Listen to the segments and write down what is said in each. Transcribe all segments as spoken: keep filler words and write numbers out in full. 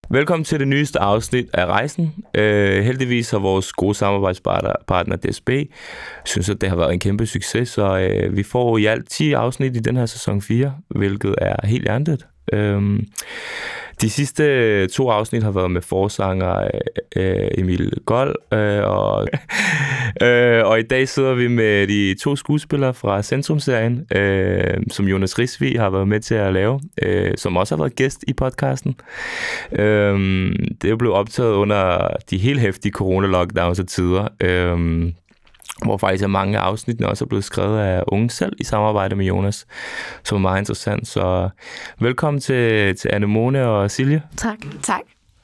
Velkommen til det nyeste afsnit af Rejsen. Øh, heldigvis har vores gode samarbejdspartner D S B synes, at det har været en kæmpe succes, så øh, vi får i alt ti afsnit i den her sæson fire, hvilket er helt ærligt. Øh, de sidste to afsnit har været med forsanger øh, Emil Gold, øh, og, øh, og i dag sidder vi med de to skuespillere fra Centrum-serien, øh, som Jonas Risvig har været med til at lave, øh, som også har været gæst i podcasten. Øh, det er jo blevet optaget under de helt heftige corona-lockdowns og tider, øh, hvor faktisk er mange af afsnittene også er blevet skrevet af unge selv i samarbejde med Jonas, som er meget interessant. Så velkommen til, til Anemone og Silje. Tak. Tak.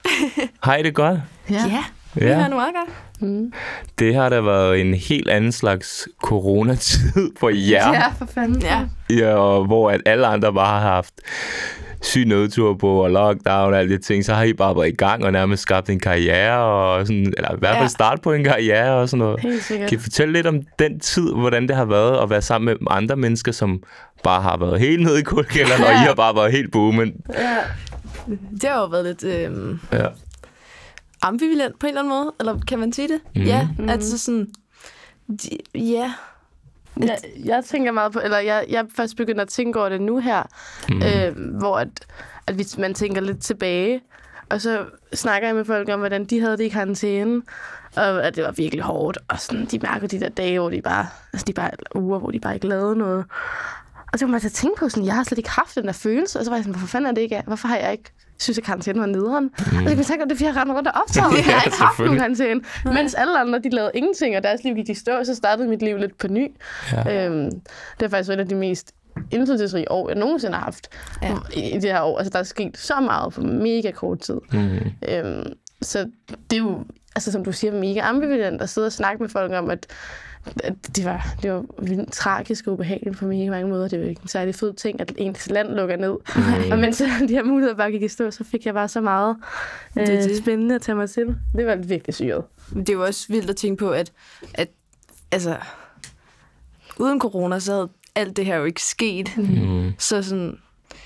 Hej, det er godt? Ja, ja. Vi ja. har nu meget godt. Mm. Det har da været en helt anden slags coronatid for jer. Ja, for fanden. Ja. Ja, og hvor at alle andre bare har haft syg nødtur på og lockdown og alle de ting, så har I bare været i gang og nærmest skabt en karriere, og sådan, eller i hvert fald ja. start på en karriere og sådan noget. Helt sikkert. Kan I fortælle lidt om den tid, hvordan det har været at være sammen med andre mennesker, som bare har været helt nede i kuldekælderen, ja. og I har bare været helt boomen? Ja. Det har jo været lidt øh, ja. ambivalent på en eller anden måde, eller kan man sige det? Mm-hmm. Ja, mm-hmm. altså sådan, de, ja... Jeg, jeg tænker meget på, eller jeg, jeg er først begyndt at tænke over det nu her, mm. øh, hvor at, at hvis man tænker lidt tilbage, og så snakker jeg med folk om, hvordan de havde det i karantæne, og at det var virkelig hårdt, og sådan, de mærker de der dage, hvor de bare, altså de bare, uger, hvor de bare ikke lavede noget. Og så kunne man så tænke på sådan, jeg har slet ikke haft den der følelse, og så var jeg sådan, hvorfor fanden er det ikke, hvorfor har jeg ikke synes, at karantæne var nederen. Mm. Og så kan man tænke, at det er fordi, jeg render rundt og optager, ja, jeg har ikke haft nogen karantæne. Mens alle andre, de lavede ingenting, og deres liv gik i stå, så startede mit liv lidt på ny. Ja. Øhm, det er faktisk et af de mest indflydelsesrige år, jeg nogensinde har haft ja. i, i det her år. Altså, der er sket så meget på mega kort tid. Mm. Øhm, så det er jo, altså, som du siger, mega ambivalent at sidde og snakke med folk om, at det var, det var vildt tragisk og ubehageligt på mega mange måder. Det var ikke en særlig fed ting, at ens land lukker ned. Mm. Og mens de her muligheder bare gik i stå, så fik jeg bare så meget øh, det, det. spændende at tage mig til. Det var virkelig syret. Det var også vildt at tænke på, at, at altså, uden corona, så havde alt det her jo ikke sket. Mm. Så sådan,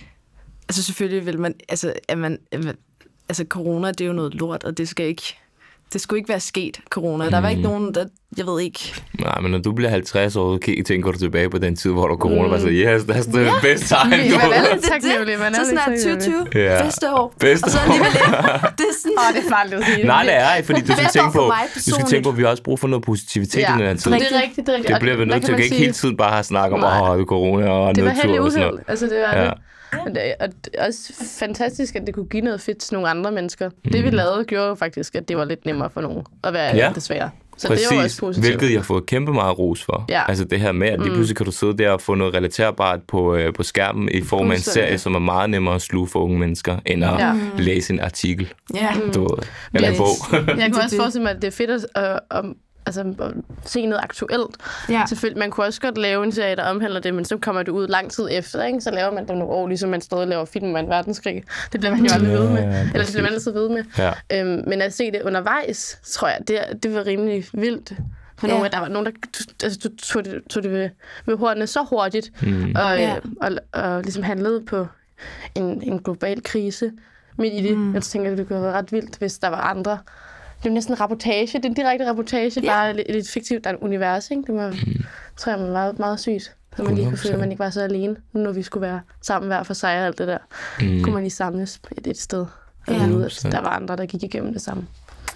altså selvfølgelig vil man, altså, at man, at man, altså corona, det er jo noget lort, og det skal ikke, det skulle ikke være sket, corona. Mm. Der var ikke nogen, der, jeg ved ikke. Nej, men når du bliver halvtreds år, tænker du tilbage på den tid, hvor der corona mm. var så, yes, that's the yeah. best time. Ja, man er lidt taknemmelig. Så snart tyve tyve, ja. bedste år. Bedste og så alligevel ikke. Det er sådan... Åh, det er farligt at sige. Nej, det er ikke, fordi du skal tænke på, du skal tænke på, at vi har også brug for noget positivitet ja. i den her tid. Det er rigtigt, det er rigtigt. Det bliver vi nødt til. Vi kan ikke hele tiden bare have snakket om, åh, det er corona og det var nødtur og sådan noget. Altså, det var det. Og det er også fantastisk, at det kunne give noget fedt til nogle andre mennesker. Mm. Det vi lavede gjorde jo faktisk, at det var lidt nemmere for nogen at være ja. desværre. Så præcis, det var også positivt. Hvilket jeg har fået kæmpe meget ros for. Ja. Altså det her med, at lige pludselig kan du sidde der og få noget relaterbart på, øh, på skærmen i form af en serie, som er meget nemmere at sluge for unge mennesker, end at ja. læse en artikel. Ja. Du, eller en bog. Jeg kunne også forestille mig, at det er fedt at, at altså at se noget aktuelt. Ja. Selvfølgelig, man kunne også godt lave en serie, der omhandler det, men så kommer det ud lang tid efter, ikke? Så laver man det nogle år, ligesom man stadig laver film om en verdenskrig. Det bliver man jo aldrig ved med. Ja, eller det bliver man altid ved med. Ja. Øhm, men at se det undervejs, tror jeg, det, det var rimelig vildt. For ja. nogle, der var nogen, der altså, tog det, tog det ved, ved hornene så hurtigt, mm. og, ja. og, og, og ligesom handlede på en, en global krise midt i det. Mm. Jeg tænker, det kunne have været ret vildt, hvis der var andre. Det er jo næsten en rapportage. Det er en direkte rapportage, ja. bare lidt, lidt fiktivt der er et univers, ikke? Det var, mm. tror jeg, var meget, meget sygt. Så man lige kunne føle, at man ikke var så alene, når vi skulle være sammen hver for sig og alt det der. Mm. Kunne man lige samles et, et sted. Og ja. vide, at der var andre, der gik igennem det samme.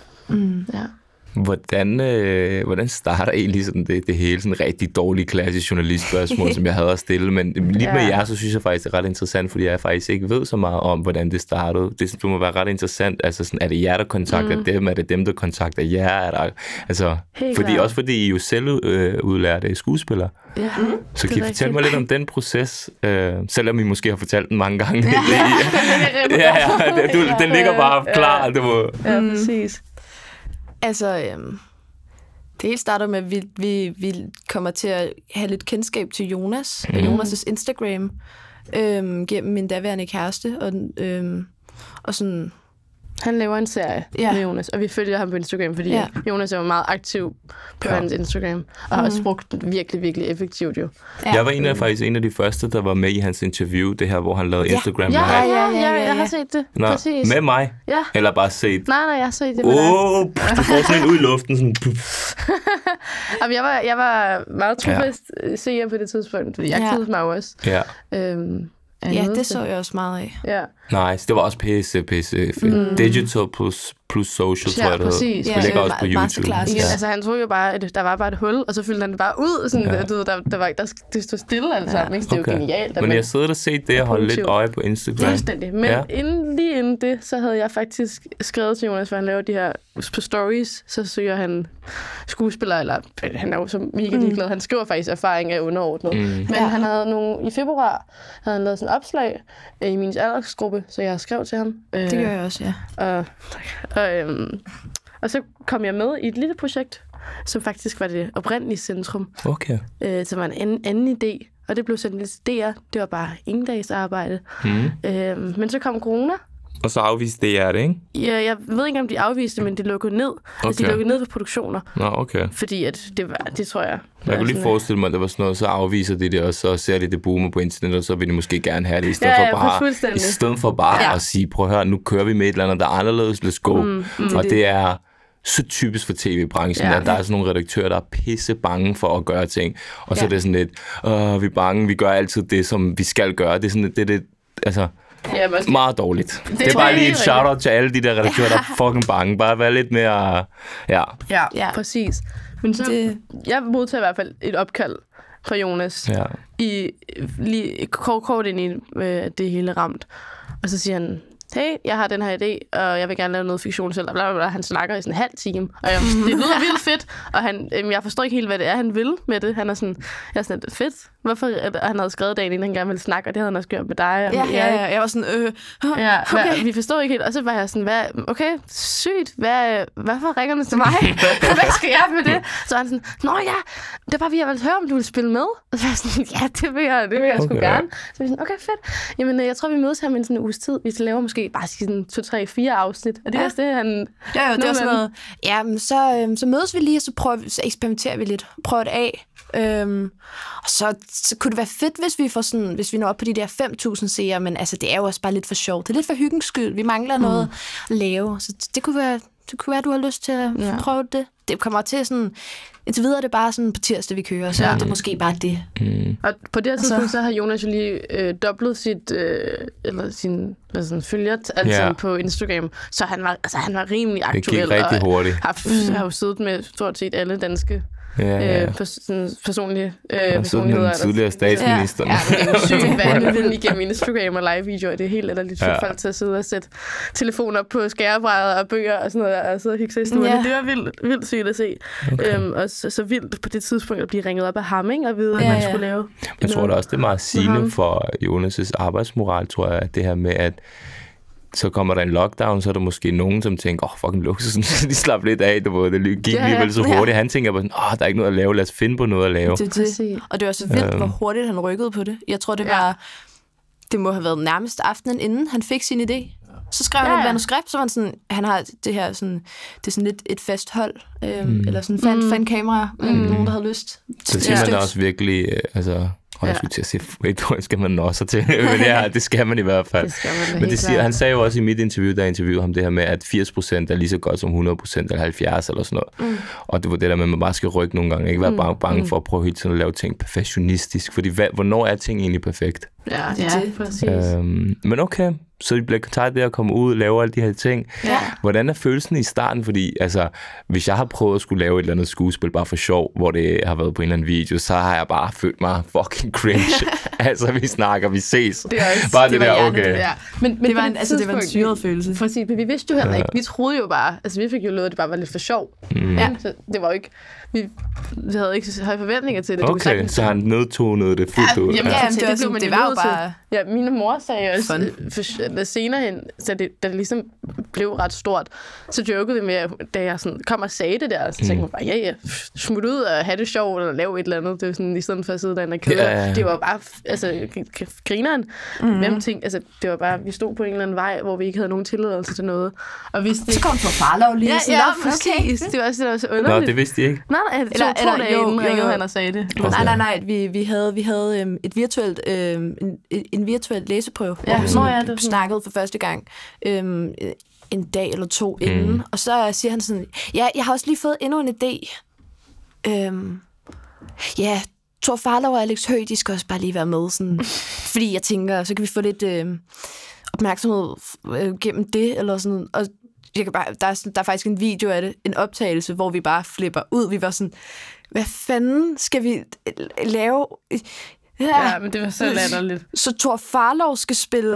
Mm. Ja. Hvordan, øh, hvordan starter egentlig sådan det, det hele sådan rigtig dårlige klassisk journalistspørgsmål, som jeg havde at stille, men lige ja. med jer, så synes jeg faktisk, det er ret interessant, fordi jeg faktisk ikke ved så meget om, hvordan det startede. Det, det må være ret interessant. Altså, sådan, er det jer, der kontakter mm. dem? Er det dem, der kontakter jer? Er der, altså, fordi, også fordi I jo selv øh, udlærte skuespillere. Ja. Mm. Så kan I fortælle mig lidt om den proces, øh, selvom I måske har fortalt den mange gange. Ja, ja, ja det, du, den ligger bare klar. Det må... Ja, præcis. Altså, øhm, det hele starter med, at vi, vi, vi kommer til at have lidt kendskab til Jonas, mm. og Jonas' Instagram, øhm, gennem min daværende kæreste, og, øhm, og sådan... Han laver en serie ja. med Jonas, og vi følger ham på Instagram, fordi ja. Jonas er jo meget aktiv på ja. hans Instagram, og har mm. brugt det virkelig, virkelig effektivt jo. Ja. Jeg var en af, faktisk en af de første, der var med i hans interview, det her, hvor han lavede ja. Instagram. Ja, ja, ja, ja, ja, jeg har set det. Nå, præcis. Med mig? Ja. Eller bare set? Nej, nej, jeg har set det med Åh, oh, du får sådan en ud i luften. Sådan. Jamen, jeg var, jeg var meget trofast ja. seer på det tidspunkt, fordi jeg ja. kedede mig også. Ja. Øhm, Ja, det så jeg også meget af. Ja. Nice, det var også pisse, pisse fedt. Mm. Digital plus, plus social, ja, tror jeg, det præcis. hedder. Vi ligger også på YouTube. Ja. Ja, altså, han troede jo bare, at der var bare et hul, og så fyldte han det bare ud. Sådan, ja. du, der, der, var, der, det stod stille alt sammen. Ja. Det er okay. jo genialt. Men jeg sidder og set det, og holdt lidt øje på Instagram. Fuldstændig. Men ja. inden, lige inden det, så havde jeg faktisk skrevet til Jonas, for han laver de her på stories, så søger han skuespiller, eller han er jo så mega ligeglad. Han skriver faktisk erfaring af underordnet. Mm. Men ja. han havde nogle, i februar havde han lavet sådan et opslag i min aldersgruppe, så jeg skrev til ham. Det gør jeg også, ja. Og, og, øhm, og så kom jeg med i et lille projekt, som faktisk var det oprindelige centrum. Okay. Øh, som var en anden, anden idé, og det blev sendt lidt til D R. Det var bare ingen dags arbejde. Mm. Øhm, men så kom corona. Og så afviste det, er det, ikke? Ja, jeg ved ikke, om de afviste, men det lukkede ned. Okay. Altså, de lukkede ned for produktioner. Nå, okay. Fordi at det var, det tror jeg... Jeg kunne lige forestille mig, at der var sådan noget, så afviser de det, og så ser de det boomer på internet, og så vil de måske gerne have det, i stedet ja, ja, for bare, i stedet for bare ja. at sige, prøv at høre, nu kører vi med et eller andet, der er anderledes, let's go. Mm, mm, og det, det er så typisk for tv-branchen, ja. at der er sådan nogle redaktører, der er pisse bange for at gøre ting. Og så ja. er det sådan lidt, åh, vi er bange, vi gør altid det, som vi skal gøre. Det er sådan, det er det, altså... Ja, meget dårligt. Det, det er bare lige et shout-out til alle de der redaktører, der er fucking bange. Bare være lidt mere... Ja, ja, ja. præcis. Men så, det... jeg modtager i hvert fald et opkald fra Jonas. Ja. I lige kort, kort ind i øh, det hele ramt. Og så siger han, hey, jeg har den her idé, og jeg vil gerne lave noget fiktion selv. Og bla, bla, bla. Han snakker i sådan en halv time. Og jeg, det lyder vildt fedt. Og han, øh, jeg forstår ikke helt, hvad det er, han vil med det. Han er sådan, jeg er sådan, fedt. Hvorfor? Og han havde skrevet dagen, inden han gerne ville snakke, og det havde han også gjort med dig. Og ja, ja, ja. Jeg var sådan, øh, ja, okay. Hvad, vi forstår ikke helt. Og så var jeg sådan, hvad, okay, sygt. Hvad, hvorfor ringer du til mig? Hvad skal jeg med det? Så han sådan, nå ja, det er bare, vi har vel hørt, om du vil spille med. Og så var jeg sådan, ja, det vil jeg, det vil jeg okay. sgu gerne. Så vi sådan, okay, fedt. Jamen, jeg tror, vi mødes her med sådan en uges tid. Vi laver måske bare sådan to, tre, fire afsnit. Og det er ja. også det, han... Ja, jo, det er sådan noget. Ja, men så, øhm, så mødes vi lige, og så, prøver, så eksperimenterer vi lidt. Prøver det af. Øhm, og så, så kunne det være fedt, hvis vi får sådan, hvis vi når op på de der fem tusind seere, men altså, det er jo også bare lidt for sjovt. Det er lidt for hyggens skyld. Vi mangler mm. noget at lave. Så det kunne være, det kunne være, at du har lyst til at ja. prøve det. Det kommer til sådan... Indtil videre er det bare sådan på tirsdag, vi kører, så ja. det er måske bare det. Mm. Og på det her tidspunkt, så har Jonas jo lige øh, dobblet sit, øh, eller sin hvad sådan, følger altså yeah. på Instagram, så han var, altså, han var rimelig aktuel. Det gik rigtig hurtigt. Har, mm. har jo siddet med stort set alle danske ja, ja. Øh, pers- sådan, personlige øh, personligheder. Og så den tidligere statsminister. Ja, ja, men det er jo sygt vanvittigt igennem Instagram og live-videoer. Det er helt eller lidt ja. folk til at sidde og sætte telefoner op på skærebrædder og bøger og sådan noget, og sidde og hygge sig i stuen. Ja. Det var vildt, vildt sygt at se. Okay. Øhm, og så, så vildt på det tidspunkt at blive ringet op af ham, ikke? Og vide, ja, at man ja. skulle lave. Jeg tror da også, det er meget sigende for Jonas' arbejdsmoral, tror jeg, at det her med, at så kommer der en lockdown, så er der måske nogen, som tænker, åh, oh, fucking luksus, så de slapper lidt af, du ved, det gik ja, alligevel så hurtigt. Ja. Han tænker bare sådan, åh, oh, der er ikke noget at lave, lad os finde på noget at lave. Det, det. Og det var så vildt, um, hvor hurtigt han rykkede på det. Jeg tror, det var, ja. det må have været nærmest aftenen, inden han fik sin idé. Så skrev ja, han et manuskript, så var han sådan, han har det her sådan, det er sådan lidt et fast hold, øhm, mm. eller sådan fan, mm. fan-kamera, mm. nogen, der havde lyst. Så siger man da også virkelig, øh, altså... Og jeg skulle til at sige, det skal man også til. Men ja, det skal man i hvert fald. Det skal man Men det siger, han sagde jo også i mit interview, der interviewede ham det her med, at firs procent er lige så godt som hundrede procent eller halvfjerds eller sådan noget. Mm. Og det var det der med, at man bare skal rykke nogle gange. Ikke være bare bange mm. for at prøve hele tiden at lave ting perfektionistisk. Fordi hvad, hvornår er ting egentlig perfekt? Ja, det er det, præcis. Øhm, men okay, så I bliver kontaktet af at komme ud og lave alle de her ting. Ja. Hvordan er følelsen i starten? Fordi altså, hvis jeg har prøvet at skulle lave et eller andet skuespil bare for sjov, hvor det har været på en eller anden video, så har jeg bare følt mig fucking cringe. Altså, vi snakker, vi ses. Det er også, bare det, det der, hjernet, okay. Ja. Men, men det, var en, altså, det var en syret følelse. Præcis, men vi vidste jo heller ikke. Vi troede jo bare, altså vi fik jo lovet, at det bare var lidt for sjov. Mm. Ja, så det var jo ikke... Vi, vi havde ikke så høje forventninger til det. Okay, det så han nedtonede det fuldt ud. Ja, jamen, ja, det, det, var sådan, det var jo bare... Ja, min mor sagde også for, senere hen, så det, da det ligesom blev ret stort, så jokede vi med, da jeg sådan kom og sagde det der, så tænkte man bare, ja, ja, smut ud og have det sjovt, eller lave et eller andet. Det var sådan, i stedet for at sidde derinde og kede. Ja. Det var bare, altså, grineren. Mm. Hvem ting, altså, det var bare, vi stod på en eller anden vej, hvor vi ikke havde nogen tilladelse til noget. Og hvis det... Så kom Thor Farlov lige. Ja, ja, præcis. Okay. Det var også, det var så underligt. Nå, det vidste de ikke. Nej, nej, det tog to dage inden ringede han og sagde det. Okay. Nej, nej, nej, vi, vi havde, vi havde øhm, et virtuelt, øhm, en, en virtuel læseprøve, ja. hvor vi sådan, Nå, ja, snakkede for første gang. Øhm, en dag eller to mm. inden. Og så siger han sådan, ja, jeg har også lige fået endnu en idé. Øhm, ja, Thor Farlov og Alex Høgh, de skal også bare lige være med. Sådan, fordi jeg tænker, så kan vi få lidt øh, opmærksomhed øh, gennem det. Eller sådan. Og jeg kan bare, der, er, der er faktisk en video af det, en optagelse, hvor vi bare flipper ud. Vi var sådan, hvad fanden skal vi lave? Ja, ja, men det var så latterligt. Så Thor Farlov skal spille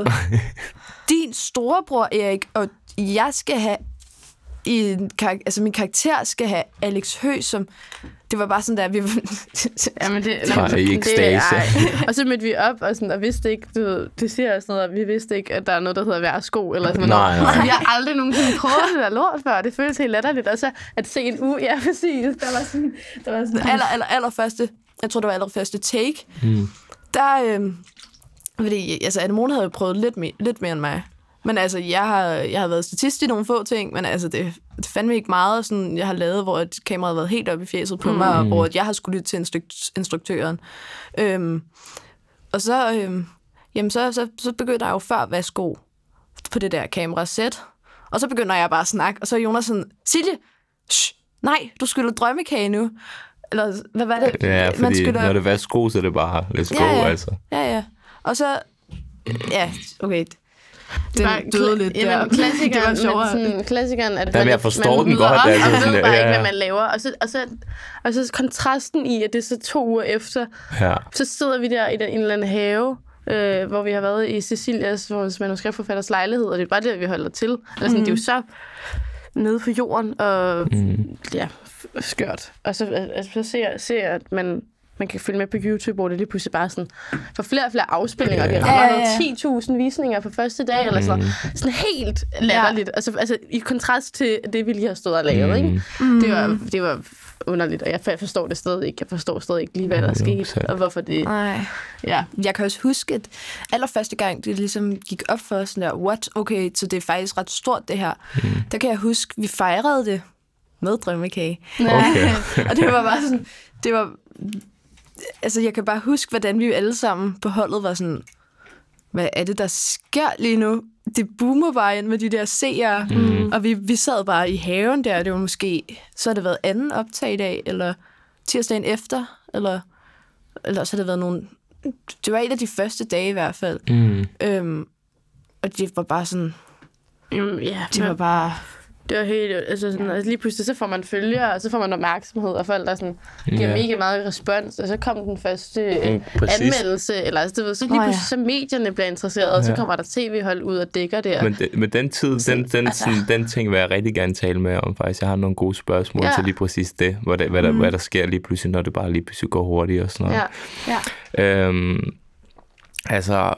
din storebror Erik, og jeg skal have i en karak- altså min karakter skal have Alex Høgh som. Det var bare sådan der, vi ja, men det, det var i ekstase. Og så mødte vi op og sådan og vidste ikke, du ved, det siger også noget, at vi vidste ikke, at der er noget der hedder værsgo eller sådan noget. Nej, nej. Vi har aldrig nogensinde prøvet det der lort før. Det føltes helt latterligt. Og så at se en uge, ja præcis. Der var sådan, der var sådan aller aller aller første, jeg tror det var aller første take. Mm. Der øh, fordi altså Anemone havde jo prøvet lidt mere, lidt mere end mig. Men altså, jeg har, jeg har været statist i nogle få ting, men altså, det, det fandme ikke meget, sådan, jeg har lavet, hvor et kameraet har været helt oppe i fjeset på mm. mig, og hvor jeg har skulle lytte til instru- instruktøren. Øhm, og så, øhm, jamen, så, så, så begynder jeg jo før værsgo på det der kamerasæt, og så begynder jeg bare at snakke, og så er Jonas sådan, Silje, shh, nej, du skylder drømmekage nu. Eller, hvad var det? Ja, fordi Man skylder... når det er værsgo, så er det bare, let's go, ja, ja. altså. Ja, ja. Og så, ja, okay, den bare, døde lidt der. Jamen, klassikeren, det var sådan, klassikeren at Jamen, jeg forstår den godt. Op, altså, og sådan, ved bare ja. ikke, hvad man laver. Og så, og, så, og så kontrasten i, at det er så to uger efter, ja. så sidder vi der i den, en eller anden have, øh, hvor vi har været i Cecilias, vores manuskriptforfatters lejlighed, og det er bare det, vi holder til. Altså, sådan, mm. Det er jo så nede på jorden, og mm. ja, skørt. Og så, altså, så ser, ser at man... Man kan følge med på YouTube, hvor det lige pludselig bare sådan for flere og flere afspilninger. Ja, ja. Vi rammer ja, ja, ja. ti tusind visninger på første dag, mm. eller sådan sådan helt latterligt. Ja. Altså, altså i kontrast til det, vi lige har stået og lavet, mm. ikke? Mm. Det var, det var underligt, og jeg forstår det stadig ikke. Jeg forstår stadig ikke lige, hvad der er sket, og hvorfor det... Nej. Ja. Jeg kan også huske, at allerførste gang, det ligesom gik op for sådan der, what? Okay, så det er faktisk ret stort, det her. Mm. Der kan jeg huske, vi fejrede det med drømmekage. Okay. Og det var bare sådan... Det var... Altså, jeg kan bare huske, hvordan vi alle sammen på holdet var sådan, hvad er det, der sker lige nu? Det boomer bare ind med de der seere, mm. og vi, vi sad bare i haven der, det var måske, så har det været anden optag i dag, eller tirsdagen efter, eller, eller så har det været nogle, det var et af de første dage i hvert fald. Mm. Øhm, og det var bare sådan, mm, yeah, det var bare... Det var helt, altså sådan, altså lige pludselig så får man følgere, og så får man opmærksomhed, og folk der sådan giver yeah. mega meget respons, og så kom den første mm, anmeldelse, eller altså, du ved, så lige pludselig oh, ja. så medierne bliver interesseret, og så kommer der tv-hold ud og dækker der. Men, de, men den tid, den, den, altså, sådan, den ting vil jeg rigtig gerne tale med om, faktisk. Jeg har nogle gode spørgsmål ja. til lige præcis det, hvad der, hvad, der, mm. hvad der sker lige pludselig, når det bare lige pludselig går hurtigt og sådan noget. Ja. Ja. Øhm, altså,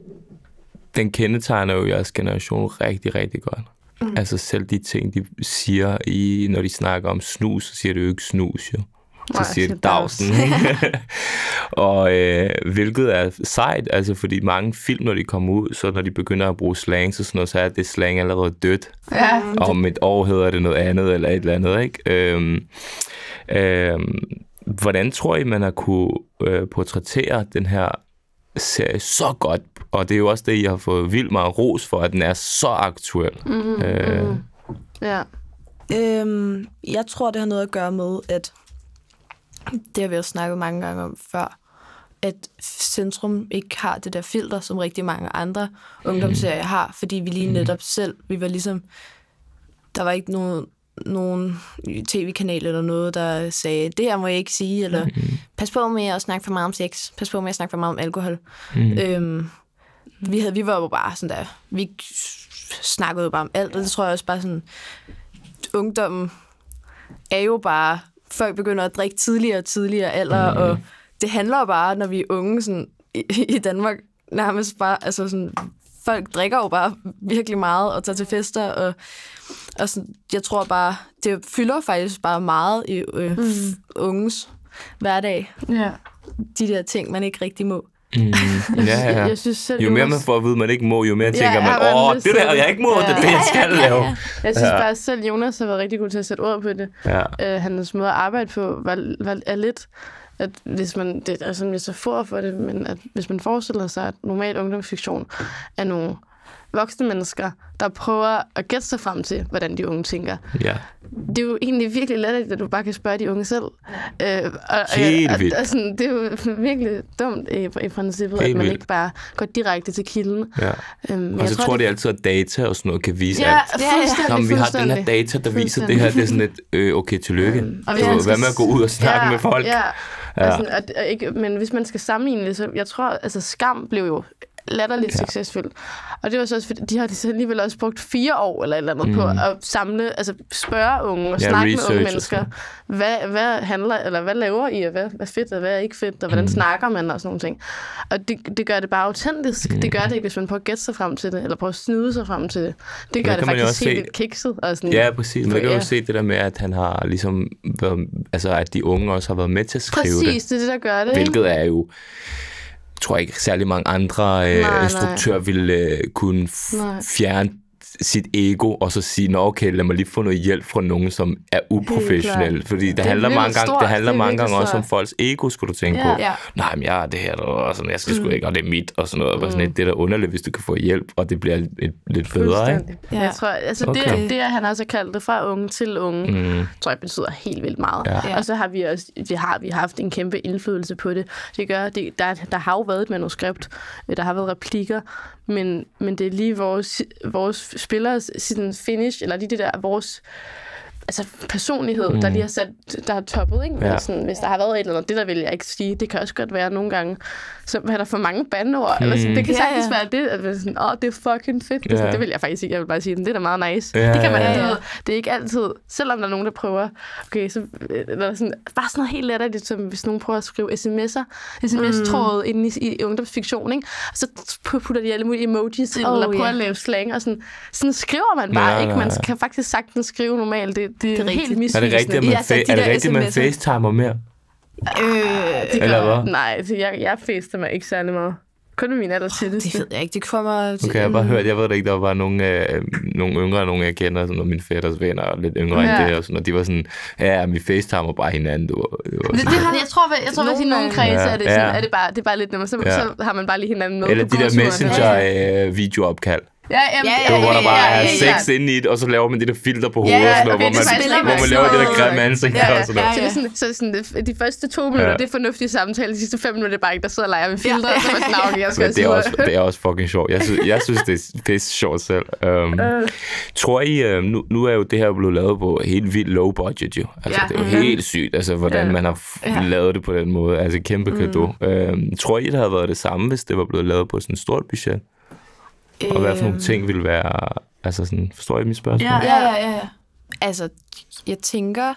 den kendetegner jo jeres generation rigtig, rigtig godt. Mm. Altså selv de ting, de siger, i, når de snakker om snus, så siger det jo ikke snus, jo. Så Nej, siger det dagsen. Og øh, hvilket er sejt, altså fordi mange film, når de kommer ud, så når de begynder at bruge slang, så sådan noget, så er det slang allerede dødt. Ja. Og om et år hedder det noget andet, eller et eller andet, ikke? Øhm, øhm, hvordan tror I, man har kunne øh, portrættere den her serie så godt? Og det er jo også det, I har fået vildt meget ros for, at den er så aktuel. Mm-hmm, øh. mm-hmm. Ja. Øhm, jeg tror, det har noget at gøre med, at det har vi også snakket mange gange om før, at Centrum ikke har det der filter, som rigtig mange andre ungdomsserier har, fordi vi lige netop selv, vi var ligesom, der var ikke nogen, nogen tv-kanal eller noget, der sagde, det her må jeg ikke sige, eller mm-hmm. pas på med at snakke for meget om sex, pas på med at snakke for meget om alkohol. Mm-hmm. Øhm, vi, havde, vi var jo bare sådan der, vi snakkede jo bare om alt, og det tror jeg også bare sådan, ungdommen er jo bare, folk begynder at drikke tidligere og tidligere alder, mm. og det handler jo bare, når vi er unge sådan, i, i Danmark, nærmest bare altså sådan, folk drikker jo bare virkelig meget og tager til fester, og, og sådan, jeg tror bare, det fylder faktisk bare meget i øh, mm. unges hverdag. Ja. De der ting, man ikke rigtig må. Mm, ja, ja. Jeg, jeg synes selv, jo mere man får at vide, at man ikke må, jo mere tænker ja, man, åh, det der, jeg ikke må, ja. det er det, jeg skal ja, ja, lave. ja. Jeg synes ja. bare, at selv Jonas har været rigtig god til at sætte ord på det. Ja. Øh, hans måde at arbejde på var, var, er lidt, at hvis man, det er sådan, jeg så får for det, men at hvis man forestiller sig, at normal ungdomsfiktion er nogle voksne mennesker, der prøver at gætte sig frem til, hvordan de unge tænker. Ja. Det er jo egentlig virkelig let, at du bare kan spørge de unge selv. Øh, og, Helt og, vildt. og, og sådan, det er jo virkelig dumt i, i princippet, Helt at man vildt. ikke bare går direkte til kilden. Ja. Øhm, Og så jeg tror det... de altid, at data og sådan noget kan vise ja, alt. fuldstændig, Nå, men vi har den her fuldstændig. data, der viser det her. Det er sådan et, øh, okay, tillykke. Mm. Og hvis man hvad skal med at gå ud og snakke ja, med folk? Ja, Ja. og sådan, og, og ikke, men hvis man skal sammenligne det, så jeg tror, altså Skam blev jo latterligt Ja. succesfuld. Og det var så også, fordi de har så alligevel også brugt fire år eller et eller andet mm. på at samle, altså spørge unge og Ja, snakke med unge research og mennesker. sådan. Hvad, hvad handler, eller hvad laver I, og hvad, hvad er fedt, og hvad er ikke fedt, og hvordan mm. snakker man, og sådan nogle ting. Og det, det gør det bare autentisk. Mm. Det gør det ikke, hvis man prøver at gætte sig frem til det, eller prøver at snyde sig frem til det. Det gør der det kan man jo faktisk også helt se- lidt kikset. Og sådan, Ja, præcis. Man kan jo Ja. se det der med, at han har ligesom været, altså at de unge også har været med til at skrive præcis, det. det er det, der gør det. ikke? Hvilket er jo, jeg tror ikke særlig mange andre øh, nej. instruktører ville øh, kunne f- Nej. fjerne sit ego, og så sige, nå okay, lad mig lige få noget hjælp fra nogen, som er uprofessionelle. Fordi det, Det er handler vildt mange gange, stort. det handler Det er mange virkelig gange også stort. om folks ego, skulle du tænke Ja. på. Ja. Nej, men jeg er det her, og sådan, jeg skal sgu ikke, og det er mit, og sådan noget. Og sådan lidt, det er da underligt, hvis du kan få hjælp, og det bliver et, lidt bedre, ikke? Fuldstændig. Ja. Jeg tror, altså Okay. det, det, at han også har kaldt det fra unge til unge, Mm. tror jeg betyder helt vildt meget. Ja. Ja. Og så har vi også, det har vi haft en kæmpe indflydelse på det. Det gør, det, der, der har jo været et manuskript, der har været replikker, men, men det er lige vores, vores spillers sådan finish, eller lige det der, vores altså personlighed, mm. der lige har sat, der har toppet, ikke? Ja. Ja. Sådan, hvis der har været et eller andet, det der vil jeg ikke sige. Det kan også godt være nogle gange, så er der for mange bandeord, mm. eller sådan. Det kan Ja, sagtens ja. være det, at det er sådan, åh, det er fucking fedt. Det, Ja. sådan, det vil jeg faktisk ikke. Jeg vil bare sige, det er da meget nice. Ja, det kan man ja, ikke. ja. Det er ikke altid, selvom der er nogen, der prøver, okay, så eller sådan, bare sådan noget helt letterligt, som hvis nogen prøver at skrive sms'er, sms-trådet mm. inde i, i ungdomsfiktion, ikke? Og så putter de alle mulige emojis ind, Oh, eller prøver ja. at lave slang, og sådan, sådan skriver man bare, Nej, ikke? Man nej. kan faktisk sagtens skrive normalt. Det, det, det er, rigtigt. helt Er misvisende. det rigtigt, at man, Ja, så fa- de er det der rigtigt, man sms'er. facetimer mere? Øh, Det Eller gør- hvad? Nej, det, jeg, jeg fester mig ikke særlig meget. Kun med min aller tætteste. det ved jeg ikke. Det kommer... Okay, jeg har bare hørt, jeg ved det ikke, der var nogle, øh, nogle yngre, nogle jeg kender, sådan, og mine fætters venner, og lidt yngre Ja. end det, og, sådan, og de var sådan, ja, vi facetimer bare hinanden. Det var, det var Det, det, sådan, jeg tror, jeg tror, at i nogle kredse Ja. er det, sådan, Ja. er det, bare, det er bare lidt nemmere. Så, Ja. så har man bare lige hinanden med eller på de der gåturen. messenger-videoopkald. Ja, jamen, Ja, Det var, hvor der bare er ja, ja. sex inde i det, og så laver man det der filter på hovedet, Ja, ja, og sådan noget, okay, hvor det man, spiller hvor man man laver det der så- grimme ansigter Ja, ja. og sådan noget. Så det er sådan, så sådan det, de første to minutter, Ja. det er fornuftige samtale. De sidste fem minutter, det er bare ikke, der sidder og leger med filtre. Ja. Så er man sådan, "Nå, okay, jeg skal Men det er, også også, det er også fucking sjovt. Jeg synes, jeg synes det er pisse sjovt selv. Um, Øh. Tror I, uh, nu, nu er jo det her blevet lavet på helt vildt low budget jo. Altså, Ja. det er jo Mhm. helt sygt, altså, hvordan Ja. man har f- Ja. lavet det på den måde. Altså, kæmpe kado. Um, tror I, det havde været det samme, hvis det var blevet lavet på sådan et stort budget? Og hvad for nogle ting ville være... Altså sådan, forstår I mit spørgsmål? Ja. Ja, ja, ja. Altså, jeg tænker,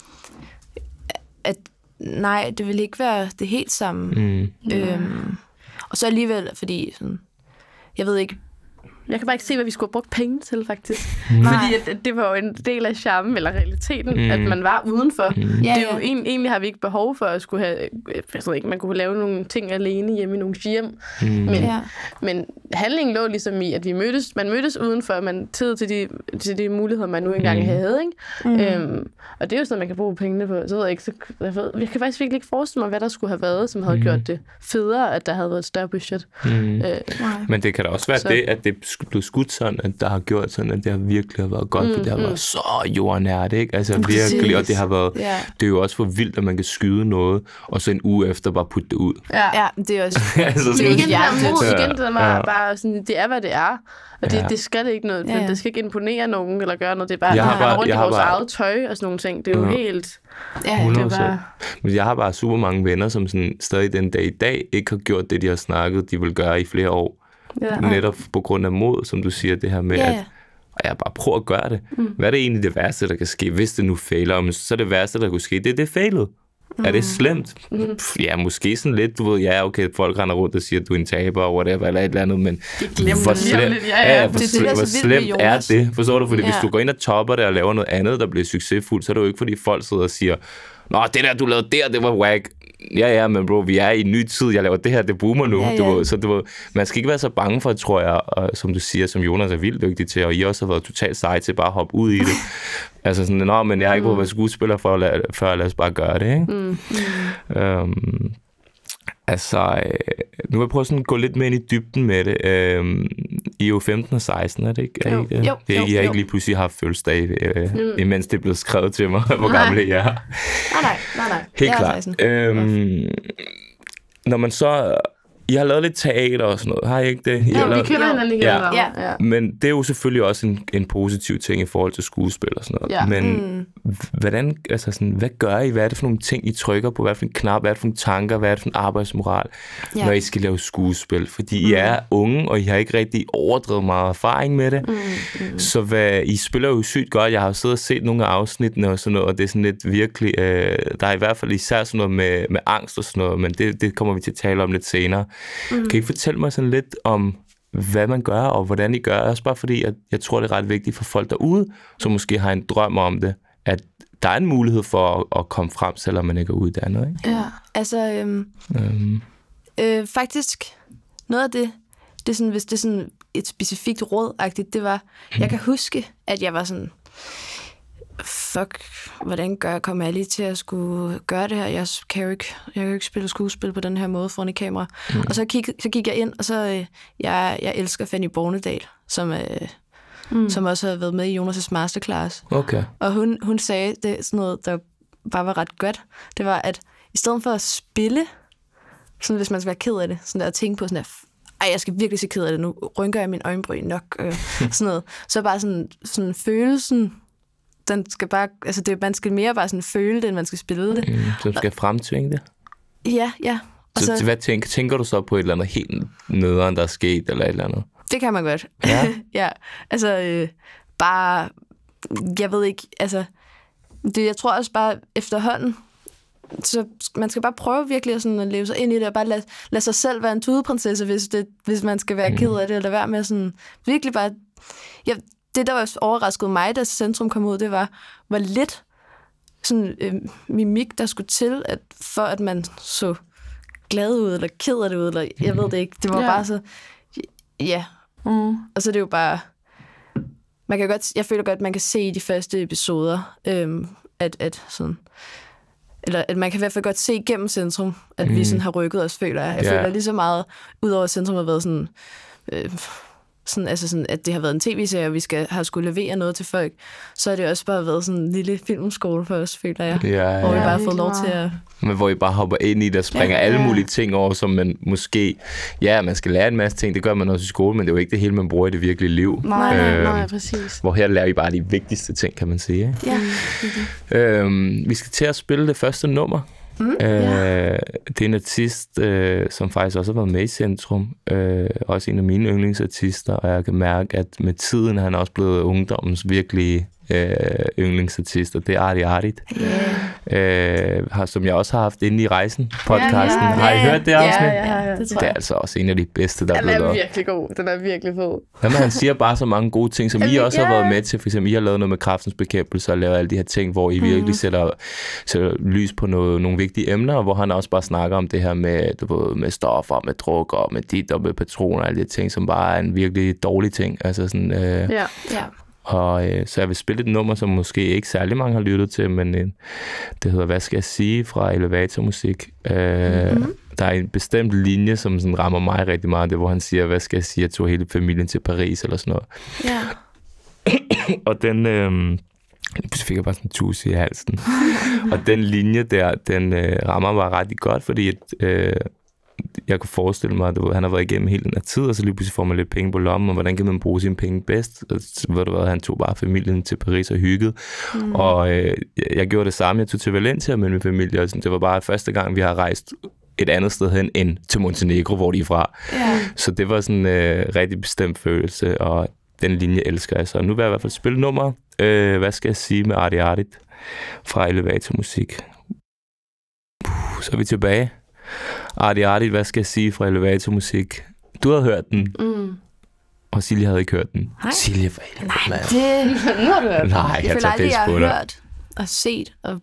at nej, det vil ikke være det helt samme. Mm. Øhm, og så alligevel, fordi sådan, jeg ved ikke, Jeg kan bare ikke se, hvad vi skulle have brugt penge til, faktisk. Nej. Fordi at, at det var jo en del af charmen, eller realiteten, Mm. mm. at man var udenfor. Mm. Ja, Det er jo, ja. egentlig, egentlig har vi ikke behov for at skulle have... Jeg ved ikke, man kunne lave nogle ting alene hjemme i nogle hjem. Mm. Men, Ja. men handlingen lå ligesom i, at vi mødtes, man mødtes udenfor, man tid til de, til de muligheder, man nu engang Mm. havde. Ikke? Mm. Øhm, og det er jo sådan, man kan bruge pengene på. Så ved jeg ikke, så, jeg, ved, jeg kan faktisk virkelig ikke forestille mig, hvad der skulle have været, som havde Mm. gjort det federe, at der havde været et større budget. Mm. Øh, Nej. Men det kan da også være Så- det, at det blev skudt sådan, at der har gjort sådan, at det har virkelig været godt, mm, for det har mm. været så jordnært, ikke? Altså Præcis. virkelig, og det har været, Ja. det er jo også for vildt, at man kan skyde noget, og så en uge efter bare putte det ud. Ja, det er også... altså Men sådan, igen, det der mod, Ja. igen, det der med Ja. bare sådan, det er, hvad det er. Og det, Ja. det skal ikke noget, Ja, ja. det skal ikke imponere nogen eller gøre noget. Det er bare, Jeg at har vi har bare- rundt i jeg har vores bare- eget tøj og sådan nogle ting. Det er jo Ja. helt... Ja, Det hundrede er procent. bare... Men jeg har bare super mange venner, som sådan, stadig den dag i dag ikke har gjort det, de har snakket, de vil gøre i flere år. Ja. Netop på grund af mod, som du siger, det her med, Ja, at ja. og jeg bare prøver at gøre det. Mm. Hvad er det egentlig det værste, der kan ske, hvis det nu fejler? Men så er det værste, der kunne ske, det er det failede. Mm. Er det slemt? Mm. Ja, måske sådan lidt, du ved, ja, okay, folk render rundt og siger, at du er en taber, og whatever, eller et eller andet, men hvor slemt ja, ja, hvor det, slem, det hvor slemt er det? Forstår du? Fordi ja. Hvis du går ind og topper det og laver noget andet, der bliver succesfuldt, så er det jo ikke, fordi folk sidder og siger, nå, det der, du lavede der, det var whack. Ja, ja, men bro, vi er i en ny tid. Jeg laver det her, det boomer nu. Ja, ja. Du ved, så du ved, man skal ikke være så bange for, tror jeg, og, som du siger, som Jonas er vildt dygtig til, og I også har været totalt seje til bare at hoppe ud i det. Altså sådan, nå, men jeg har ikke mm. været skuespiller for at lade, før, lad os bare gøre det, ikke? Mm. Mm. Øhm, altså, nu vil jeg prøve sådan at gå lidt mere ind i dybden med det. Øhm, I er jo femten og seksten, er det ikke? Er jo, ikke, jo, det er, jo, I har jo. ikke lige pludselig haft fødselsdag, øh, mm. imens det er blevet skrevet til mig, hvor gamle I er. Nej, nej, nej, nej. Helt klart. Øhm, når man så... I har lavet lidt teater og sådan noget, har I ikke det? I ja, har vi lavet... kender hinanden igen. Ja. Ja. Ja. Men det er jo selvfølgelig også en, en positiv ting i forhold til skuespil og sådan noget. Ja. Men Mm. hvordan, altså sådan, hvad gør I? Hvad er det for nogle ting, I trykker på? Hvad er det for en knap? Hvad er det for nogle tanker? Hvad er det for en arbejdsmoral, Ja. når I skal lave skuespil? Fordi I er unge, og I har ikke rigtig overdrevet meget erfaring med det. Mm. Mm. Så hvad, I spiller jo sygt godt. Jeg har jo siddet og set nogle af afsnittene og sådan noget, og det er sådan lidt virkelig... Øh, der er i hvert fald især sådan noget med, med angst og sådan noget, men det, det kommer vi til at tale om lidt senere. Mm. Kan I fortælle mig sådan lidt om, hvad man gør, og hvordan I gør? Også bare fordi, at jeg tror, det er ret vigtigt for folk derude, som måske har en drøm om det, at der er en mulighed for at, at komme frem, selvom man ikke er uddannet, ikke? Ja, altså... Øhm, Um. øh, faktisk, noget af det, det er sådan, hvis det er sådan et specifikt råd-agtigt, det var... Jeg kan huske, at jeg var sådan... Fuck, hvordan gør, kommer jeg lige til at skulle gøre det her? Jeg kan jo ikke, jeg kan jo ikke spille skuespil på den her måde foran et kamera. Mm. Og så gik, så gik jeg ind, og så... Øh, jeg, jeg elsker Fanny Bornedal, som... Øh, Mm. som også har været med i Jonas' masterclass. Okay. Og hun, hun sagde det sådan noget, der bare var ret godt. Det var, at i stedet for at spille, sådan hvis man skal være ked af det, sådan der at tænke på sådan der, ej, jeg skal virkelig se ked af det, nu rynker jeg min øjenbryn nok, øh, sådan noget. Så bare sådan, sådan følelsen, den skal bare, altså det, man skal mere bare sådan føle det, end man skal spille det. Mm, så du skal fremtvinge det? Ja, ja. Og så, så, hvad tænker, tænker du så på et eller andet helt nederen, der er sket, eller et eller andet? Det kan man godt. Ja? Ja, altså øh, bare, jeg ved ikke, altså, det, jeg tror også bare efterhånden, så man skal bare prøve virkelig at, sådan, at leve sig ind i det, og bare lade, lade sig selv være en tudeprinsesse, hvis, det, hvis man skal være mm. ked af det, eller være med sådan, virkelig bare, ja, det der var overrasket mig, da Centrum kom ud, det var, hvor lidt sådan øh, mimik, der skulle til, at, for at man så glad ud, eller ked af det ud, eller jeg ved det ikke, det var ja. bare så, ja, mm. og så er det jo bare, man kan godt, jeg føler godt, at man kan se i de første episoder, øhm, at, at sådan, eller at man kan i hvert fald godt se igennem Centrum, at mm. vi sådan har rykket os, føler jeg. Jeg yeah. føler lige så meget, udover at Centrum har været sådan, øh, sådan, altså sådan, at det har været en tv-serie, og vi skal have skulle levere noget til folk, så har det også bare været sådan en lille filmskole for os, føler jeg. Ja, ja. Hvor vi bare har ja, fået lov til at... Men hvor I bare hopper ind i det og springer ja, alle ja. mulige ting over, som man måske... Ja, man skal lære en masse ting, det gør man også i skole, men det er jo ikke det hele, man bruger i det virkelige liv. Nej, øh, nej, præcis. Hvor her lærer I bare de vigtigste ting, kan man sige. Ikke? Ja. Mm-hmm. Øhm, vi skal til at spille det første nummer. Mm, øh, yeah. Det er en artist, øh, som faktisk også har været med i Centrum. Øh, også en af mine yndlingsartister, og jeg kan mærke, at med tiden han er også blevet ungdommens virkelig øh, yndlingsartist, og det er Arti Artit. Yeah. Øh, har, som jeg også har haft inde i Rejsen podcasten. Yeah, yeah, yeah. Har I hørt det afsnit? Ja, ja, ja, det, det er altså også en af de bedste, der er blevet lavet. op. Den er virkelig god. Den er virkelig fed. Jamen, han siger bare så mange gode ting, som I også yeah. har været med til. For eksempel, I har lavet noget med kræftens bekæmpelse og lavet alle de her ting, hvor I virkelig mm. sætter, sætter lys på noget, nogle vigtige emner, og hvor han også bare snakker om det her med, du ved, med stoffer, med druk og med dit og med patroner og alle de her ting, som bare er en virkelig dårlig ting. Altså sådan, øh, ja. Ja. Og øh, så jeg vil spille et nummer, som måske ikke særlig mange har lyttet til, men øh, det hedder Hvad skal jeg sige? Fra Elevatormusik. Øh, mm-hmm. Der er en bestemt linje, som sådan rammer mig rigtig meget, det hvor han siger, hvad skal jeg sige? Jeg tog hele familien til Paris, eller sådan noget. Ja. Og den... Øh, så fik jeg bare sådan en tusse i halsen. Og den linje der, den øh, rammer mig ret godt, fordi at, øh, jeg kunne forestille mig, at han har været igennem hele den her tid, og så lige pludselig får man lidt penge på lommen, og hvordan kan man bruge sine penge bedst? Og så ved du hvad, han tog bare familien til Paris og hyggede. Mm. Og øh, jeg gjorde det samme. Jeg tog til Valencia med min familie, og sådan, det var bare første gang, vi har rejst et andet sted hen end til Montenegro, hvor de er fra. Yeah. Så det var sådan en øh, rigtig bestemt følelse, og den linje elsker jeg. Så nu vil jeg i hvert fald spille nummer. Øh, hvad skal jeg sige med Arti Artit fra Elevatormusik? Så er vi tilbage. Arti Arti, hvad skal jeg sige fra Elevatormusik? Du havde hørt den, mm. og Silje havde ikke hørt den. Nej. Silje, for helvede, Nej, det... nu har du hørt den. Nej, jeg, jeg tager pis på dig. Jeg har hørt og set og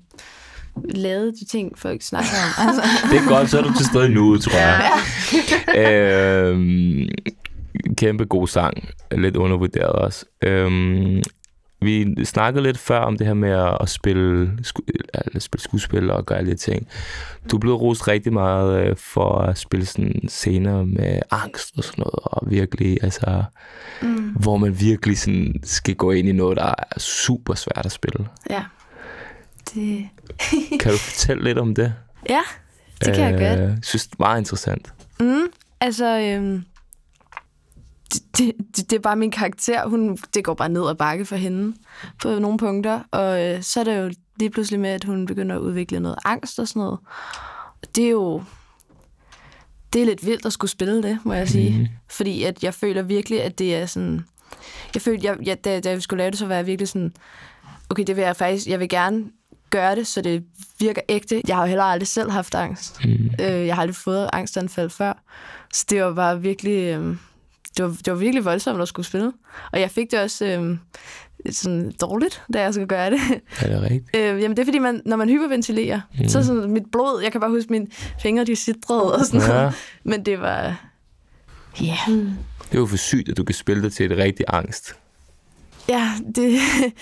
lavet de ting, folk snakker om. Altså. Det er godt, så er du til stede nu, tror jeg. Ja. øhm, kæmpe god sang. Lidt undervurderet også. Øhm, vi snakkede lidt før om det her med at spille, sku, at spille skuespil og gøre alle de ting. Du er blevet rost rigtig meget for at spille sådan scener med angst og sådan noget, og virkelig, altså, mm. hvor man virkelig sådan skal gå ind i noget, der er super svært at spille. Ja. Det... Kan du fortælle lidt om det? Ja, det kan øh, jeg godt. Jeg synes, det er meget interessant. Mm, altså, øhm, det, det, det er bare min karakter. Hun, det går bare ned ad bakke for hende på nogle punkter. Og øh, så er det jo lige pludselig med, at hun begynder at udvikle noget angst og sådan noget. Det er jo... Det er lidt vildt at skulle spille det, må jeg sige. Mm. Fordi at jeg føler virkelig, at det er sådan... Jeg følte, jeg, jeg, da, da jeg skulle lave det, så var jeg virkelig sådan... Okay, det vil jeg faktisk... Jeg vil gerne gøre det, så det virker ægte. Jeg har jo heller aldrig selv haft angst. Mm. Øh, jeg har aldrig fået angstanfald før. Så det var bare virkelig... Øh, det, var, det var virkelig voldsomt at skulle spille. Og jeg fik det også øh, sådan dårligt, da jeg skulle gøre det. Er det rigtigt? Øh, jamen det er fordi, man, når man hyperventilerer, mm. så sådan mit blod... Jeg kan bare huske, mine fingre, de sidrede og sådan ja. noget. Men det var... Ja... Yeah. Det er jo for sygt, at du kan spille dig til et rigtig angst. Ja, det...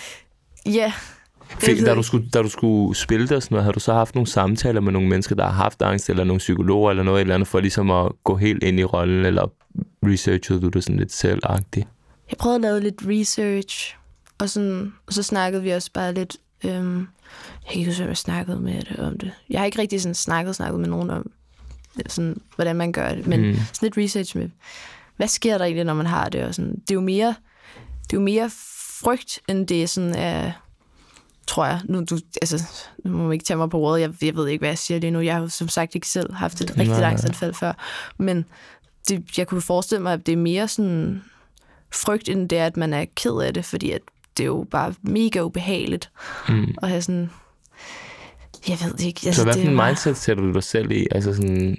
ja... Fik, da, du skulle, da du skulle spille det og sådan noget, havde du så haft nogle samtaler med nogle mennesker, der har haft angst, eller nogle psykologer, eller noget eller andet, for ligesom at gå helt ind i rollen, eller researchede du det sådan lidt selvagtigt? Jeg prøvede at lave lidt research, og, sådan, og så snakkede vi også bare lidt, øhm, jeg kan ikke huske, hvad jeg snakkede med det, om det. Jeg har ikke rigtig sådan snakket, snakket med nogen om, sådan, hvordan man gør det, men mm. sådan lidt research med, hvad sker der egentlig, når man har det, og sådan. Det er jo mere, det er jo mere frygt, end det sådan er... tror jeg. Nu, du, altså, nu må man ikke tage mig på ordet. Jeg, jeg ved ikke, hvad jeg siger lige nu. Jeg har jo som sagt ikke selv haft et rigtig angstanfald før. Men det, jeg kunne forestille mig, at det er mere sådan frygt, end det er, at man er ked af det, fordi at det er jo bare mega ubehageligt mm. at have sådan... Jeg ved ikke. Altså, så hvad for en var... mindset sætter du dig selv i? Altså sådan...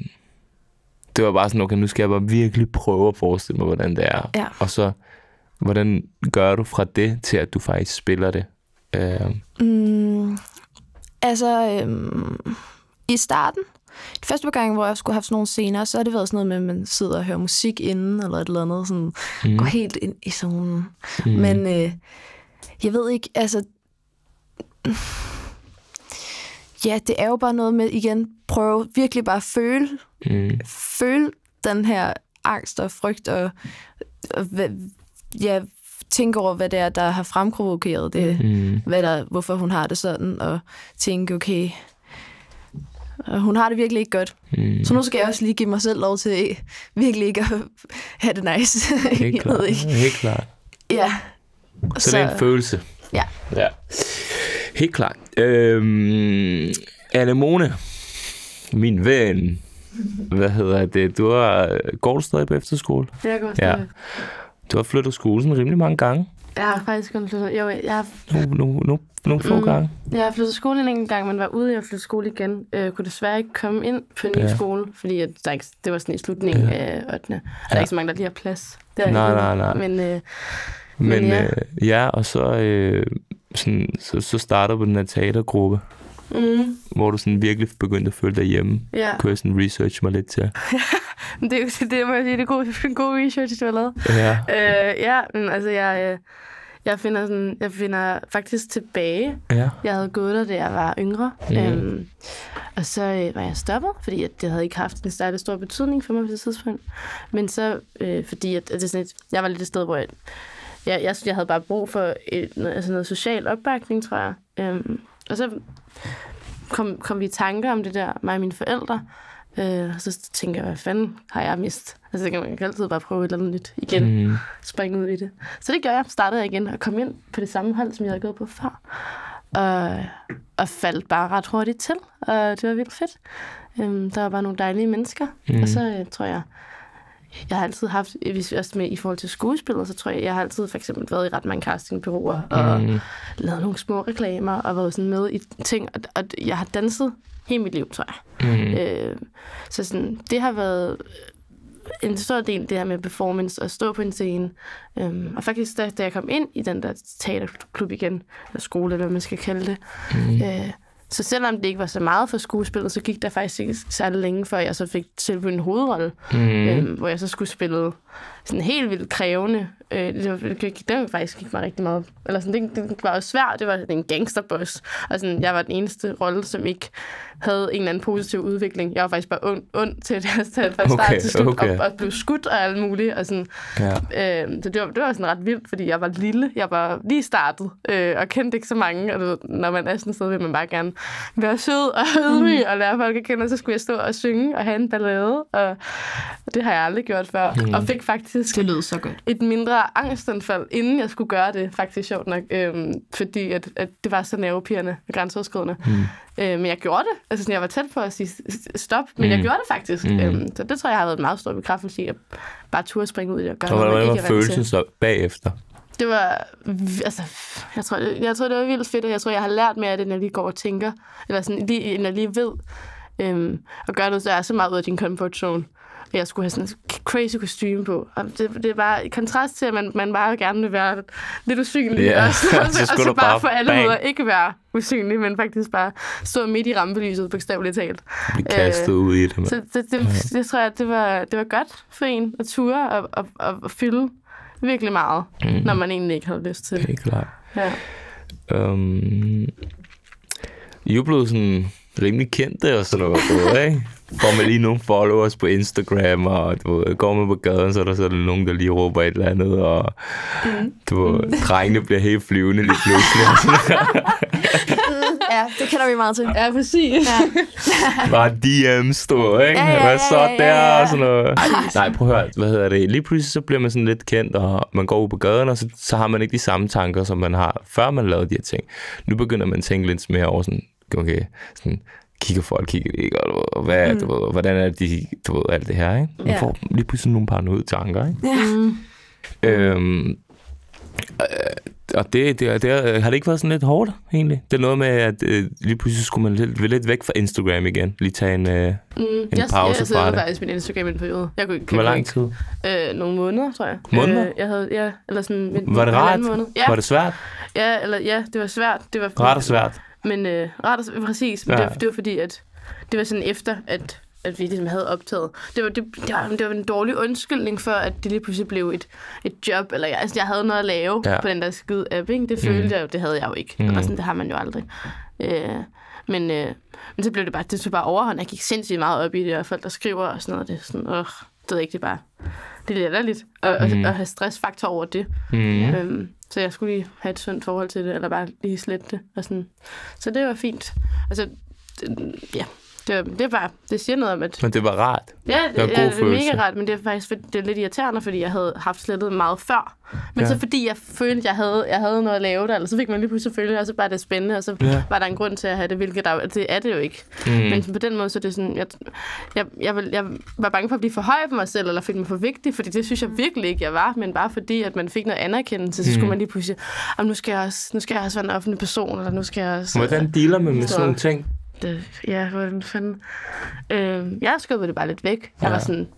Det var bare sådan, okay, nu skal jeg bare virkelig prøve at forestille mig, hvordan det er. Ja. Og så, hvordan gør du fra det til, at du faktisk spiller det? Uh... Mm, altså, øhm, i starten, de første par gange, hvor jeg skulle have sådan nogle scener, så har det været sådan noget med, at man sidder og hører musik inden, eller et eller andet, sådan, mm. går helt ind i zonen. Mm. Men øh, jeg ved ikke, altså... Ja, det er jo bare noget med, igen, prøve virkelig bare at føle, mm. føle den her angst og frygt, og, og ja, tænke over, hvad det er, der har fremprovokeret det, mm. hvad der, hvorfor hun har det sådan, og tænke, okay, hun har det virkelig ikke godt. Mm. Så nu skal jeg også lige give mig selv lov til virkelig ikke at have det nice. Helt klart. Helt klart. Ja. Så, så det er en følelse. Ja. Ja. Helt klart. Øhm, Anemone, min ven, hvad hedder det? Du har, går du stadig på efterskole? Jeg går stadig. Ja. Du har flyttet skole sådan rimelig mange gange. Jeg har faktisk kun flyttet... Jo, jeg har... Nogle no, no, no få mm, gange. Jeg har flyttet skole en enkelt gang, men var ude i at flytte skole igen. Jeg kunne desværre ikke komme ind på en ny ja. skole, fordi at der ikke, det var sådan i slutningen ja. af ottende Der er ja. ikke så mange, der lige har plads. Det er nej, nej, nej. Men, øh, men, men ja. Øh, ja, og så, øh, sådan, så, så starter du den her teatergruppe, mm. hvor du sådan virkelig begyndte at føle dig hjemme. Ja. Kunne jeg sådan researche mig lidt til. det er jo det, må jeg sige, det er god, en god research, du har lavet. Ja. Øh, ja, men altså, jeg, jeg, finder sådan, jeg finder faktisk tilbage. Ja. Jeg havde gået der, da jeg var yngre. Mm. Øhm, og så øh, var jeg stoppet, fordi at det havde ikke haft en særlig stor betydning for mig på det tidspunkt. Men så, øh, fordi at, at det sådan et, jeg var lidt et sted, hvor jeg, jeg, jeg, jeg havde bare brug for et, noget, altså noget social opbakning, tror jeg. Øhm, og så kom, kom vi i tanker om det der, mig og mine forældre. Øh, og så tænker jeg, hvad fanden har jeg mist? Altså, så kan man altid bare prøve et eller andet nyt igen. Mm. Springe ud i det. Så det gør jeg. Startede jeg igen og kom ind på det samme hold, som jeg havde gået på før. Og, og faldt bare ret hurtigt til. Og det var vildt fedt. Um, der var bare nogle dejlige mennesker. Mm. Og så uh, tror jeg, jeg har altid haft, hvis vi også med i forhold til skuespillet, så tror jeg, jeg har altid for eksempel været i ret mange castingbureauer og mm. lavet nogle små reklamer og været sådan med i ting, og, og jeg har danset hele mit liv, tror jeg. Mm. Øh, så sådan, det har været en stor del, det her med performance og stå på en scene. Øhm, og faktisk, da, da jeg kom ind i den der teaterklub igen, eller skole, eller hvad man skal kalde det, mm. øh, så selvom det ikke var så meget for skuespillet, så gik der faktisk ikke særlig længe, før jeg så fik tilbudt en hovedrolle, mm. øhm, hvor jeg så skulle spille sådan helt vildt krævende. Øh, det, var, det, det var faktisk gik mig rigtig meget. Eller sådan, det, det var jo svært. Det var sådan en gangsterboss. Og sådan, jeg var den eneste rolle, som ikke havde en eller anden positiv udvikling. Jeg var faktisk bare ond, ond til det, til fra start okay, til slut, okay. og, og blev skudt og alt muligt. Og sådan, ja. øh, så det var, det var sådan ret vildt, fordi jeg var lille. Jeg var lige startet, øh, og kendte ikke så mange. Og når man er sådan et sted, vil man bare gerne være sød og ydmyg og lære folk at kende. Og så skulle jeg stå og synge og have en ballade. Og det har jeg aldrig gjort før. Mm. Og fik faktisk det lød så godt. Et mindre angstanfald, inden jeg skulle gøre det, faktisk sjovt nok. Øhm, fordi at, at det var så nervepirrende og grænseoverskridende. Mm. Øh, men jeg gjorde det. Altså sådan, jeg var tæt på at sige stop, men mm. jeg gjorde det faktisk. Mm. Øhm, så det tror jeg har været en meget stor bekræftelse i, at bare turde springe ud i det og gøre noget, man ikke er vant til. Hvordan var følelsen så bagefter? Det var, altså, jeg tror, det, jeg tror, det var vildt fedt, og jeg tror, jeg har lært mere af det, når jeg lige går og tænker, eller sådan, lige, når jeg lige ved, øhm, og gøre noget, så er så meget ud af din comfort zone. Jeg skulle have sådan en crazy kostume på. Og det, det er bare i kontrast til, at man, man bare gerne vil være lidt usynlig. Yeah. Og så, og så, og så bare for alle måder ikke være usynlig, men faktisk bare stå midt i rampelyset, bogstaveligt talt. Blive kastet øh, ud i det. Så det, det, det, det tror jeg, det var, det var godt for en at ture og, og, og, og fylde virkelig meget, mm. når man egentlig ikke havde lyst til det. Helt klart. Ja. Um, I er jo blevet sådan rimelig kendte og sådan noget, ikke? Får man lige nogle followers på Instagram, og du ved, går man på gaden, så er der så nogen, der lige råber et eller andet, og mm. du ved, mm. drengene bliver helt flyvende lige pludselig. Ja, det kender vi meget til. Ja, præcis. Ja. Bare D M's, du ved, ikke? Ja, ja, Hvad så ja, ja, ja, der? ja. Og sådan noget. Nej, prøv at høre, hvad hedder det? Lige pludselig så bliver man sådan lidt kendt, og man går ud på gaden, og så, så har man ikke de samme tanker, som man har, før man lavede de her ting. Nu begynder man at tænke lidt mere over sådan, okay, sådan, kigger folk, kigger det ikke, og hvad, mm. du ved, hvordan er de, du ved, alt det her, ikke? Man yeah. får lige pludselig nogle paranoide tanker, ikke? Yeah. Øhm, øh, og det, det, det, har det ikke været sådan lidt hårdt, egentlig? Det er noget med, at øh, lige pludselig skulle man lidt, lidt væk fra Instagram igen, lige tage en, øh, mm, en jeg, pause jeg, fra det. Jeg faktisk min Instagram i en periode. Jeg kunne, Hvor lang tid? Øh, nogle måneder, tror jeg. Måneder? Øh, jeg havde, ja, eller sådan... En, var det rart? Ja. Var det svært? Ja, eller, ja, det var svært. Det var, rart og svært? Men øh, ret og, præcis, men ja. det, det var fordi, at det var sådan efter, at, at vi ligesom havde optaget. Det var, det, det, var, det var en dårlig undskyldning for, at det lige pludselig blev et, et job, eller jeg, altså, jeg havde noget at lave ja. på den der skide app, ikke? Det følte mm. jeg jo, det havde jeg jo ikke. Mm. Eller sådan, det har man jo aldrig. Øh, men, øh, men så blev det bare, det tog bare overhånd. Jeg gik sindssygt meget op i det, og folk, der skriver og sådan noget, det er sådan, åh, det ved ikke, det er bare, det er latterligt at, mm. at, at have stressfaktor over det. Mm. Øhm, Så jeg skulle lige have et sundt forhold til det, eller bare lige slette det. Og sådan. Så det var fint. Altså, det, ja, det, var, det, var, det siger noget om, at... Men det var rart. Ja, det, det var ja, det er mega rart, men det er faktisk det er lidt irriterende, fordi jeg havde haft slettet meget før. Men ja. så fordi jeg følte, at jeg havde, jeg havde noget at lave der, eller så fik man lige pludselig føle, og så bare det spændende, og så ja. var der en grund til at have det, hvilket der, det er det jo ikke. Mm. Men på den måde, så er det sådan, jeg, jeg, jeg, vil, jeg var bange for at blive for høj på mig selv, eller følte mig for vigtig, fordi det synes jeg virkelig ikke, jeg var, men bare fordi, at man fik noget anerkendelse, så skulle mm. man lige pludselig, nu skal jeg også, nu skal jeg også være en offentlig person, eller nu skal jeg også... Hvordan dealer man med sådan nogle ting? Det, ja, hvordan fanden... Øh, jeg skubbede det bare lidt væk. Jeg ja. var sådan...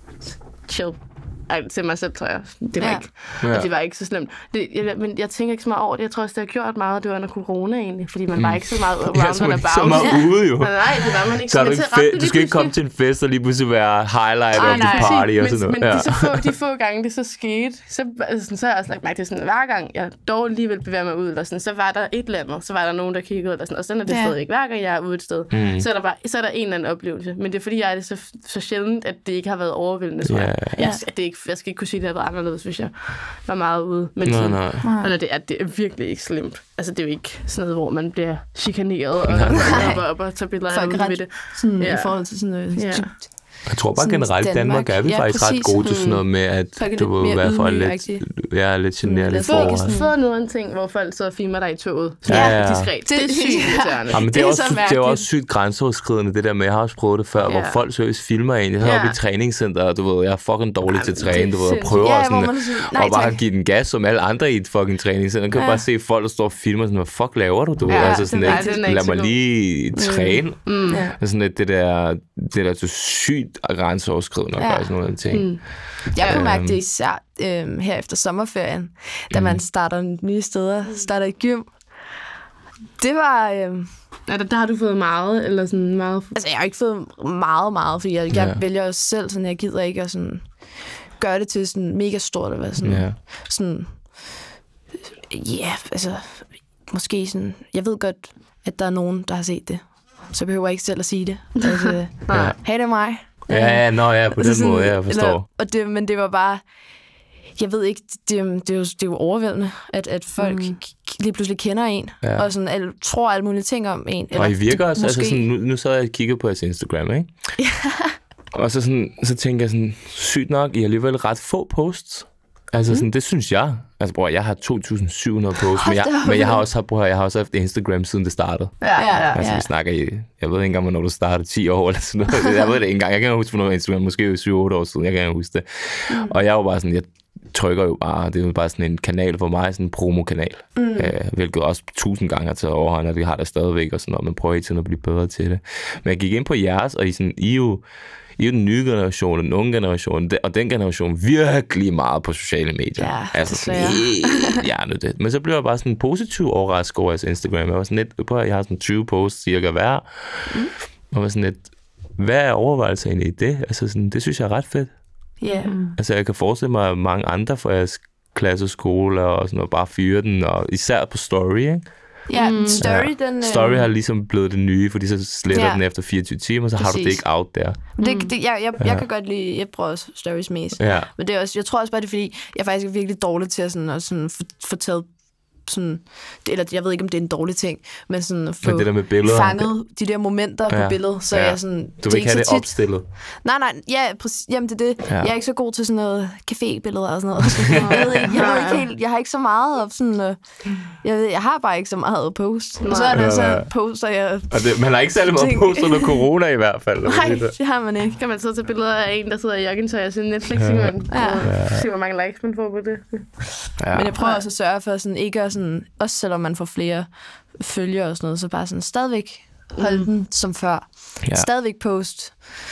Chill. Ej, til mig selv, tror jeg. Det var, ja. ikke, ja. det var ikke så slemt. Det, jeg, men jeg tænker ikke så meget over det. Jeg tror også, det har gjort meget, det var under corona egentlig. Fordi man mm. var ikke så meget around ja, and about. så meget ude jo. Nej, det var man ikke. Så er du, ikke fe- du skal ikke komme til en fest og lige pludselig være highlight Ej, of the party nej. og sådan noget. Men, men ja. de, så få, de få gange, det så skete, så, altså, så har jeg også lagt mærke til sådan, hver gang jeg dog lige vil bevæge mig ud, eller sådan, så var der et eller andet, så var der nogen, der kiggede, eller sådan, og sådan er det ja. stadig ikke. Hver gang jeg er ude et sted, mm. så, er der bare, så er der en eller anden oplevelse. Men det er fordi, jeg er det så, så sjældent, at det ikke har været overvældende, tror jeg. Yeah. Jeg, det ikke, jeg skal ikke kunne sige, at det har været anderledes, hvis jeg var meget ude. Men nej, sådan, nej. Altså, det, er, det er virkelig ikke slemt. Altså, det er jo ikke sådan noget, hvor man bliver chikaneret og, og, og, og, og tager billeder af det. Sådan ja. i forhold til sådan noget. Ja. Jeg tror bare generelt, Danmark, Danmark er vi ja, faktisk præcis. ret gode til sådan noget med, at du vil være for lidt, ja, lidt generet lidt for. Jeg kan få noget en ting, hvor folk så filmer dig i toget. Ja, ja. Diskret. Det er sygt irriterende. Ja, men det er, også, det er også sygt grænseoverskridende, det der med, jeg har også prøvet det før, ja. hvor folk seriøst filmer en. Jeg har ja. oppe i træningscenter, og du ved, jeg er fucking dårlig til at træne, du ved, og prøver ja, sådan, nej, og bare give den gas som alle andre i et fucking træningscenter. Kan ja. bare se folk, der står og filmer sådan, hvad fuck laver du, du ja, altså sådan lidt, lad mig lige træne. Sådan lidt det der, det der så sygt grænseoverskridende at gøre sådan nogle ting. Mm. Jeg kunne mærke det især øh, her efter sommerferien, da mm. man starter nye steder, starter i gym. Det var... Øh, ja, der, der har du fået meget, eller sådan meget... Altså, jeg har ikke fået meget, meget, fordi jeg, jeg ja. vælger jo selv, sådan, jeg gider ikke at sådan, gøre det til sådan mega stort, eller sådan... Ja, sådan, ja altså, måske sådan... Jeg ved godt, at der er nogen, der har set det, så behøver jeg ikke selv at sige det. Altså, ja. Hey, det er mig. Ja, ja, nå, ja, på den sådan, måde, jeg forstår. Eller, og det, men det var bare, jeg ved ikke, det, det, er, jo, det er jo overvældende, at, at folk mm. lige pludselig kender en, ja. og sådan, al, tror alle mulige ting om en. Eller, og I virker også, altså sådan, nu, nu så jeg og kigger på jeres Instagram, ikke? Ja. Og så, sådan, så tænker jeg sådan, sygt nok, I har alligevel ret få posts. Altså mm. sådan, det synes jeg. Altså bror, jeg har to tusind syv hundrede posts, men jeg, men jeg har også bror, jeg har også haft Instagram siden det startede. Ja, ja, ja. Altså vi snakker i, jeg ved ikke engang, hvornår du startede, ti år eller sådan noget. Jeg ved det ikke engang. Jeg kan ikke huske, hvornår Instagram, måske syv otte år siden, jeg kan ikke huske det. Mm. Og jeg var bare sådan, jeg trykker jo bare, det er jo bare sådan en kanal for mig, sådan en promokanal. Mm. Øh, hvilket også tusind gange har taget overhånd, og vi har det stadigvæk og sådan noget, man prøver hele tiden at blive bedre til det. Men jeg gik ind på jeres, og I sådan, I jo, I er den nye generation, den unge generation, og den generation virkelig meget på sociale medier. Ja, altså sådan helt hjernet. Men så blev jeg bare sådan en positiv overrasket over jeres Instagram. Jeg var sådan lidt, på, jeg har sådan tyve posts cirka hver. Mm. Og var sådan lidt, hvad er overvejelser egentlig i det? Altså sådan, det synes jeg er ret fedt. Ja. Yeah. Altså jeg kan forestille mig, at mange andre fra jeres klasseskole og sådan noget, bare fyre den, og især på story, ikke? Ja, mm. Story, ja. den... Story har ligesom blevet det nye, fordi så sletter ja. den efter fireogtyve timer, så Præcis. har du det ikke out der. Det, det, jeg, jeg, ja. jeg kan godt lide... Jeg prøver også stories mest. Ja. Men det er også, jeg tror også bare, det er fordi, jeg faktisk er virkelig dårlig til at, sådan, at sådan, få taget sådan, eller jeg ved ikke, om det er en dårlig ting, men sådan at få men det der med billeder, fanget de der momenter ja. på billedet, så ja. jeg sådan... Du vil ikke have det tit. opstillet? Nej, nej, ja, præcis, jamen det er det. Ja. Jeg er ikke så god til sådan noget cafébilleder og sådan noget. jeg, ved ikke, jeg, ved ikke helt, jeg har ikke så meget op sådan... Uh, jeg, ved, jeg har bare ikke så meget post. Og så er det så poster jeg... Og det, man har ikke særlig meget post under corona i hvert fald. Nej, det har man ikke. Kan man så tage billeder af en, der sidder i joggingtøj og sin Netflix, ja. man ja. se, hvor mange likes man får på det. Ja. Men jeg prøver også at sørge for sådan ikke at sådan, også selvom man får flere følgere og sådan noget, så bare sådan stadigvæk holde mm. den som før. Ja. Stadigvæk post.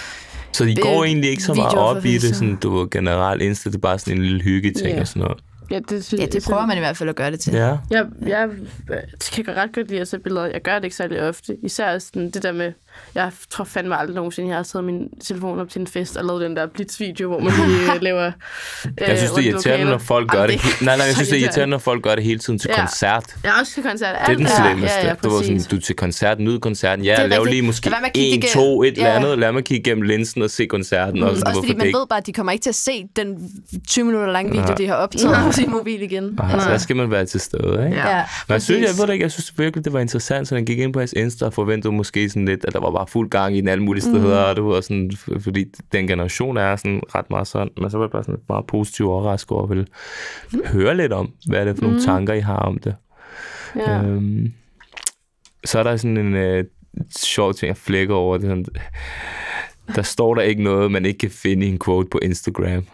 Så de går egentlig ikke så meget op i det, sådan, du generelt Insta, det er bare sådan en lille hyggeting yeah. og sådan noget. Ja, det, synes, ja, det prøver man i hvert fald at gøre det til. Ja. Jeg, jeg, jeg kan ret godt lide at se billeder. Jeg gør det ikke særlig ofte. Især sådan det der med, jeg tror fandme aldrig nogensinde, jeg har taget min telefon op til en fest og lavet den der blitz-video, hvor man lige laver øh, Jeg synes, det er irriterende, når folk gør det. det. Nej, nej, jeg synes, det er irriterende, når folk gør det hele tiden til ja. koncert. Ja, også til koncert. Det er den slemmeste. Ja, ja, du var sådan, du er til koncert, nyd koncerten. Ja, lav lige måske en, to, et eller andet. Lad mig kigge gennem linsen og se koncerten. Mm. Også, også fordi man ved bare, at de kommer ikke til at se den tyve minutter lange video, de har optaget på sin mobil igen. Ah, så der skal man være til stede, ikke? Ja. Men jeg synes, jeg ved det ikke, jeg synes virkelig, det var interessant, så jeg gik ind på jeres Insta og forventede måske sådan lidt, at der var bare fuld gang i den alle mulige steder, mm. og det var sådan, fordi den generation er sådan ret meget sådan, men så var det bare sådan meget positiv overrasket over, at ville mm. høre lidt om, hvad er det for nogle mm. tanker, I har om det. Ja. Øhm, så er der sådan en øh, sjov ting, jeg flækker over, det sådan, der står der ikke noget, man ikke kan finde i en quote på Instagram.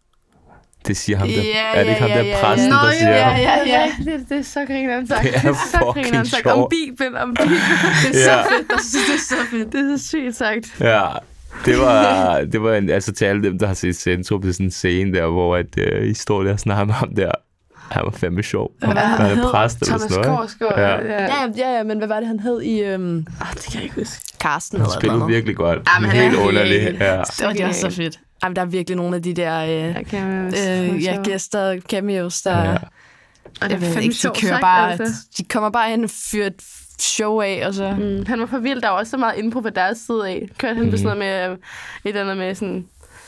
Det siger ham der. Yeah, er det ikke ham yeah, der præsten, yeah. der siger ja, ham? ja, ja. Det, det er så grineren sagt. Det er, det er så grineren sagt. Om Bibelen, om Bibelen. Det er ja. så fedt. Jeg synes, det er så fedt. Det er så sygt sagt. Ja, det var, det var en, altså til alle dem, der har set Centrum, det er sådan en scene der, hvor at, uh, I står der og snakker med ham der. Han var fandme sjov. Ja, hvad han er præst eller sådan noget. Thomas Korsgaard. Ja. Ja, ja, ja, men hvad var det, han hed i... Um... Oh, det kan jeg ikke huske. Karsten han eller spillede noget. virkelig godt. Ja, men helt underlig. Ja. Det var det også så fedt. Jamen, der er virkelig nogle af de der øh, øh, ja, gæster, cameos, der... Ja. Og det er ikke, de, kører bare, altså. de kommer bare ind og fyrer et show af, og så... Mm, han var for vild. Der var også så meget impro på deres side af. Kørte han mm. på sådan noget med... Øh, et eller andet med sådan...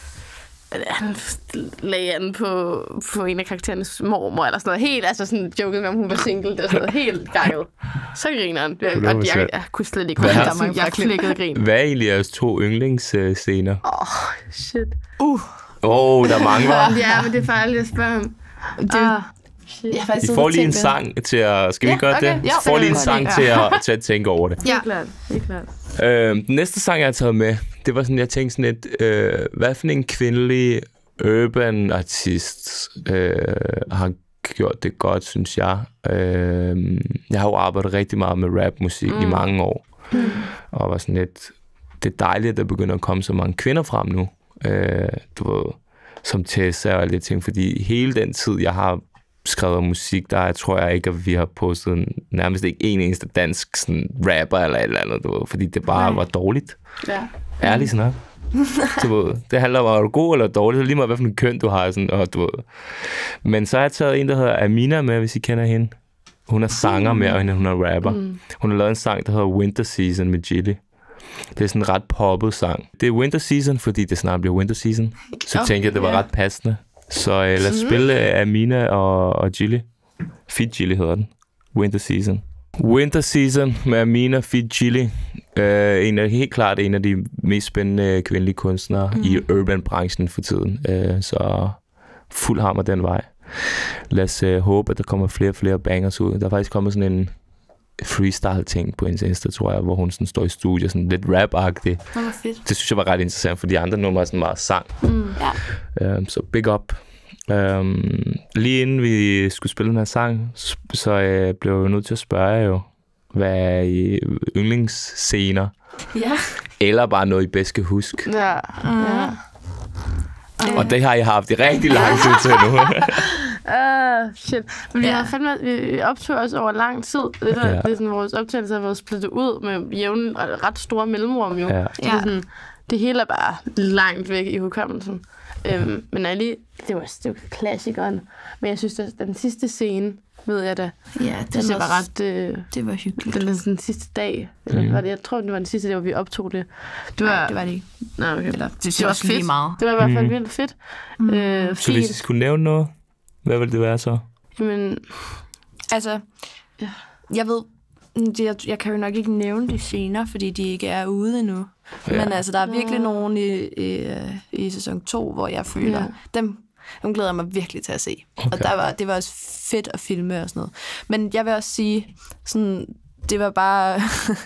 Han lagde an på, på en af karakterernes mormor, eller sådan noget helt, altså sådan joket med, om hun var single, det var sådan noget helt ganget. Så grineren. Jeg, jeg, jeg, jeg kunne slet ikke Hvad holde er- det. Jeg flækkede grin. Hvad er egentlig jeres to yndlingsscener? Åh, oh, shit. Uh. Åh, oh, der er mange, var. Ja, men det er farligt at spørge om. Det, Ah, shit. jeg har faktisk Vi siddet får og lige en tænkt sang til at... Skal vi Ja, gøre okay. det? Ja, Så får det lige en kan sang vi til at, til at tænke over det. Ja. Helt klart. Helt klart. Øh, den næste sang, jeg har taget med, det var sådan, jeg tænkte sådan lidt, øh, hvad for en kvindelig urban artist øh, har gjort det godt, synes jeg. Øh, jeg har jo arbejdet rigtig meget med rapmusik mm. i mange år, mm. og var sådan lidt, det er dejligt, at der begynder at komme så mange kvinder frem nu, øh, du ved, som Tessa og alle de ting, fordi hele den tid, jeg har skrevet musik, der jeg tror jeg ikke, at vi har postet en, nærmest ikke en eneste dansk sådan, rapper eller et eller andet, du ved, fordi det bare Nej. var dårligt. Ja. Ærligt sådan du ved, det handler om, er du god eller dårlig, så lige meget, hvad for en køn du har. Sådan, og, du ved. Men så har jeg taget en, der hedder Amina med, hvis I kender hende. Hun er sanger mere, end hun er rapper. Mm. Hun har lavet en sang, der hedder Winter Season med Gilly. Det er sådan en ret poppet sang. Det er Winter Season, fordi det snart bliver Winter Season. Så okay, tænkte jeg, at det var yeah. ret passende. Så uh, lad os spille Amina og, og Gilly. Feat Gilly hedder den. Winter Season. Winter Season med Amina Feat Gilly. Uh, en af, helt klart en af de mest spændende kvindelige kunstnere mm. i urban-branchen for tiden. Uh, så fuld hammer den vej. Lad os uh, håbe, at der kommer flere og flere bangers ud. Der er faktisk kommet sådan en freestyle-ting på hendes Insta, tror jeg, hvor hun sådan står i studiet, sådan lidt rap-agtig. Det var fedt. Det synes jeg var ret interessant, for de andre numre er sådan meget sang. Mm. Ja. Uh, så big up. Um, lige inden vi skulle spille den her sang, så uh, blev jeg nødt til at spørge jer jo, hvad er I yndlingsscener? Ja. Eller bare noget, I bedst kan huske. Ja. Mm. ja. Og det har I haft i rigtig lang tid til nu. Uh, shit. Men vi Ja. har fandme, vi optog os over lang tid. Det, der, Ja. det er sådan, vores optagelse har været splittet ud med jævne og ret store mellemrum jo. Ja. Så det, er sådan, det hele er bare langt væk i hukommelsen. Øhm, men Ali, det var, det var klassikeren. Men jeg synes, at den sidste scene, ved jeg da, Ja, det, det det var, var ret... Øh, det var hyggeligt. den, den, den sidste dag. Eller, Mm. var det, jeg tror, det var den sidste dag, hvor vi optog det. Det var, Nej, det var det ikke. Nå, okay. Eller, det, det var også lige fedt. meget. Det var i hvert fald Mm. vildt fedt. Mm. Øh, Så hvis I fint. skulle nævne noget, hvad ville det være så? Jamen, Altså, Ja. jeg ved, det- jeg, jeg kan jo nok ikke nævne de scener, fordi de ikke er ude endnu. Ja. Men altså, der er virkelig Ja. nogen i, i, i sæson to, hvor jeg føler, Ja. dem, dem glæder jeg mig virkelig til at se. Okay. Og der var, det var også fedt at filme og sådan noget. Men jeg vil også sige, sådan, det var bare...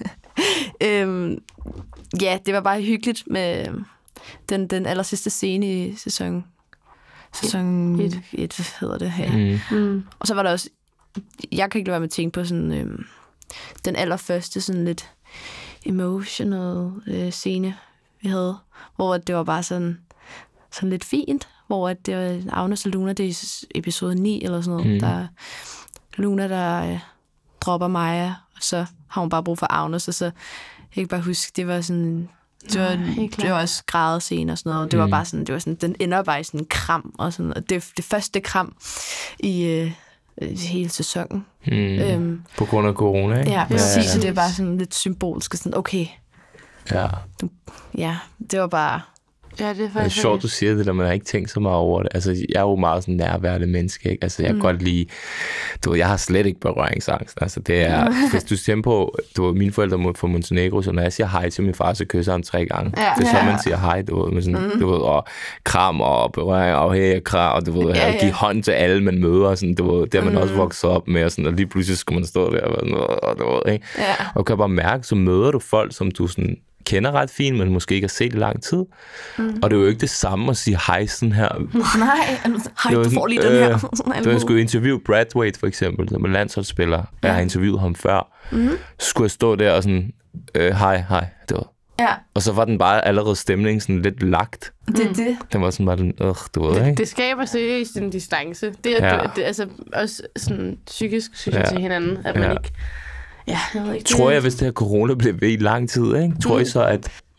øhm, ja, det var bare hyggeligt med den, den aller sidste scene i sæson... Sæson Et. et, hvad hedder det her. Mm. mm. Og så var der også, jeg kan ikke lade være med at tænke på sådan, øhm, den allerførste sådan lidt emotional øh, scene, vi havde, hvor det var bare sådan, sådan lidt fint, hvor at det var Agnes og Luna, det er i s- episode ni eller sådan noget, Mm. der er Luna, der øh, dropper Maja, og så har hun bare brug for Agnes, og så, jeg kan bare huske, det var sådan, det var, Ja, helt klart. det var også grædescene og sådan noget, og det var Mm. bare sådan, det var sådan, den ender bare i sådan en kram, og sådan, og det, det første kram i øh, øh, hele sæsonen. Mm. Øhm, På grund af corona, ikke? ja, præcis, Ja, så det er bare sådan lidt symbolsk, og sådan, okay, ja. ja, det var bare, Ja, det er Det er faktisk... sjovt, du siger det, der man har ikke tænkt så meget over det. Altså, jeg er jo meget sådan nærværende menneske, ikke? Altså, jeg kan mm. godt lide... Du ved, jeg har slet ikke berøringsangst. Altså, det er... Hvis du ser på... Du ved, mine forældre er fra Montenegro, så når jeg siger hej til min far, så kysser han tre gange. Ja. Det er så, Ja. man siger hej, du ved, med sådan, mm. du ved, og kram og berøring og hey, kram, og du ved, Ja, ja, ja. give hånd til alle, man møder, og sådan, du ved, det har man mm. også vokset op med, og, sådan, og lige pludselig skal man stå der, og, sådan, og, du ved, ikke? ja. Og kan bare mærke, så møder du folk, som du sådan kender ret fint, men måske ikke har set i lang tid. Mm. Og det er jo ikke det samme at sige hej sådan her. Nej, hej, Det var du får sådan, lige den her. øh, Sådan, Da jeg skulle interviewe Brathwaite, for eksempel, som er landsholdsspiller, ja. Jeg har interviewet ham før, mm. så skulle jeg stå der og sådan, øh, hej, hej, det var. ja, Og så var den bare allerede stemningen sådan lidt lagt. det er det. Den var sådan bare den, øh, du ved, Det, ikke? det skaber seriøst en distance. Det er Ja. ja. det, altså også sådan psykisk, synes jeg, Ja. til hinanden, at man Ja. ikke... Ja, jeg ved ikke. Tror jeg, hvis det her corona bliver ved i lang tid, ikke? Tror Mm. I så, at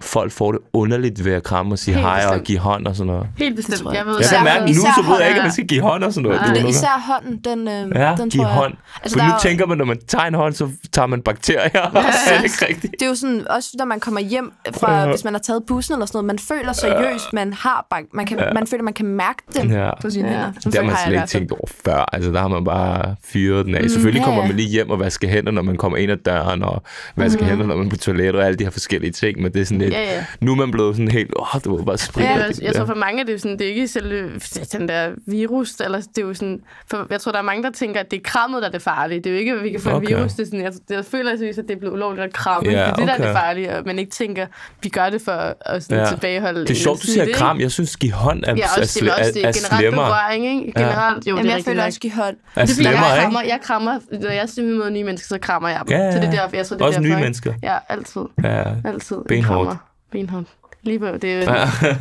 folk får det underligt ved at kramme og sige Helt hej bestemt. og give hånd og sådan noget. Helt bestemt. Jeg, jeg ved, Jeg kan mærke nu, så ved jeg ikke, at hånden, man skal give hånd og sådan noget. Det Du er ved især hånden, den, øh, Ja, den give tror jeg... hånd. Altså, For nu der er jo- tænker man, når man tager en hånd, så tager man bakterier. Og så er det ikke rigtigt. Det er jo sådan, også når man kommer hjem fra, hvis man har taget bussen eller sådan noget, man føler seriøst, man har bak- man, kan, man føler, man kan mærke dem Ja. på sine Ja. hænder. Det har man slet ikke tænkt over før. Altså, der har man bare fyret den af. Selvfølgelig ja, kommer ja. man lige hjem og vasker hænder, når man kommer ind ad døren, og vasker hænder, når man er på toilettet, og alle de her forskellige ting. Men det er sådan lidt... Ja, ja. Nu er man blevet sådan helt... Åh, det var bare sprit. Ja, jeg, jeg tror for mange, det er jo sådan, det er ikke selve den der virus, eller det er jo sådan, for jeg tror, der er mange, der tænker, at det er krammet, der er det farlige. Det er jo ikke, at vi kan få Okay. en virus. Det er sådan, jeg, jeg føler seriøst, at det er blevet ulovligt at kramme. Ja, det er det, der er okay. det farlige, og man ikke tænker, vi gør det for at sådan, Ja. tilbageholde. Det er sjovt, du siger smitte, kram. Jeg synes, give hånd er, ikke? Ja, er, også, det er sle- også det er, er er generelt slemmere. berøring, ikke? Generelt, jo, Jamen, det er jeg rigtigt føler nok. også, give hånd. Er Det er fordi, jeg slemmere, krammer, ikke? jeg krammer, når jeg er med nye mennesker, så krammer jeg dem. Ja, ja, Så det er ja. derfor, jeg tror, det er Også derfor, nye ikke? mennesker. Ja, altid. Ja. Altid. Jeg Benhårdt. krammer. Benhårdt. Lige på, det er jo...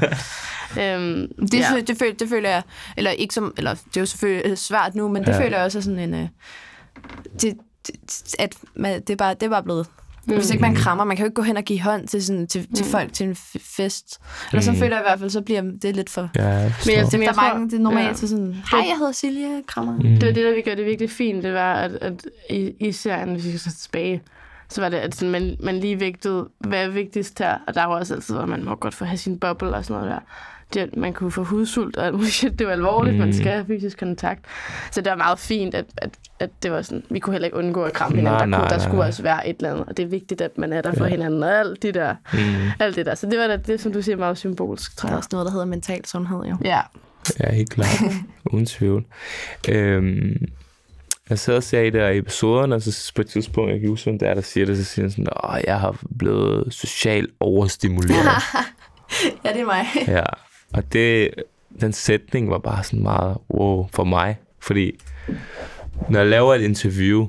øhm, Det, ja. ja. det, føler, det føler jeg, eller ikke som, eller det er jo selvfølgelig svært nu, men det Ja. føler jeg også er sådan en, øh, det, det, at man, det, er bare, det er bare blevet. Mm. Hvis ikke man krammer, man kan jo ikke gå hen og give hånd til, sådan, til, til Mm. folk til en f- fest. Eller så Mm. føler jeg i hvert fald, så bliver det lidt for... Ja, jeg Men jeg, forstår. Det men er jeg for tror, mange, det er normalt ja. så sådan, hej, jeg hedder Silje, krammer. Mm. Det var det, der vi gør det virkelig fint. Det var, at, at i, i serien, hvis vi skal så tilbage, så var det, at sådan, man, man lige vægtede, hvad er vigtigst her. Og der var også altid, hvor man må godt få have sin boble og sådan noget der. Det, at man kunne få hudsult og alt muligt shit. Det var alvorligt, mm. man skal have fysisk kontakt. Så det var meget fint, at, at, at det var sådan, vi kunne heller ikke undgå at kramme hinanden. Nej, Der, nej, kunne, der nej, skulle nej. også være et eller andet. Og det er vigtigt, at man er der for Ja. hinanden og alt det der. Mm. Alt det der. Så det var da det, som du siger, meget symbolsk, tror Der er jeg. også noget, der hedder mental sundhed, jo. Ja. Ja, helt klart. Uden tvivl. Øhm, jeg sad og ser i der episoderne, og så på et tidspunkt, jeg kan huske, der er, der siger det, så siger han sådan, åh, jeg har blevet socialt overstimuleret. Ja, det er mig. Ja, og det, den sætning var bare sådan meget wow for mig, fordi når jeg laver et interview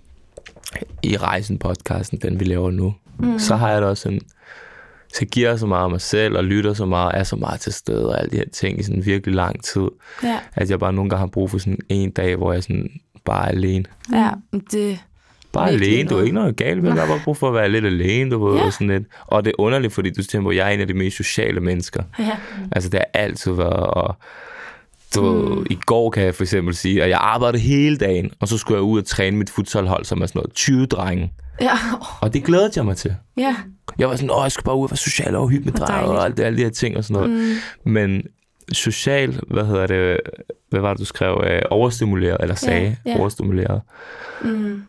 i Rejsen-podcasten, den vi laver nu, mm. så har jeg da også en, så giver jeg så meget af mig selv, og lytter så meget, er så meget til stede, og alle de her ting i sådan virkelig lang tid, Ja. at jeg bare nogle gange har brug for sådan en dag, hvor jeg sådan bare er alene. Ja, det... Bare Virkelig alene, du er noget. ikke noget galt med, jeg har bare brug for at være lidt alene, du ved, Ja. og sådan lidt. Og det er underligt, fordi du tænker på, jeg er en af de mest sociale mennesker. Ja. Altså, det har altid været, og du, mm. i går kan jeg for eksempel sige, at jeg arbejdede hele dagen, og så skulle jeg ud og træne mit futsalhold, som er sådan noget tyve drenge. Ja. Og det glædede jeg mig til. Ja. Jeg var sådan, åh, jeg skal bare ud og være social og hygge med Hvor drenge, og dejligt. alt det, alle de her ting og sådan noget. Mm. Men social, hvad hedder det, hvad var det, du skrev, øh, overstimuleret, eller sagde, Ja, ja. overstimuleret. Mm.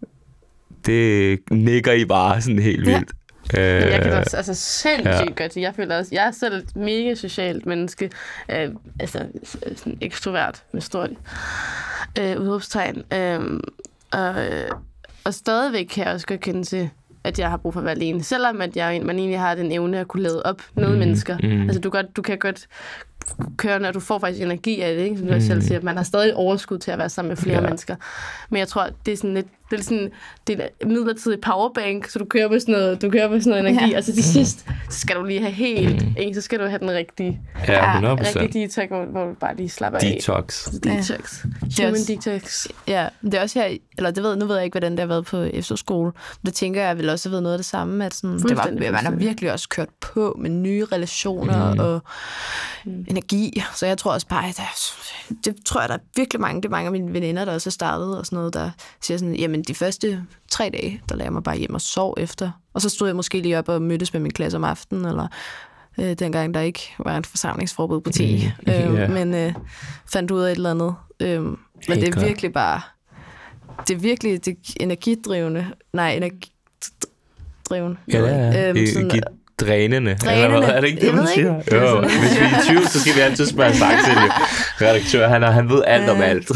Det nikker I bare sådan helt Ja. vildt. Men jeg kan Øh, også altså, sindssygt ja. ja. godt til. Jeg føler også, jeg er selv et mega socialt menneske. Øh, altså sådan ekstrovert med stort øh, udråbstegn. Øh, og, øh, og stadigvæk kan jeg også godt kende til, at jeg har brug for at være alene. Selvom at jeg, man egentlig har den evne at kunne lade op med mm. mennesker. Mm. Altså du, godt, du kan godt køre, når du får faktisk energi af det, ikke? Som du mm. selv siger. Man har stadig overskud til at være sammen med flere Ja. ja. mennesker. Men jeg tror, det er sådan lidt, det er sådan, det er en midlertidig powerbank, så du kører på sådan noget, du kører på sådan noget energi, Ja. og så til sidst, så skal du lige have helt, mm. ikke? Så skal du have den rigtige, Ja, hundrede procent. rigtige detox, hvor, hvor du bare lige slapper Detox. af. Detox. Det er Human også- detox. Ja, det er også her, eller det ved, nu ved jeg ikke, hvordan det har været på efterskole. Men det tænker jeg vil også have været noget af det samme, at sådan, det var, Fuldstændig, man har fuldstændig. virkelig også kørt på med nye relationer mm. og mm. energi. Så jeg tror også bare, at der, det tror jeg, der er virkelig mange, det er mange af mine veninder, der også er startet og sådan noget, der siger sådan, jamen de første tre dage, der lader jeg mig bare hjem og sov efter. Og så stod jeg måske lige op og mødtes med min klasse om aftenen, eller øh, dengang der ikke var en forsamlingsforbud på ti. Mm. øh, Ja. Men øh, fandt ud af et eller andet. Øh, men det er klart. virkelig bare... Det er virkelig det er energidrivende. Nej, energidrivende. Ja, det er. Øhm, I- sådan- Giv drænende. Drænende. Eller hvad? Er det ikke det, Jeg man ved siger? ikke. Jo, hvis vi er i tvivl, så skal vi altid spørge Saxilje, redaktør. Han, er, han ved alt om Øh, alt.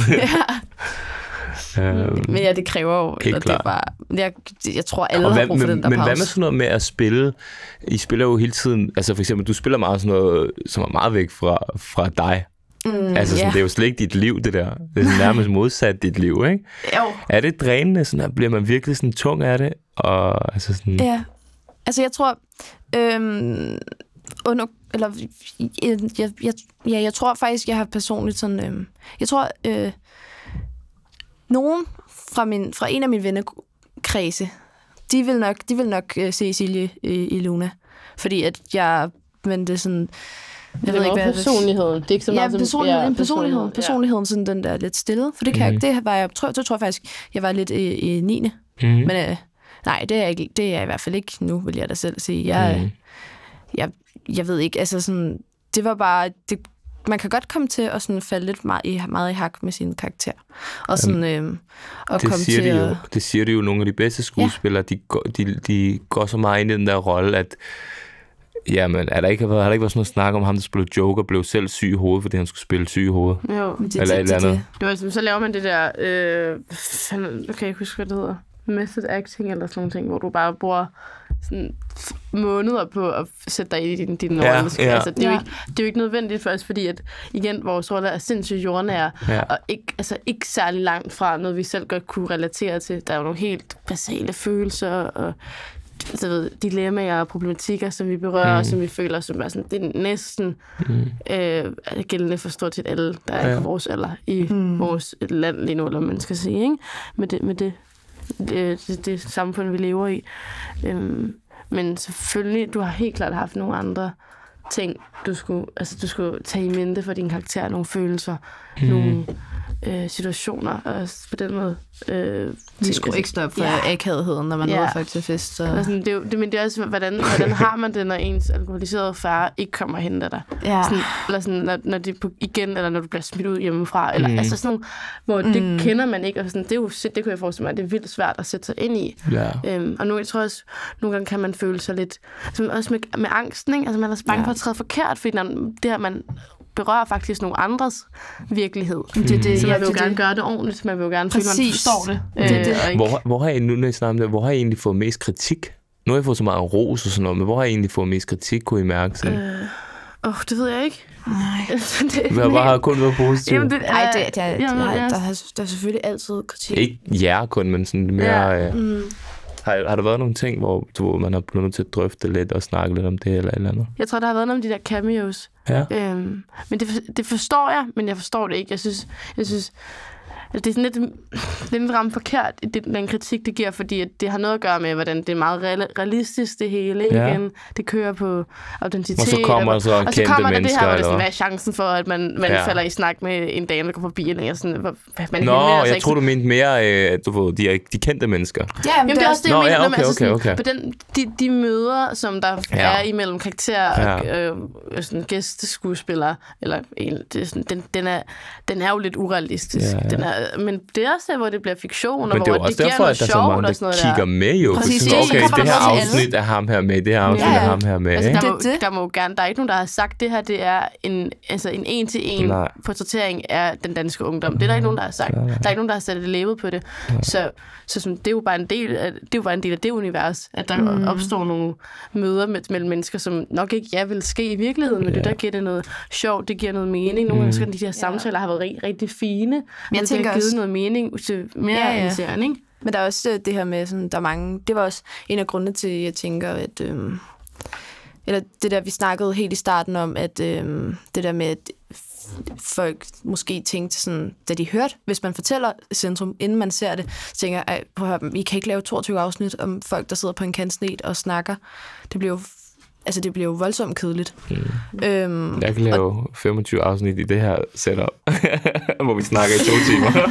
øhm, Men ja, det kræver jo... Helt eller det er klart. bare, jeg, jeg tror, alle og har hvad, brug for men, den der men pause. hvad med sådan noget med at spille? I spiller jo hele tiden, altså for eksempel, du spiller meget sådan noget, som er meget væk fra, fra dig. Mm, Altså sådan, ja. det er jo slet ikke dit liv, det der. Det er sådan nærmest modsat dit liv, ikke? Jo. Er det drænende? Sådan, at bliver man virkelig sådan tung af det? Og, altså sådan, Ja. Altså, jeg tror... Øhm, under, eller, jeg, jeg, jeg, ja, jeg tror faktisk, jeg har personligt sådan... Øhm, jeg tror, øh, nogen fra, min, fra en af mine vennekredse, de vil nok, de vil nok øh, se Silje i, i Luna. fordi at jeg, men det er sådan, jeg det ved ikke, hvad personligheden. Det er ikke så meget ja, personligheden, som, ja, personligheden, personligheden, sådan den der lidt stille, for det kan mm. jeg, det var jeg, tror, det tror jeg faktisk, jeg var lidt i, i niende Mm. Men øh, nej, det er, ikke, det er jeg i hvert fald ikke nu, vil jeg da selv sige. Jeg, mm. jeg, jeg ved ikke, altså sådan, det var bare, det, man kan godt komme til at sådan falde lidt meget i, meget i hak med sin karakter. Og sådan, øh, og det, komme siger til de jo, at... det siger de jo nogle af de bedste skuespillere, ja. de, går, de, de går så meget ind i den der rolle, at jamen, er der ikke, har der ikke været sådan noget snak om ham, der spillede Joker, blev selv syg i hovedet, fordi han skulle spille syg i hovedet? Jo. Det, eller et eller andet. Det, det var ligesom, så laver man det der, øh, okay, jeg kan huske, hvad det hedder, method acting eller sådan nogle ting, hvor du bare bruger sådan måneder på at sætte dig i din, din ja, rolle. ja. Altså, det, er jo ikke, det er jo ikke nødvendigt for os, fordi at, igen, vores rolle er sindssygt jordnære, ja. og ikke, altså, ikke særlig langt fra noget, vi selv godt kunne relatere til. Der er jo nogle helt basale følelser og så ved, dilemmaer og problematikker, som vi berører, mm. som vi føler, som er sådan, det er næsten mm. øh, gældende for stort set alle, der er ja. på vores alder i mm. vores land lige nu, eller man skal sige, ikke? Med det, med det, det, det, det samfund, vi lever i. Øhm, men selvfølgelig, du har helt klart haft nogle andre ting, du skulle, altså, du skulle tage i mente for din karakter, nogle følelser, mm. nogle øh, situationer, og på den måde. Øh, det skulle ikke stoppe for ja. akavetheden, når man ja. møder folk til fest. Så. Altså, det, er jo, det, men det er også, hvordan, hvordan har man det, når ens alkoholiserede far ikke kommer og henter dig? Ja. Sådan, eller sådan, når, når de på, igen, eller når du bliver smidt ud hjemmefra, eller mm. altså sådan nogle, hvor mm. det kender man ikke, og sådan, det er jo, det kunne jeg forestille mig, det er vildt svært at sætte sig ind i. Ja. Øhm, og nu, jeg tror også, nogle gange kan man føle sig lidt, altså, også med, med angsten, ikke? Altså man er så bange ja. for at træde forkert, fordi når, det her, man berører faktisk nogle andres virkelighed. Mm. Det, det, så man ja, vil jo det, gerne det. gøre det ordentligt, man vil jo gerne føle, at man forstår det. det, det. Øh, hvor, hvor har I nu, når I snakker om det, hvor har I egentlig fået mest kritik? Nu har I fået så meget ros og sådan noget, men hvor har I egentlig fået mest kritik, kunne I mærke sådan? Øh, åh, oh, det ved jeg ikke. Nej. det, men bare har kun været positivt. Jamen, det, ej, det, det, er, det, er, der, er, der er selvfølgelig altid kritik. Ikke jer kun, men sådan mere... Ja. Øh, mm. Har, har der været nogle ting, hvor du, man har blevet nødt til at drøfte lidt og snakke lidt om det eller et eller andet? Jeg tror, der har været nogle af de der cameos. Ja. Øhm, men det, det forstår jeg, men jeg forstår det ikke. Jeg synes, jeg synes altså, det er sådan lidt, det er lidt ramt forkert, det, den kritik, det giver, fordi at det har noget at gøre med, hvordan det er meget realistisk, det hele. Ja. Igen. Det kører på autenticitet. Og så kommer og, så og så kommer det det her, hvor det sådan, hvad er chancen for, at man, man ja. falder i snak med en dame, der går forbi, eller sådan, hvor, man Nå, jeg ikke tror, du mente mere, øh, du ved, de, er, de kendte mennesker. Ja, men det er også det, jeg Nå, mener. Ja, okay, altså, sådan, okay, okay. På den, de, de møder, som der ja. er imellem karakterer og ja. øh, sådan gæsteskuespillere, eller det er sådan, den, den, er, den er jo lidt urealistisk. Ja, ja. Den er, men det er også der, hvor det bliver fiktion, og men det hvor det giver derfor, noget sjovt og sådan noget der. Men det er også derfor, at der er så mange, der kigger med jo. Præcis, okay, det her afsnit er ham her med, det her afsnit ja, ja. er ham her med. Altså, ikke? der, må, der må gerne, der er ikke nogen, der har sagt, det her det er en, altså en en-til-en portrættering af den danske ungdom. Det er der ikke nogen, der har sagt. Nej, nej. Der er ikke nogen, der har sat et label på det. Nej. Så, så sådan, det er jo bare en del af, det er jo bare en del af det univers, at der mm. opstår nogle møder med, mellem mennesker, som nok ikke ja, vil ske i virkeligheden, men yeah. det der giver det noget sjovt, det giver noget mening. Nogle gange mm. de her samtaler har været rigtig, rigtig fine, men det har givet også noget mening til mere ja, ja. end serien, ikke? Men der er også det her med, sådan, der er mange, det var også en af grundene til, at jeg tænker, at øhm, eller det der, vi snakkede helt i starten om, at øhm, det der med, at folk måske tænkte sådan, da de hørte, hvis man fortæller Centrum, inden man ser det, så tænker jeg, prøv at høre, vi kan ikke lave toogtyve afsnit om folk, der sidder på en kantsnet og snakker. Det bliver jo Altså, det bliver jo voldsomt kedeligt. Mm. Øhm, jeg kan lave og... femogtyve afsnit i det her setup, hvor vi snakker i to timer.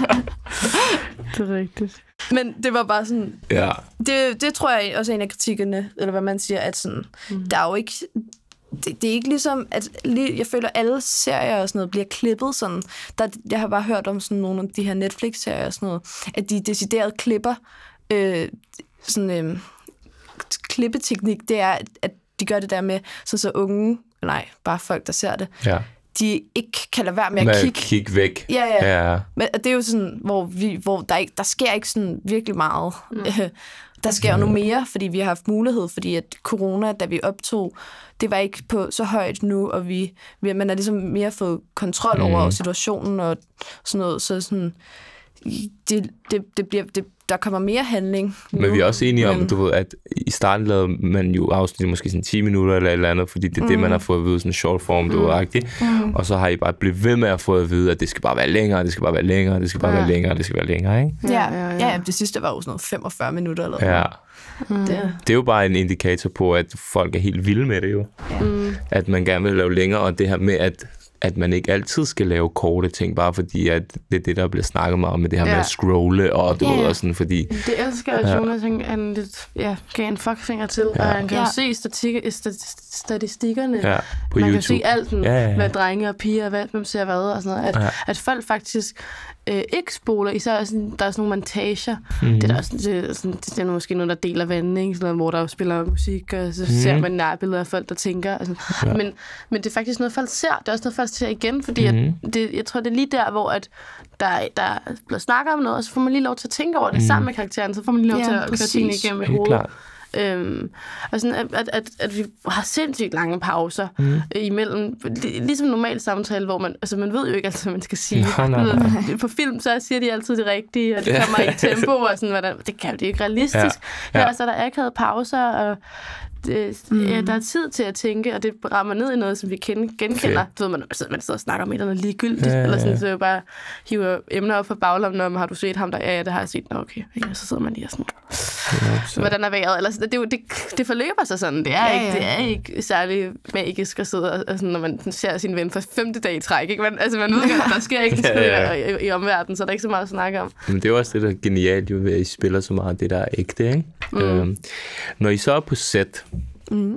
Det er rigtigt. Men det var bare sådan... Ja. Det, det tror jeg også er en af kritikkerne, eller hvad man siger, at sådan, mm. der er jo ikke... Det, det er ikke ligesom, at jeg føler, at alle serier og sådan noget bliver klippet sådan. Der, jeg har bare hørt om sådan nogle af de her Netflix-serier og sådan noget, at de decideret klipper øh, sådan øh, klippeteknik, det er, at de gør det der med, så så unge, nej, bare folk, der ser det, ja. de ikke kan lade være med at med kigge. kigge væk. Ja, ja. ja. Men det er jo sådan, hvor, vi, hvor der, ikke, der sker ikke sådan virkelig meget. Mm. Der sker jo noget mere, fordi vi har haft mulighed, fordi at corona, da vi optog, det var ikke på så højt nu, og vi, vi man har ligesom mere fået kontrol over mm. situationen og sådan noget, så sådan, det, det, det, bliver, det, der kommer mere handling nu. Men vi er også enige om, men... du ved, at i starten lavede man jo afsnit måske sådan ti minutter eller et eller andet, fordi det er mm. det, man har fået at vide, sådan en short form, mm. du ved, mm. og så har I bare blivet ved med at få at vide, at det skal bare være længere, det skal bare være længere, det skal bare ja. være længere, det skal være længere, ikke? Ja, ja, ja. ja det sidste var jo sådan noget femogfyrre minutter eller noget. Ja. Mm. Det. det er jo bare en indikator på, at folk er helt vilde med det jo. Ja. Mm. At man gerne vil lave længere, og det her med, at at man ikke altid skal lave korte ting, bare fordi, at det er det, der bliver snakket meget om, med det her ja. med at scrolle, og du ja. ved, og sådan, fordi... Det elsker jeg, ja. Jonas, han lidt, ja, gav en fuckfinger til, ja. og han kan ja. jo se statik- statistikkerne. Ja, på man YouTube. Kan se alt, ja, ja, ja. hvad drenge og piger, hvad man ser hvad, og sådan noget. At, ja. at folk faktisk øh, ikke spoler, især sådan, der er sådan nogle montager. Mm-hmm. Det, er også, det, er sådan, det er måske noget, der deler vandet, ikke? Sådan noget, hvor der jo spiller musik, og så mm-hmm. ser man nærbilleder af folk, der tænker. Og sådan. Ja. Men, men det er faktisk noget, folk ser. Det er også noget, folk ser igen, fordi mm-hmm. at det, jeg tror, det er lige der, hvor at der, der bliver snakket om noget, og så får man lige lov til at tænke over det mm-hmm. sammen med karakteren, så får man lige lov ja, til at køre tingene igennem i hovedet. Øhm, og sådan, at, at, at, at vi har sindssygt lange pauser mm. imellem, ligesom normal samtale, hvor man, altså man ved jo ikke altid, hvad man skal sige. Nej, nej, nej. På film, så siger de altid det rigtige, og det kommer i tempo, og sådan, hvordan, det kan jo det ikke realistisk. Ja. Ja. Her så er der akavede pauser, og det, mm. ja, der er tid til at tænke, og det rammer ned i noget, som vi kender, genkender. Okay. Ved man, så man sidder og snakker om et eller andet ligegyldigt, ja, ja, ja. Eller sådan, så jo bare hiver emner op fra baglommen, om har du set ham der? Ja, ja, det har jeg set. Nå, okay. Ja, så sidder man lige og sådan, ja, hvordan er vejret? Eller, det, det, det, det forløber sig sådan. Det er, ja, ja. Ikke, det er ikke særlig magisk at sidde, og, og sådan, når man ser sin ven for femte dag i træk. Ikke? Man, altså, man ved ikke, der sker ikke ja, ja, ja. I, i omverdenen, så der er ikke så meget at snakke om. Men det er jo også det, der er genialt, jo, ved at I spiller så meget det, der er ægte. Ikke? Mm. Øhm, når I så er på set, mm.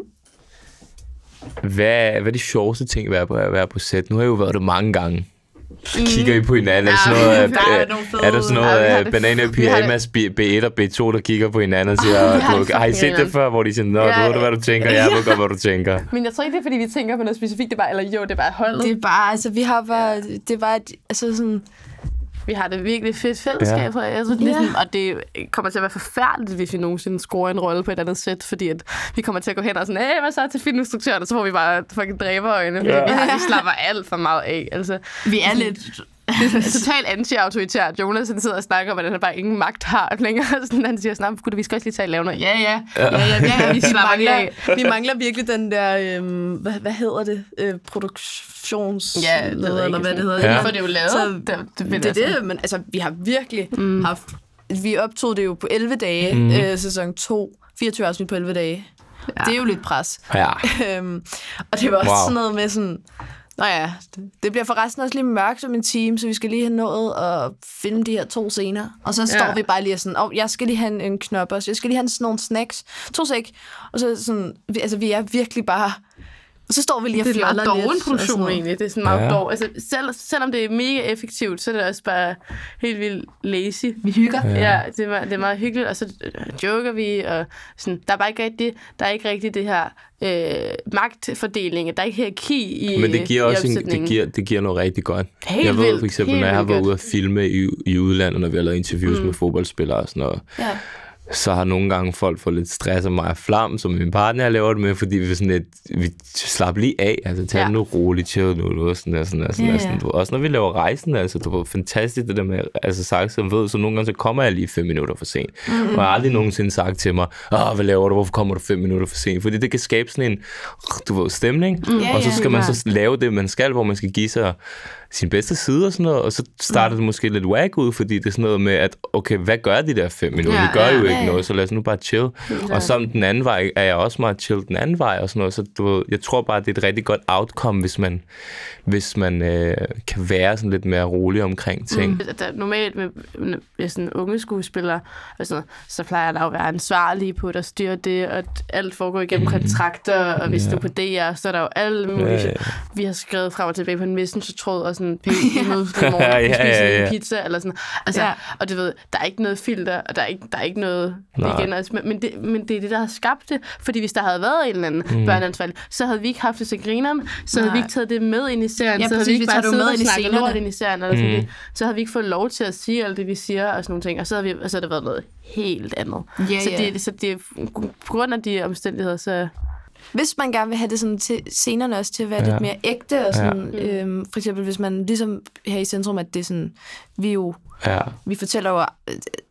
hvad, hvad er de sjoveste ting at være på, at være på set? Nu har jeg jo været det mange gange. Mm. Kigger I på hinanden? Ja, er, sådan noget, der er, er, er der sådan noget ja, uh, Banana Pyjamas B et og B to, der kigger på hinanden og siger, oh, du, har I set det før, hvor de siger, nå, ja, du ved hvad du tænker, jeg ved godt, hvad du tænker. Men jeg tror ikke, det er, fordi vi tænker på noget specifikt, det er bare, eller jo, det er bare holdet. Det er bare, altså, vi har bare, det er bare, altså sådan... Vi har det virkelig fedt fællesskab, ja. Jeg synes, ligesom, og det kommer til at være forfærdeligt, hvis vi nogensinde scorer en rolle på et andet sæt, fordi at vi kommer til at gå hen og sådan, hey, hvad så til filminstruktøren, og så får vi bare fucking dræberøjne, fordi ja. vi, har, vi slapper alt for meget af. Altså, vi er lidt... Det er totalt anti-autoritært. Jonas han sidder og snakker om, at han bare ingen magt har længere. Sådan, han siger sådan, gud, vi skal også lige tage lave noget. Ja, ja. ja, ja, ja vi, mangler, vi mangler virkelig den der, øhm, hvad, hvad hedder det? Øh, produktions... Ja, det eller ikke, hvad det hedder. Ja. Vi får det jo lavet. Så, det, det, det er det, men altså, vi har virkelig mm. haft... Vi optog det jo på elleve dage, mm. øh, sæson to. fireogtyve afsnit på elleve dage. Ja. Det er jo lidt pres. Ja. øhm, og det var også wow. sådan noget med sådan... Nå ja, det bliver forresten også lige mørkt som en time, så vi skal lige have nået at filme de her to scener. Og så står ja. vi bare lige sådan, åh, oh, jeg skal lige have en, en knop også, jeg skal lige have sådan nogle snacks. To sek. Og så sådan, altså vi er virkelig bare... Og så står vi lige og fjoller lidt. Det er en meget produktion egentlig. Det er sådan meget ja. dog. Altså, selv, selvom det er mega effektivt, så er det også bare helt vildt lazy. Vi hygger. Ja, ja det, er, det er meget hyggeligt. Og så joker vi. Og sådan, der er bare ikke rigtig, der er ikke rigtig det her øh, magtfordeling. Der er ikke hierarki i Men det giver også en, det, giver, det giver noget rigtig godt. Helt jeg ved vildt, for eksempel, når jeg har været ude at filme i, i udlandet, når vi har lavet interviews mm. med fodboldspillere og sådan noget. Ja. Så har nogle gange folk fået lidt stress af mig af flam, som min partner jeg laver det med, fordi vi sådan lidt, vi slapper lige af, altså tager ja. nu roligt, chill nu, nu, sådan der, sådan der, sådan der, sådan der. Også når vi laver rejsen, altså det var fantastisk det der med, altså sagt som ved, så nogle gange så kommer jeg lige fem minutter for sent. Mm-hmm. Og jeg har aldrig nogensinde sagt til mig, åh, hvad laver du, hvorfor kommer du fem minutter for sent? Fordi det kan skabe sådan en, du ved, stemning, mm. og så skal man så lave det, man skal, hvor man skal give sig sin bedste side og sådan noget, og så starter det måske lidt wag ud, fordi det er sådan noget med, at okay, hvad gør de der fem minutter? Ja, de gør ja, jo ikke ja, ja. noget, så lad os nu bare chill. Ja. Og så den anden vej er jeg også meget chill den anden vej og sådan noget, så du ved, jeg tror bare, det er et rigtig godt outcome, hvis man, hvis man øh, kan være sådan lidt mere rolig omkring ting. Mm. Der, normalt med, med sådan unge skuespillere, og sådan noget, så plejer der jo at være ansvarlige på, der styrer det, og alt foregår igennem mm. kontrakter, og hvis ja. du er på D R, så er der jo alle mulige. Ja, ja. Vi har skrevet frem og tilbage på en messenger-tråd, og sådan, vi mødes i morgen, vi spiser ja, ja, ja. en pizza, eller sådan. Altså, ja. Og du ved, der er ikke noget filter, og der er ikke, der er ikke noget igen. Altså, men, det, men det er det, der har skabt det. Fordi hvis der havde været en eller anden mm. børneansvarlig, så havde vi ikke haft det så grineren, så havde vi ikke taget det med ind i serien, ja, så havde vi ikke bare siddet og snakket lort ind i serien, eller sådan mm. så havde vi ikke fået lov til at sige alt det, vi siger, og sådan nogle ting, og så havde, vi, og så havde det været noget helt andet. Yeah, så, det, så det, på grund af de omstændigheder, så... Hvis man gerne vil have det sådan til scenerne også til at være ja. lidt mere ægte, og sådan, ja. øhm, for eksempel hvis man ligesom her i centrum, at det er sådan, vi jo, ja. vi fortæller jo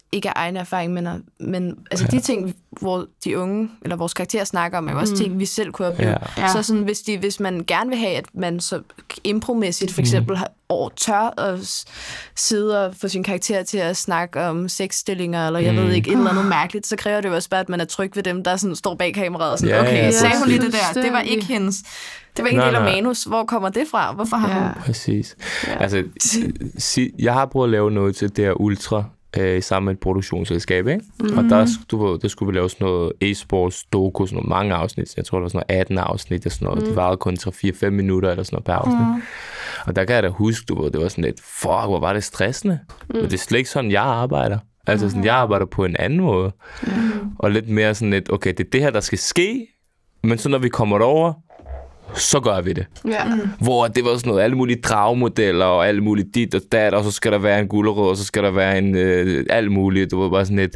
ikke er egen erfaring, men, men altså ja. de ting, hvor de unge, eller vores karakterer snakker om, er jo også mm. ting, vi selv kunne opleve. Ja. Så sådan, hvis, de, hvis man gerne vil have, at man så impromæssigt for eksempel mm. har tør at sidde og få sin karakter til at snakke om sexstillinger, eller jeg mm. ved ikke, et eller andet mærkeligt, så kræver det jo også bare, at man er tryg ved dem, der sådan står bag kameraet og sådan, ja, okay, ja, sagde hun lige det der, det var ikke hendes, det var ikke en del af manus, hvor kommer det fra? Hvorfor har ja. hun? Præcis. Ja. Altså, jeg har prøvet at lave noget til det her Ultra, øh, sammen med et produktionsselskab, ikke? Mm-hmm. Og der, du, der skulle vi lave sådan noget e-sports, doku, sådan nogle mange afsnit. Jeg tror, der var sådan noget atten afsnit og sådan noget. Mm. De varede kun tre fire fem minutter eller sådan noget per afsnit. Mm. Og der kan jeg da huske, du ved, det var sådan lidt, fuck, hvor var det stressende. Mm. Men det er slet ikke sådan, jeg arbejder. Altså sådan, jeg arbejder på en anden måde. Mm. Og lidt mere sådan lidt, okay, det er det her, der skal ske, men så når vi kommer derover, så gør vi det. Ja. Mm. Hvor det var sådan noget, alle mulige dragmodeller, og alle mulige dit og dat, og så skal der være en gulerod, og så skal der være en øh, alt muligt. Du var bare sådan lidt,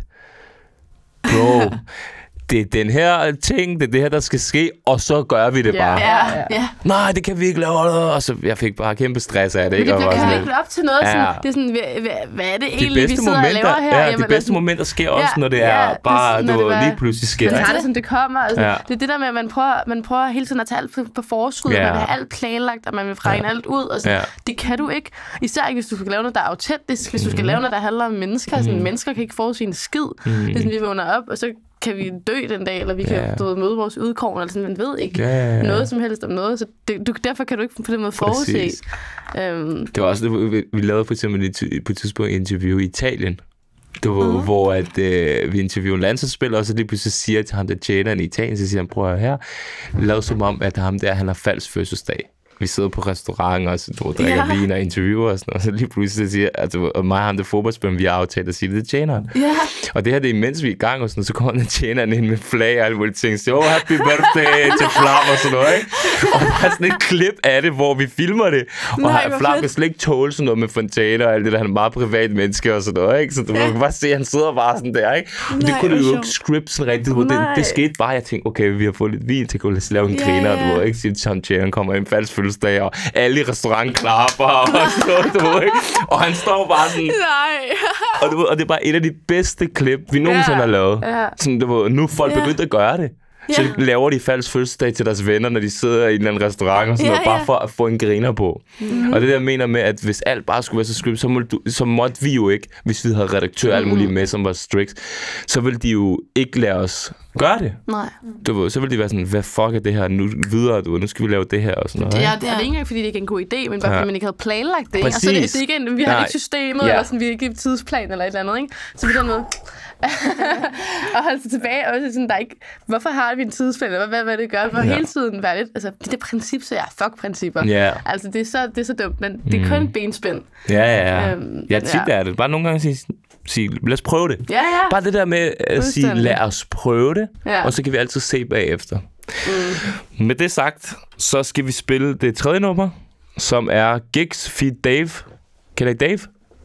bro, det er den her ting, det er det her, der skal ske, og så gør vi det bare. Ja, ja, ja. Nej, det kan vi ikke lave. Og så jeg fik bare kæmpe stress af det. Ikke? Men det bliver ikke op til noget. Ja. Sådan, det er sådan, hvad, hvad er det egentlig, vi sidder momenter, og laver her? Ja, Jamen, de bedste sådan, momenter sker også, ja, når det er ja, bare, det, du lige pludselig sker. Det er det, som det kommer. Altså, ja. Det er det der med, at man prøver, man prøver hele tiden at tage alt på forskud, ja. Man vil have alt planlagt, og man vil regne ja. alt ud. Og sådan. Ja. Det kan du ikke. Især ikke, hvis du skal lave noget, der er autentisk. Hvis du skal lave noget, der handler om mennesker. Sådan, mm. Mennesker kan ikke forudse en skid. Mm. Det er sådan, vi vågner op, og så kan vi dø den dag, eller vi kan yeah. du, møde vores udkårn, eller sådan, man ved ikke yeah. noget som helst om noget, så det, du, derfor kan du ikke på den måde forudse. Um, det var også det, vi, vi lavede for eksempel på et tidspunkt et interview i Italien, det var, uh-huh. hvor at, øh, vi interviewer en landsholdsspiller, og så lige pludselig siger til ham, der tjeneren i Italien, så siger han, prøv at her, lav som om, at ham der, han har falsk fødselsdag. Vi sidder på restauranter, og så du drikker ja. vin og interviewer og sådan noget. Og så lige pludselig siger, altså, og mig og ham, det fodboldspiller, vi har aftalt at sige det, det tjeneren. Ja. Og det her, det er imens vi er i gang, og sådan, så kommer den tjeneren ind med flag og alle mulige ting, og siger, oh, happy birthday til Flam og sådan noget, ikke? Og der er sådan et klip af det, hvor vi filmer det. Og Nej, Flam kan slet ikke tåle sådan noget med fontæner og alt det der, han er meget privat menneske og sådan noget, ikke? Så du ja. kan bare se, at han sidder bare sådan der, ikke? Og Nej, det kunne du jo ikke script sådan rigtigt. Det, det skete bare, jeg tænkte, okay, vi har fået lidt vin til at kunne lave en griner, yeah. du ved, ikke? Sige, at tjeneren kommer ind, falsk fødselsdag, og alle i restauranten klapper og sådan, du ved, ikke? Og han står bare sådan... Nej. og, du ved, og det er bare et af de bedste klip, vi nogensinde har lavet. Ja. Sådan, du ved, nu er folk begyndt at gøre det. Så yeah. laver de falsk fødselsdag til deres venner, når de sidder i en eller anden restaurant og sådan yeah, noget, bare yeah. for at få en griner på. Mm-hmm. Og det der mener med, at hvis alt bare skulle være så script, så, må du, så måtte vi jo ikke, hvis vi havde redaktør og alle mulige med, som var strict, så ville de jo ikke lade os gøre det. Nej. Du ved, så ville de være sådan, hvad fuck er det her nu videre, du ved, nu skal vi lave det her og sådan noget. Ja, det er ikke engang, fordi det ikke er en god idé, men bare fordi ja. man ikke havde planlagt det. Præcis. Og så er det, det er ikke en, vi har ikke systemet, ja. eller sådan, vi har ikke tidsplan eller et eller andet, ikke? Så på den måde... og holde sig tilbage og sådan, der ikke, hvorfor har vi en tidsplan, eller hvad, hvad det gør, for ja. hele tiden være lidt, altså det der princip, så jeg fuck principper, yeah. altså det er, så, det er så dumt, men det er kun mm. benspænd. Ja, ja, ja. Øhm, ja, tit ja. er det. Bare nogle gange sige, sige, lad os prøve det. Ja, ja. Bare det der med at sige, lad os prøve det, ja. og så kan vi altid se bagefter. Mm. Med det sagt, så skal vi spille det tredje nummer, som er Giggs feat. Dave. Kender I Dave?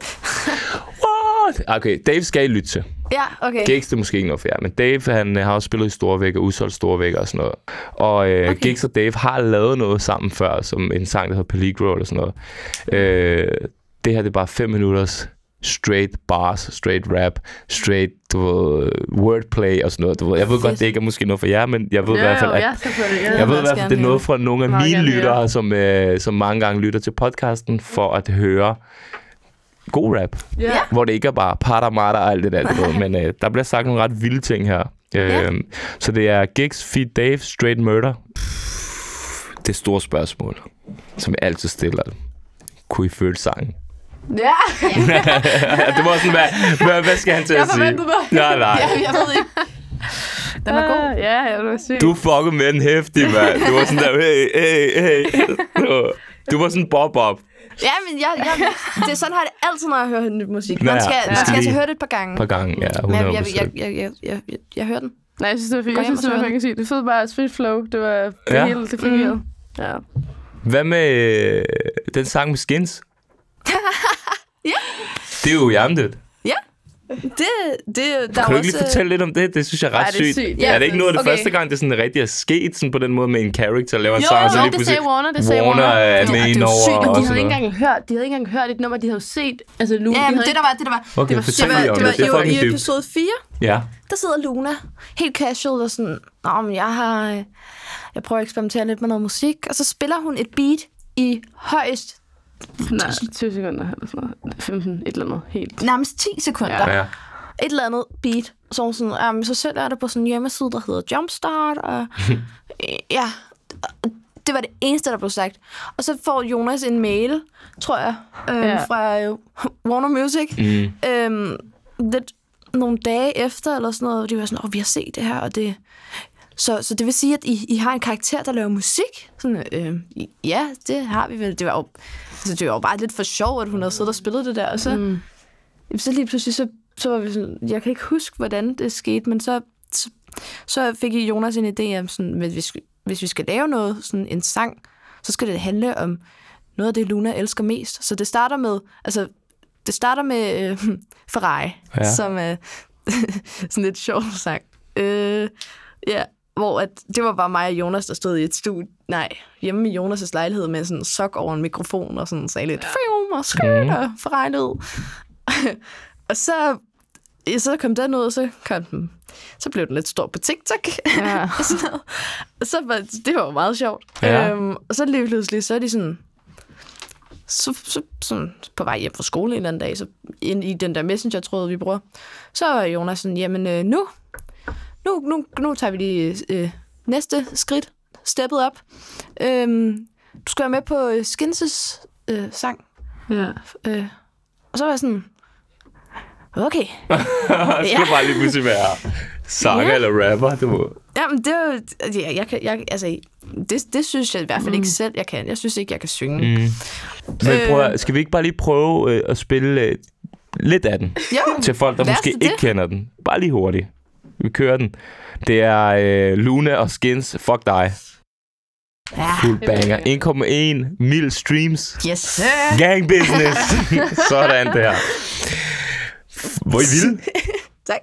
Okay, Dave skal I lytte til. Ja, okay. Giggs, det er måske ikke noget for jer, men Dave, han har også spillet i Storvæk og udsolgt Storvæk og sådan noget. Og øh, okay. Giggs og Dave har lavet noget sammen før, som en sang, der hedder Peligro eller sådan noget. Øh, det her, det er bare fem minutters straight bars, straight rap, straight, du ved, wordplay og sådan noget. Du ved. Jeg ved godt, det ikke er måske noget for jer, men jeg ved i hvert fald, at, ja, jeg, jeg ved i hvert fald, det er noget fra nogle af mine lyttere, som, øh, som mange gange lytter til podcasten, for at høre god rap, yeah. hvor det ikke er bare patter, matter og alt det der, det men øh, der bliver sagt nogle ret vilde ting her. Øh, yeah. Så det er Giggs feat. Dave, Straight Murder. Det er store spørgsmål, som jeg altid stiller. Kunne I føle sangen? Ja. Det var sådan, hvad, hvad, hvad skal han til at sige? Jeg forventede mig. Nej, nej. Jeg, jeg ved ikke. Den var god. Ja, ja, det var sygt. Du fuckede med den hæftig, mand. Du var sådan der, hey, hey, hey. Du var sådan bob-bob. Ja, men jeg, jeg, det er sådan har det altid, når jeg hører ny musik. Man skal, ja, man skal altså høre det et par gange. Et par gange, ja, hundrede procent. Men jeg, jeg, jeg, jeg, jeg, jeg hører den. Nej, jeg synes, det var fint. Jeg synes, det var fint. Det fede bare street flow. Det var det ja. hele, det fungerede. Mm. Ja. Hvad med øh, den sang med Skins? Ja. Det er jo hjernedødt. Ja. Det, det, der kan du ikke også... lige fortælle lidt om det? Det synes jeg er ret Ej, det er sygt. sygt. Ja, er det ikke noget af det okay. første gang, det sådan rigtig er sket sådan på den måde med en character laver en Jo, sang? Så jo, lige det pludselig sagde Warner, det sagde Warner Warner. er Det- med det er ind jo over sygt, og De havde sådan ikke noget. engang hørt, de havde ikke engang hørt et nummer, de havde set. Altså, Luna, Ja, de men havde det der var, det der var... Okay, var fortæl Det var, lige om det var, det. Det er i, fucking i dybt. episode fire, Ja. der sidder Luna helt casual og sådan, Nå, men jeg har... øh, Jeg prøver at eksperimentere lidt med noget musik, og så spiller hun et beat i højst Nej, tyve sekunder eller sådan noget. femten, et eller andet. Helt. nærmest ti sekunder. Ja. Et eller andet beat. Så, hun sådan, um, så sælger jeg det på sådan en hjemmeside, der hedder Jumpstart. Og, ja, det var det eneste, der blev sagt. Og så får Jonas en mail, tror jeg, øh, Ja. fra øh, Warner Music. Mm. Øhm, lidt nogle dage efter, eller sådan noget, og de var sådan, åh, vi har set det her, og det... Så, så det vil sige, at I, I har en karakter, der laver musik? Sådan, øh, ja, det har vi vel. Det var jo, altså, det var jo bare lidt for sjov, at hun havde siddet og spillet det der, og så, mm. så lige pludselig, så, så var vi sådan, jeg kan ikke huske, hvordan det skete, men så, så, så fik Jonas en idé om, sådan, at hvis, hvis vi skal lave noget, sådan en sang, så skal det handle om noget af det, Luna elsker mest. Så det starter med, altså, det starter med øh, Ferrari, Ja. som er sådan lidt sjov sang. Øh, ja, hvor at, det var bare mig og Jonas, der stod i et studie, nej, hjemme i Jonas' lejlighed med sådan en sok over en mikrofon, og sådan sagde lidt, film og skørt og Ferrari-lyd. Og så, ja, så kom den ud, og så kom den. Så blev den lidt stor på TikTok. Ja. og sådan noget. Og så var, det var jo meget sjovt. Ja. Øhm, og så lige pludselig, så er de sådan, så, så sådan, på vej hjem fra skole en eller anden dag, så ind i den der messenger-tråd, vi bruger, så er Jonas sådan, jamen øh, nu, nu, nu, nu tager vi lige øh, næste skridt, steppet op. Øhm, du skal være med på øh, Skins' øh, sang. Ja. Øh, og så var jeg sådan, okay. Det skal bare lige pludselig være sanger Ja. eller rapper. Det må... Jamen, det er jo, ja, jeg kan, jeg, altså, det, det synes jeg i hvert fald ikke selv, jeg kan. Jeg synes ikke, jeg kan synge. Mm. Men Øh. prøv, at- skal vi ikke bare lige prøve øh, at spille øh, lidt af den? Jo, Til folk, der lad os måske da ikke det. kender den. Bare lige hurtigt. Vi kører den. Det er øh, Luna og Skins, Fuck Dig. ja. Fuld banger. en komma en mil streams. Yes, sir. Gang business. Sådan der. Hvor er I vilde. Tak.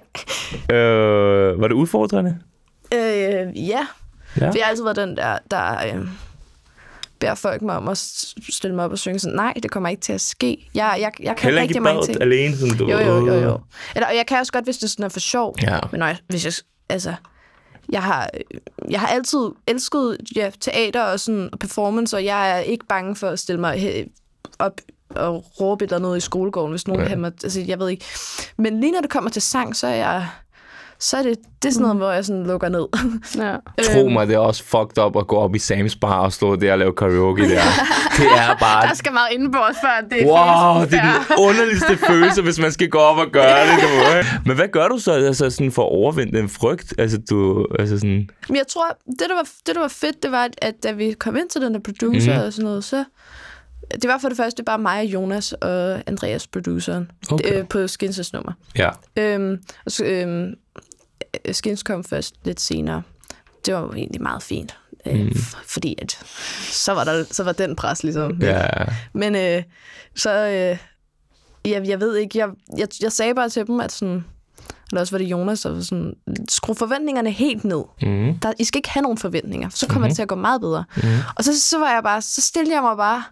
Øh, var det udfordrende? Øh, ja. Ja. For jeg har altid været den der, der øh, beder folk mig om at s- stille mig op og synge sådan, nej, det kommer ikke til at ske. Jeg, jeg, jeg kan Heller ikke rigtig i mange badet ting. alene. Sådan, du Jo, jo, jo, jo. Eller, og jeg kan også godt, hvis det sådan er for sjov. Ja. Men når jeg, hvis jeg, altså, jeg har, jeg har altid elsket ja, teater og sådan og performance, og jeg er ikke bange for at stille mig he- op og råbe et eller andet i skolegården, hvis nogen Ja. vil have mig. Altså, jeg ved ikke. Men lige når det kommer til sang, så er jeg, så er det, det er sådan noget, hvor jeg sådan lukker ned. Ja. Tro mig, det er også fucked up at gå op i Sam's Bar og stå der og lave karaoke der. Det er bare... Der skal meget indenbords, før det er Wow, føles det er den underligste følelse, hvis man skal gå op og gøre det. Du må, ikke? Men hvad gør du så altså sådan for at overvinde den frygt? Altså, du, altså sådan... Men jeg tror, det der, var, det, der var fedt, det var, at, at da vi kom ind til den der producer Mhm. mm. og sådan noget, så... Det var for det første bare mig og Jonas og Andreas, produceren, Okay. øh, på Skins' nummer. Ja. Øhm, og så, øhm, Skins kom først lidt senere. Det var jo egentlig meget fint. Øh, Mhm. f- fordi at, så, var der, så var den pres ligesom. Ja. Men øh, så... Øh, jeg, jeg ved ikke, jeg, jeg, jeg sagde bare til dem, at sådan... Eller også var det Jonas, der var sådan... Skru forventningerne helt ned. Mm. Der, I skal ikke have nogen forventninger, for så kommer Mhm. mm-hmm. det til at gå meget bedre. Mm. Og så, så var jeg bare, så stillede jeg mig bare,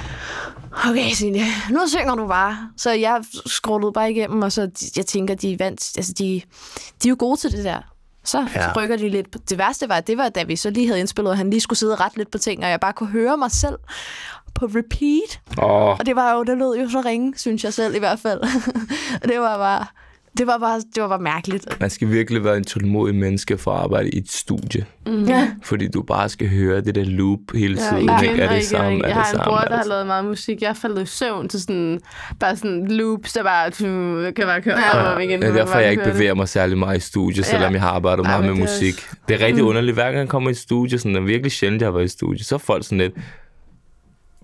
okay Silje, nu synger du bare. Så jeg scrollede bare igennem, og så jeg tænker, de er vant, altså de, de er jo gode til det der. Så Ja. rykker de lidt. Det værste var, det var, da vi så lige havde indspillet, og han lige skulle sidde og rette lidt på ting, og jeg bare kunne høre mig selv på repeat. Oh. Og det var jo, det lød jo så ringe, synes jeg selv i hvert fald. Og det var bare, det var bare, det var bare mærkeligt. Man skal virkelig være en tålmodig menneske for at arbejde i et studie. Mm. Ja. Fordi du bare skal høre det der loop hele Ja, tiden. igen ikke? Er og det igen, samme? og igen. Er Jeg det har en samme? bror, Er der det har lavet meget musik. Jeg faldt i søvn til sådan, bare sådan loops, der bare uh, kan bare køre Ja. op og igen. Det er derfor, bare jeg ikke køre det. bevæger mig særlig meget i studiet, selvom Ja. jeg har arbejdet Ej, meget med men det er musik. Det er rigtig underligt. Hver gang jeg kommer i studiet, sådan, det er virkelig sjældent, jeg har været i studiet, så er folk sådan lidt,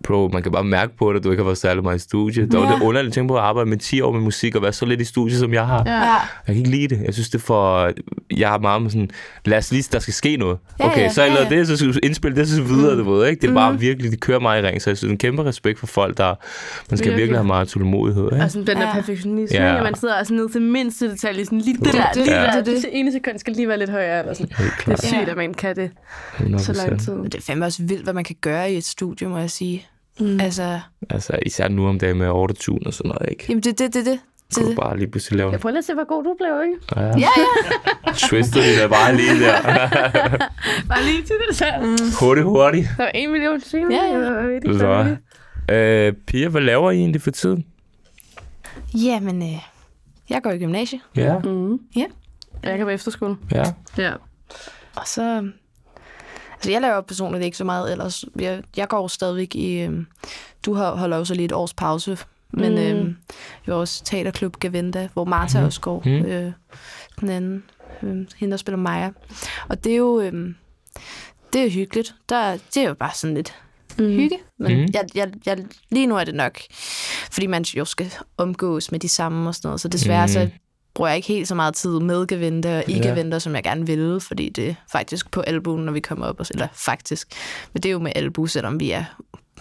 bro, man kan bare mærke på det, at du ikke har været særlig meget i studie. Det var ja. det underligt ting på at arbejde med ti år med musik og være så lidt i studie, som jeg har. Ja. Jeg kan ikke lide det. Jeg synes, det er for... Jeg har meget med sådan, lad os lige, der skal ske noget. Okay, ja, ja. så har jeg lavet ja, ja. det, så skal du indspille det, så videre, mm. det ved, ikke? Det er bare mm. virkelig, de kører mig i ring, så jeg synes, en kæmpe respekt for folk, der... Man skal virkelig, virkelig have meget tålmodighed, ikke? Og sådan den der ja. perfektionisme, ja. man sidder altså ned til mindste detalje, sådan lige det der, lige ja. der, det ene sekund skal lige være lidt højere, eller sådan. Det er sygt, at man kan det hundrede procent. Så lang tid. Det er fandme også vildt, hvad man kan gøre i et studie, må jeg sige. Mm. Altså, altså især nu om dagen med autotune og sådan noget, ikke? Jamen det det det det. Så du bare lige pludselig lave. Jeg prøver lige at se, hvor god du blev, ikke? Ja, ja. ja. Twister det der bare lige der. bare lige til det der. Mm. Hurtigt, hurtigt. Der var en million timer. Ja, ja. Så, øh, Pia, hvad laver I egentlig for tiden? Jamen, øh, jeg går i gymnasie. Ja. Mm. Ja. Jeg kan på efterskole. Ja. Ja. Og så... Altså, jeg laver personligt ikke så meget ellers. Jeg, jeg går stadigvæk i... Øh, du har, holder jo så lige et års pause, men mm. øh, i vores teaterklub Gavenda, hvor Martha mm. også går. Mm. Øh, den anden, øh, hende der spiller Maja. Og det er jo... Øh, det er jo hyggeligt. Der, det er jo bare sådan lidt mm. hygge. Men mm. jeg, jeg, jeg, lige nu er det nok, fordi man jo skal omgås med de samme og sådan noget. Så desværre mm. så bruger jeg ikke helt så meget tid med Gavenda og ikke Gavenda, ja. som jeg gerne ville, fordi det er faktisk på albuen, når vi kommer op. Og, eller faktisk. Men det er jo med albu, selvom vi er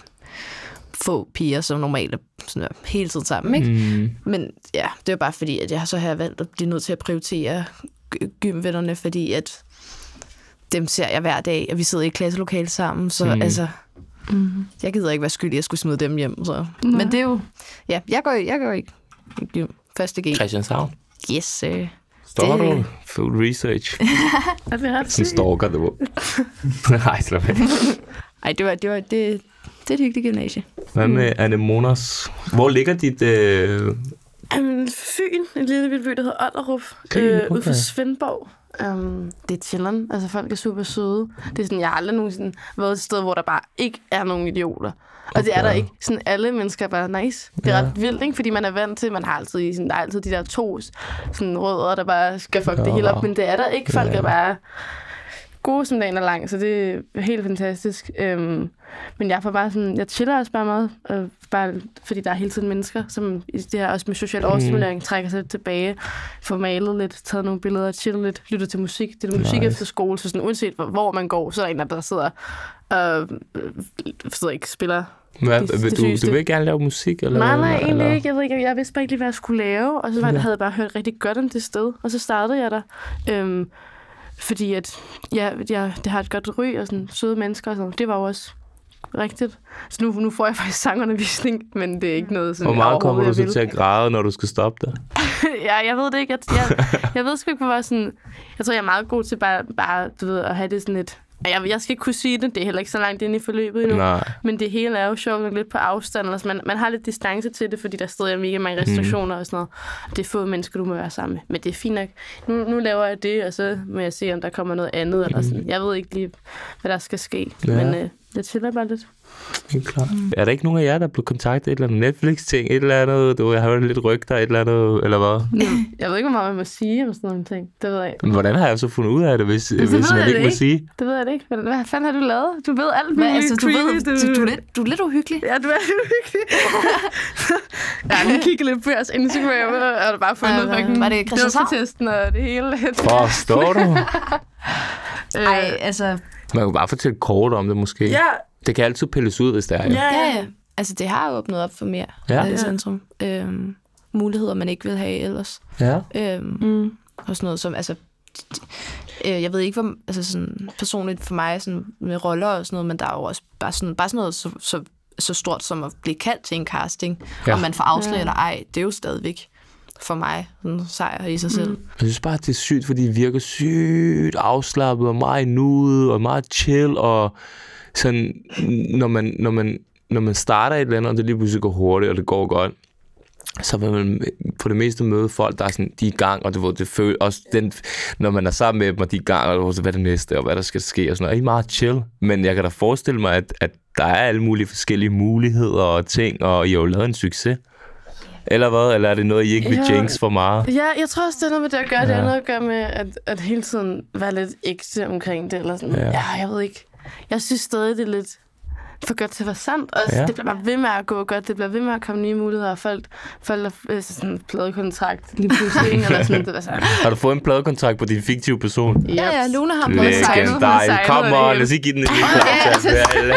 få piger, som normalt er sådan der, hele tiden sammen. Ikke? Mm. Men ja, det er bare fordi, at jeg så har valgt at blive nødt til at prioritere gymvennerne, fordi at dem ser jeg hver dag, og vi sidder i et klasselokale sammen, så mm. altså, mm. jeg gider ikke være skyldig, at jeg skulle smide dem hjem. Så. Mm. Men det er jo, ja, jeg går, jeg går ikke i gym. Første G. Christianshavn? Yes, sir. Står det... du? Full research. Er det ret sygt? Stalker du. Nej, slap af. Ej, det var, det var, det, det er et hyggeligt gymnasie. Hvad med Anemonas? Hvor ligger dit... Øh... Um, Fyn, en lille vildt by, der hedder Ollerup, øh, okay. ude for Svendborg. Um, det er chilleren. Altså, folk er super søde. Det er sådan, jeg har aldrig nogensinde været et sted, hvor der bare ikke er nogen idioter. Og okay. det er der ikke. Sådan, alle mennesker er bare nice. Det er ja. ret vildt, ikke? Fordi man er vant til, man har altid, sådan, der er altid de der to sådan, rødder, der bare skal fuck det hele op. Men det er der ikke. Folk ja. er bare gode, som dagen er lang, så det er helt fantastisk. Um, men jeg får bare sådan, jeg chiller også bare meget, og bare, fordi der er hele tiden mennesker, som det her også med social overstimulering trækker sig lidt tilbage, får malet lidt, taget nogle billeder, chillet lidt, lytter til musik. Det er musik nice. Efter skole, så sådan, uanset hvor, hvor man går, så er der en, der sidder og øh, ikke spiller. Hvad, de, vil du, du vil gerne lave musik? Eller, nej, nej, eller? egentlig ikke. Jeg ved ikke, jeg vidste bare ikke lige, hvad jeg skulle lave, og så var, ja. havde jeg bare hørt rigtig godt om det sted, og så startede jeg der. Øhm, fordi at jeg, jeg, det har et godt ry, og sådan søde mennesker, og sådan. Det var jo også rigtigt. Så nu, nu får jeg faktisk sangundervisning, men det er ikke noget sådan... Hvor meget kommer du så til at græde, når du skal stoppe der? ja, jeg ved det ikke. Jeg, jeg, jeg ved sgu ikke, hvor sådan... Jeg tror, jeg er meget god til bare, bare du ved, at have det sådan lidt... Jeg, jeg skal ikke kunne sige det, det er heller ikke så langt inde i forløbet endnu. Nej. Men det hele er jo sjovt lidt på afstand. Altså man, man har lidt distance til det, fordi der stadig er mega mange restriktioner mm. og sådan noget. Det er få mennesker, du må være sammen med. Men det er fint nok. Nu, nu laver jeg det, og så må jeg se, om der kommer noget andet. Mm. Eller sådan. Jeg ved ikke lige, hvad der skal ske. Ja. Men øh, jeg chiller bare lidt. Helt klart. Mm. Er der ikke nogen af jer, der er blevet kontaktet et eller andet Netflix-ting, et eller andet, du har hørt lidt rygter, et eller andet, eller hvad? Mm. Jeg ved ikke, hvor meget man må sige om sådan nogle ting. Det ved jeg ikke. Men hvordan har jeg så fundet ud af det, hvis, hvis man ikke må sige? Det ved jeg ikke. Hvad fanden har du lavet? Du ved alt muligt. Altså, du, ved, du, du, er lidt, du er lidt uhyggelig. Ja, du er lidt uhyggelig. Jeg har lige kigget lidt på jeres Instagram, og har bare fundet ja, ja. Var det Christianshavn? Og det hele. Forstår du? Ej, altså... Man kan bare fortælle kort om det, måske. Ja. Det kan altid pilles ud, hvis det er. Ja, ja, ja. Altså, det har jo åbnet op for mere ja. i centrum. Øhm, muligheder, man ikke vil have ellers. Ja. Øhm, mm. Og sådan noget som, altså... Øh, jeg ved ikke, hvor... Altså, sådan personligt for mig, sådan med roller og sådan noget, men der er jo også bare sådan, bare sådan noget så, så, så stort som at blive kaldt til en casting, ja. Om man får afslag ja. Eller ej, det er jo stadigvæk for mig en sejr i sig selv. Mm. Jeg synes bare, det er sygt, fordi de virker sygt afslappet og meget nude og meget chill, og sådan, når man, når man, når man starter et eller andet, og det lige pludselig går hurtigt, og det går godt, så vil man på det meste møde folk, der er sådan, de er i gang, og det, det, det føler også, den, når man er sammen med dem, og de er i gang, og hvad er det næste, og hvad der skal ske, og sådan noget, er I meget chill. Men jeg kan da forestille mig, at, at der er alle mulige forskellige muligheder og ting, og I har jo lavet en succes. Eller hvad? Eller er det noget, I ikke vil ja, jinx for meget? Ja, jeg tror også, det er noget med det at gøre. Ja. Det er noget at gøre med, at, at hele tiden være lidt ægte omkring det. Eller sådan. Ja. ja, jeg ved ikke. Jeg synes stadig, det er lidt... for godt til at være sandt. Og ja. det bliver bare ved med at gå godt. Det bliver ved med at komme nye muligheder. Folk, folk har sådan en pladekontrakt lige pludselig. eller sådan, det sådan. Har du fået en pladekontrakt på din fiktive person? Yep. Ja, ja, Luna har fået signet. Kom on, lad os give den en lille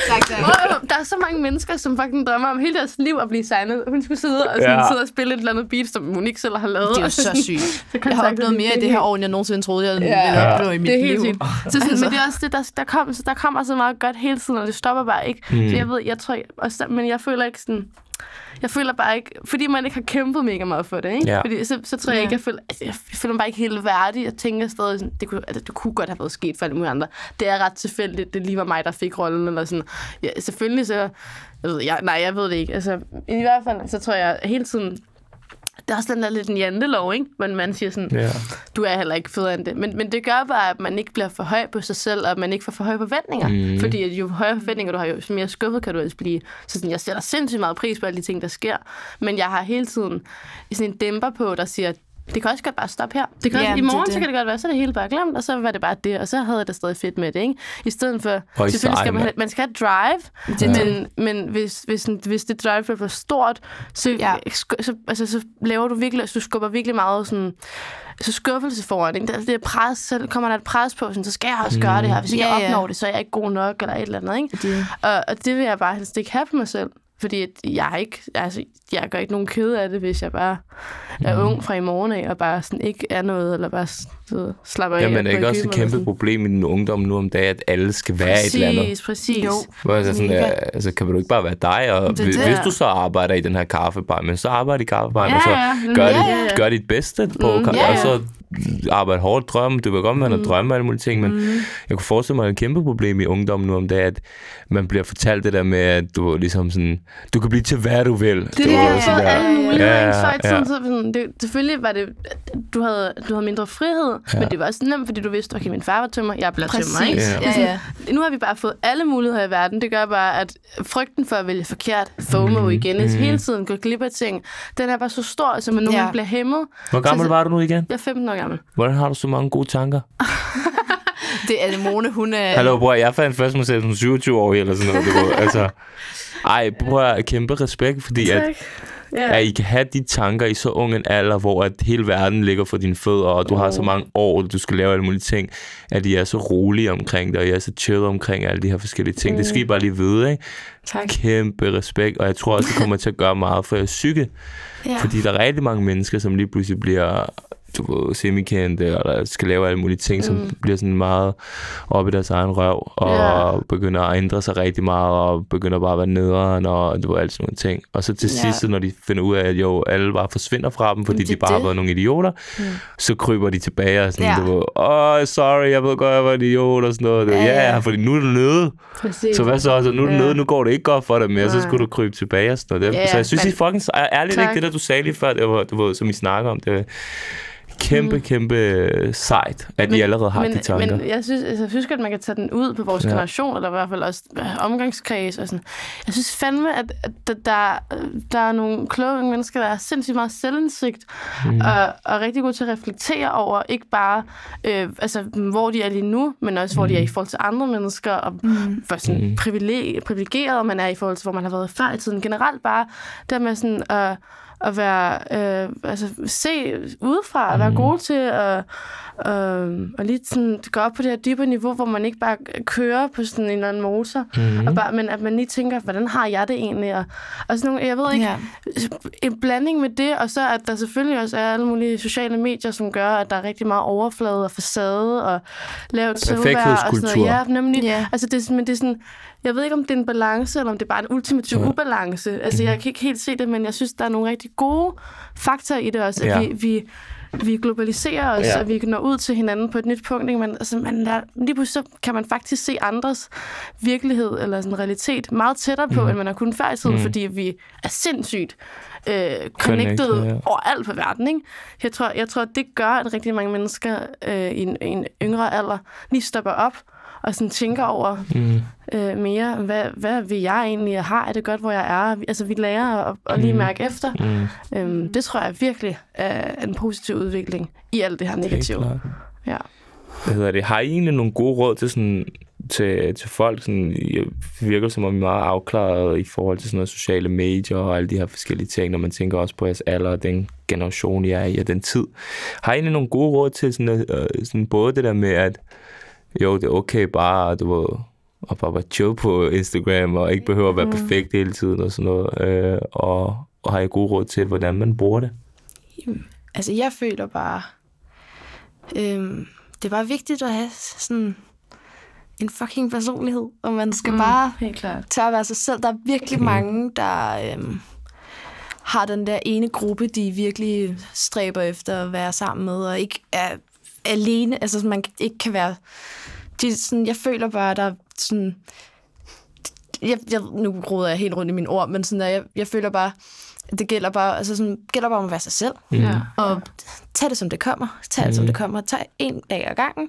Der er så mange mennesker, som fucking drømmer om hele deres liv at blive signet. Hun skulle sidde og, sådan, ja. sidde og spille et eller andet beat, som hun ikke selv har lavet. Det er jo så sygt. Så jeg har oplevet mere i det her år, end jeg nogensinde troede, jeg ville ja. opleve i mit det er helt liv. Så sådan, altså. Men det er også det, der, der, kom, så der kommer så meget godt hele tiden, og det stopper bare ikke. Mm. Så jeg ved, jeg tror, også, men jeg føler ikke sådan... Jeg føler bare ikke, fordi man ikke har kæmpet mega meget for det, ikke? Ja. Fordi så, så tror jeg ikke, jeg føler, altså, jeg føler mig bare ikke helt værdig. Jeg tænker stadig sådan, det kunne, altså, det kunne godt have været sket for alle mulige andre. Det er ret tilfældigt, det lige var mig, der fik rollen, eller sådan. Ja, selvfølgelig så, jeg ved, jeg, nej, jeg ved det ikke. Altså, i hvert fald, så tror jeg hele tiden, der er også den der lidt en jantelov, ikke? Men man siger sådan, yeah. du er heller ikke federe end det. Men, men det gør bare, at man ikke bliver for høj på sig selv, og at man ikke får for høje forventninger. Mm. Fordi jo højere forventninger du har, jo mere skuffet kan du også blive. Så sådan, jeg sætter sindssygt meget pris på alle de ting, der sker. Men jeg har hele tiden sådan en dæmper på, der siger, det kan også godt bare stoppe her. Det kan ja, også, i morgen det, det. Så kan det godt være, så er det hele bare glemt, og så var det bare det, og så havde jeg det stadig fedt med det, ikke? I stedet for, Høj selvfølgelig skal man, man skal have drive, ja. men, men hvis, hvis, hvis det drive bliver for stort, så, ja. så, altså, så laver du virkelig, så du skubber virkelig meget sådan, så skuffelse foran, ikke? Det er pres, så kommer der et pres på, sådan, så skal jeg også gøre det her. Hvis ikke ja, jeg opnår ja. det, så er jeg ikke god nok, eller et eller andet, ikke? Det. Og, og det vil jeg bare helst ikke have for mig selv. Fordi jeg er ikke, altså, jeg gør ikke nogen kede af det, hvis jeg bare er mm. ung fra i morgen af, og bare sådan ikke er noget, eller bare så slapper af. Jamen, er det ikke også et kæmpe sådan. problem i den ungdom nu om dagen, at alle skal være præcis, et eller andet? Præcis, præcis. Hvor jeg sådan, ja, altså, kan du ikke bare være dig? Og det, hvis det du så arbejder i den her kaffebar, men så arbejder i kaffebaren, ja, og så ja. gør, ja, ja. Dit, gør dit bedste på mm, ja, ja. og så arbejde hårdt, drømme. Du vil godt med at mm. drømme alle mulige ting, men mm. jeg kunne forestille mig et kæmpe problem i ungdommen nu om dagen, at man bliver fortalt det der med, at du ligesom sådan, du kan blive til hvad du vil. Det er det, jeg har fået alle muligheder. Ja, ja, ja. Sådan, så, sådan, det, selvfølgelig var det, du havde, du havde mindre frihed, ja. men det var også nemt, fordi du vidste, okay, min far var tømmer, jeg bliver tømmer, ikke? Ja. Ja, ja. Nu har vi bare fået alle muligheder i verden. Det gør bare, at frygten for at vælge forkert, FOMO mm. igen, mm. hele tiden går glip af ting, den er bare så stor, så man nogen ja. bliver hæmmet. Hvor gammel så, var du nu igen? Jeg er femten år gammel. Hvordan har du så mange gode tanker? Det er Anemone, hun er... Hallo, bror, jeg fandt først mig selv som syvogtyve år eller sådan noget. Det var, altså, ej, bror, jeg kæmpe respekt, fordi at, yeah. at I kan have de tanker i så ung en alder, hvor at hele verden ligger for dine fødder, og du oh. har så mange år, du skal lave alle mulige ting, at I er så rolige omkring det, og I er så chill omkring alle de her forskellige ting. Mm. Det skal I bare lige vide, ikke? Tak. Kæmpe respekt, og jeg tror også, det kommer til at gøre meget for jeres psyke. Yeah. Fordi der er rigtig mange mennesker, som lige pludselig bliver... du ved, semikendte, eller skal lave alle mulige ting, mm. som bliver sådan meget oppe i deres egen røv, og yeah. begynder at ændre sig rigtig meget, og begynder bare at være nederen, og du ved, alt sådan nogle ting. Og så til yeah. sidst, når de finder ud af, at jo, alle bare forsvinder fra dem, fordi det, de bare det. har været nogle idioter, mm. så kryber de tilbage, og sådan, yeah. du ved, åh, oh, sorry, jeg ved godt, jeg var en idiot, og sådan noget. Ja, yeah, yeah. fordi nu er du nede. Præcis. Så hvad så? Så nu er du yeah. nede, nu går det ikke godt for dig mere, så skulle du krybe tilbage, og sådan noget. Yeah, så jeg synes, men... I fucking ærligt ikke det, der du sagde lige før, det var, du ved, som I snakker om, det kæmpe, kæmpe sejt, at men, I allerede har men, de tanker. Men jeg synes, jeg synes at man kan tage den ud på vores ja. generation, eller i hvert fald også omgangskreds. Og sådan. Jeg synes fandme, at, at der, der er nogle kloge mennesker, der har sindssygt meget selvindsigt, mm. og, og rigtig gode til at reflektere over, ikke bare, øh, altså, hvor de er lige nu, men også, hvor mm. de er i forhold til andre mennesker, og mm. hvor sådan mm. privilegeret man er i forhold til, hvor man har været før i tiden. Generelt bare, der med sådan at øh, at være, øh, altså se udefra, at være mm. god til at øh, og lige sådan gå op på det her dybere niveau, hvor man ikke bare kører på sådan en eller anden motor, mm. og bare, men at man lige tænker, hvordan har jeg det egentlig? Og, og sådan nogle, jeg ved ikke, yeah. en blanding med det, og så at der selvfølgelig også er alle mulige sociale medier, som gør, at der er rigtig meget overflade og facade, og lavet selvværd og sådan noget. Ja, nemlig. Yeah. Altså det, men det er sådan, jeg ved ikke, om det er en balance, eller om det er bare en ultimativ ja. ubalance. Altså, jeg kan ikke helt se det, men jeg synes, der er nogle rigtig gode faktorer i det også, at ja. vi, vi, vi globaliserer os, ja. og vi når ud til hinanden på et nyt punkt. Ikke? Men, altså, man lærer, lige pludselig så kan man faktisk se andres virkelighed, eller sådan realitet, meget tættere på, mm. end man har kunnet før i tiden, mm. fordi vi er sindssygt øh, connected Connect, ja. overalt på verden. Ikke? Jeg tror, jeg tror, det gør, at rigtig mange mennesker øh, i, en, i en yngre alder lige stopper op, og sådan tænker over mm. øh, mere, hvad, hvad vil jeg egentlig have? Er det godt, hvor jeg er? Altså, vi lærer at, at lige mærke efter. Mm. Øhm, det tror jeg virkelig er en positiv udvikling i alt det her negative. Ja. Hvad hedder det? Har I egentlig nogle gode råd til sådan til, til folk. Sådan, jeg virker som om I er meget afklaret i forhold til sådan noget sociale medier og alle de her forskellige ting, når man tænker også på jeres alder og den generation, I er i og den tid. Har I egentlig nogle gode råd til sådan, øh, sådan både det der med, at jo, det er okay bare, du ved, at bare være chill på Instagram og ikke behøver at være perfekt hele tiden og sådan noget. Øh, og, og har I gode råd til, hvordan man bruger det? Jamen, altså, jeg føler bare, øhm, det er bare vigtigt at have sådan en fucking personlighed, og man skal mm, bare tør at være sig selv. Der er virkelig mm. mange, der øhm, har den der ene gruppe, de virkelig stræber efter at være sammen med, og ikke er alene, altså man ikke kan være... De, sådan, jeg føler bare, der er sådan... Jeg, jeg, nu roder jeg helt rundt i mine ord, men sådan der, jeg, jeg føler bare, det gælder bare, altså sådan, gælder bare om at være sig selv. Mm. Og tag det, som det kommer. Tag det, mm. som det kommer. Tag en dag ad gangen.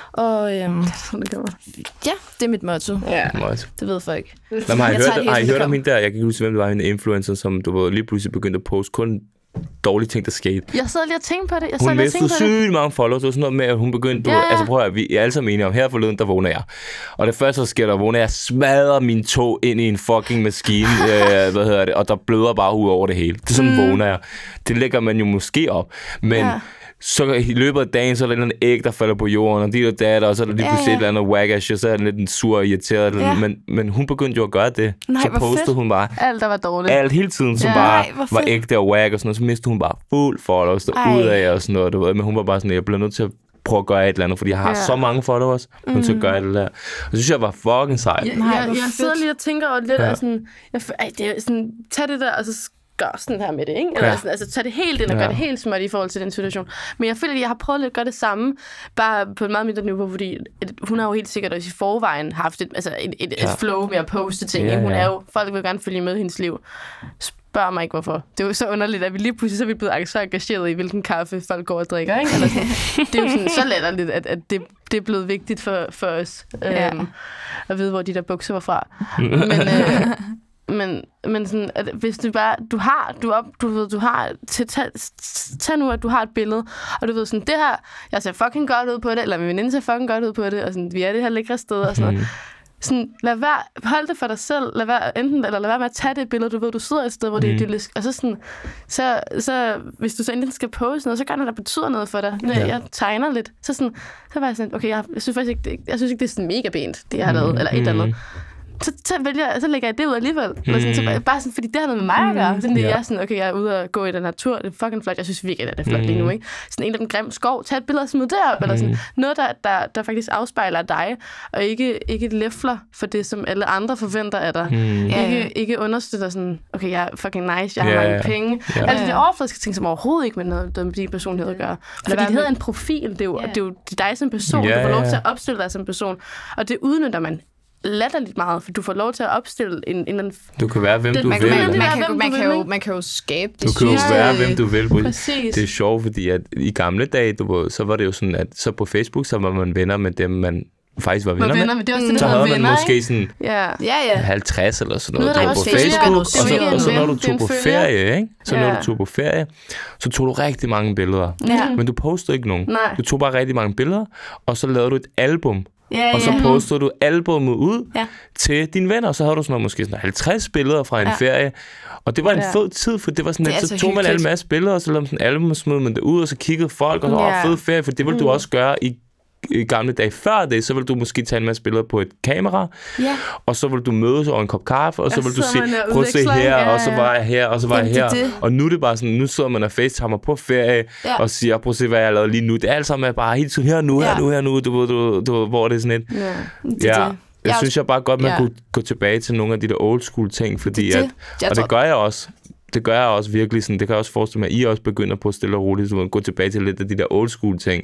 Og øhm, det ja, det er mit motto. Ja. Det ved folk. Nå, har I hørt, helt, har I hørt om hende der? Jeg kan ikke huske, hvem det var, en influencer, som du ved, lige pludselig begyndte at poste kun dårlige ting, der skete. Jeg sad lige og tænkte på det. Jeg hun mistede sygt mange followers. Det var sådan noget med, at hun begyndte... Ja. Du, altså prøv at høre, vi er alle sammen enige om, her forleden, der vågner jeg. Og det første, der sker, der vågner jeg, smadrer min tog ind i en fucking maskine, øh, hvad hedder det, og der bløder bare ud over det hele. Det er sådan, mm. vågner jeg. Det lægger man jo måske op. Men... Ja. Så i løbet af dagen, så er der en eller anden æg, der falder på jorden, og de der datter, og så er der lige pludselig ja, ja. et eller andet waggash, og så er den lidt sur og irriteret. Ja. Men, men hun begyndte jo at gøre det. Nej, så postede fedt. hun bare alt, der var dårligt. Alt hele tiden, som ja. bare Nej, var ægte og wag og sådan noget. Så mistede hun bare fuld followers ud af og sådan noget. Du ved. Men hun var bare sådan, jeg bliver nødt til at prøve at gøre et eller andet, fordi jeg har ja. så mange followers, hun mm. til at gøre det der. Og så synes jeg, var fucking sejt. Ja, jeg, jeg, jeg sidder lige og tænker over lidt, ja. og sådan, jeg, ej, det er sådan, tag det der, og så gør sådan her med det, ikke? Eller ja. sådan, altså tage det helt ind og ja. gøre det helt småt i forhold til den situation. Men jeg føler, at jeg har prøvet lidt at gøre det samme, bare på et meget mindre niveau, fordi hun har jo helt sikkert også i forvejen haft et, altså et, et, ja. et flow med at poste ting. Ja, hun ja. er jo, folk vil gerne følge med i hendes liv. Spørg mig ikke, hvorfor. Det er jo så underligt, at vi lige pludselig så er vi blevet så engageret i, hvilken kaffe folk går og drikker, ikke? Eller sådan. Det er jo sådan, så latterligt, at, at det, det er blevet vigtigt for, for os ja. øhm, at vide, hvor de der bukser var fra. Men... Øh, Men, men sådan, at hvis du bare, du har, du, op, du ved, du har, til, tag, tag nu, at du har et billede, og du ved sådan, det her, jeg ser fucking godt ud på det, eller min veninde ser fucking godt ud på det, og sådan, vi er det her lækre sted, og sådan noget. Sådan, lad være, hold det for dig selv, lad være, enten, eller lad være med at tage det billede, du ved, du sidder et sted, hvor det er idyllisk, og så sådan, så, så, hvis du så enten skal poste noget, så gør noget, der betyder noget for dig. Når ja. jeg tegner lidt, så sådan, så var jeg sådan, okay, jeg, jeg synes faktisk ikke, det, jeg synes ikke, det er sådan mega pænt, det jeg har lavet, eller et eller andet. Så, så, vælger, så lægger jeg det ud alligevel. Mm. Sådan, så bare sådan, fordi det har noget med mig at gøre. Sådan, det, ja. jeg er sådan, okay, jeg er ude og gå i den her tur. Det er fucking flot. Jeg synes virkelig, at det er flot mm. lige nu. Ikke? Sådan en af den grimme skov. Tag et billede og smid det op. Mm. Eller sådan. Noget, der, der, der faktisk afspejler dig. Og ikke, ikke læfler for det, som alle andre forventer af dig. Mm. Ikke, ikke understøtter sådan, okay, jeg er fucking nice. Jeg har yeah. mange penge. Yeah. Altså, det er overfladiske ting, som overhovedet ikke med noget med din personlighed at gøre. Fordi det hedder en profil. Det er jo, yeah. det er jo dig som person. Yeah. Du får lov til at opstille dig som person. Og det udnytter man latterligt meget, for du får lov til at opstille en, en, en du kan være, hvem det, du man, vil. Man, man, man, kan, man, kan jo, man kan jo skabe det. Du kan jo være, hvem du vil. Præcis. Det er sjovt, fordi at i gamle dage, du, så var det jo sådan, at så på Facebook, så var man venner med dem, man faktisk var venner, venner med. Det var sådan, så havde man venner, måske sådan ja. Ja, ja. halvtreds eller sådan noget. Du var på Facebook, og så, og så når du tog på ferie, ikke? Så når du tog på ferie, så tog du rigtig mange billeder. Ja. Men du postede ikke nogen. Nej. Du tog bare rigtig mange billeder, og så lavede du et album. Ja, og så ja. postede du albumet ud ja. til dine venner, og så havde du sådan noget, måske sådan halvtreds billeder fra en ja. ferie. Og det var en ja. fed tid, for det var sådan, det at så, så tog man alle masse billeder, og så lavede man sådan en album, og smed man det ud, og så kiggede folk, og så var ja. fed ferie, for det ville mm. du også gøre i i gamle dage før det, så vil du måske tage en masse billeder på et kamera, ja. og så vil du mødes over en kop kaffe, og så vil du sige, prøv at se her, ja, ja. og så var jeg her, og så var Jamen, jeg her. Det, det. Og nu er det bare sådan, nu sidder man og facetimer på ferie, ja. og siger, prøv at se, hvad jeg har lavet lige nu. Det er alt sammen bare helt sådan, her nu, ja. her nu, her nu, du, du, du, hvor det er sådan et. Ja, det, ja. det. Jeg, jeg synes jeg bare godt, man ja. kunne gå tilbage til nogle af de der old school ting, fordi det, det. at, og det tror... gør jeg også. Det gør jeg også virkelig sådan. Det kan jeg også forestille mig, at I også begynder på stille og roligt, så man gå tilbage til lidt af de der old school ting.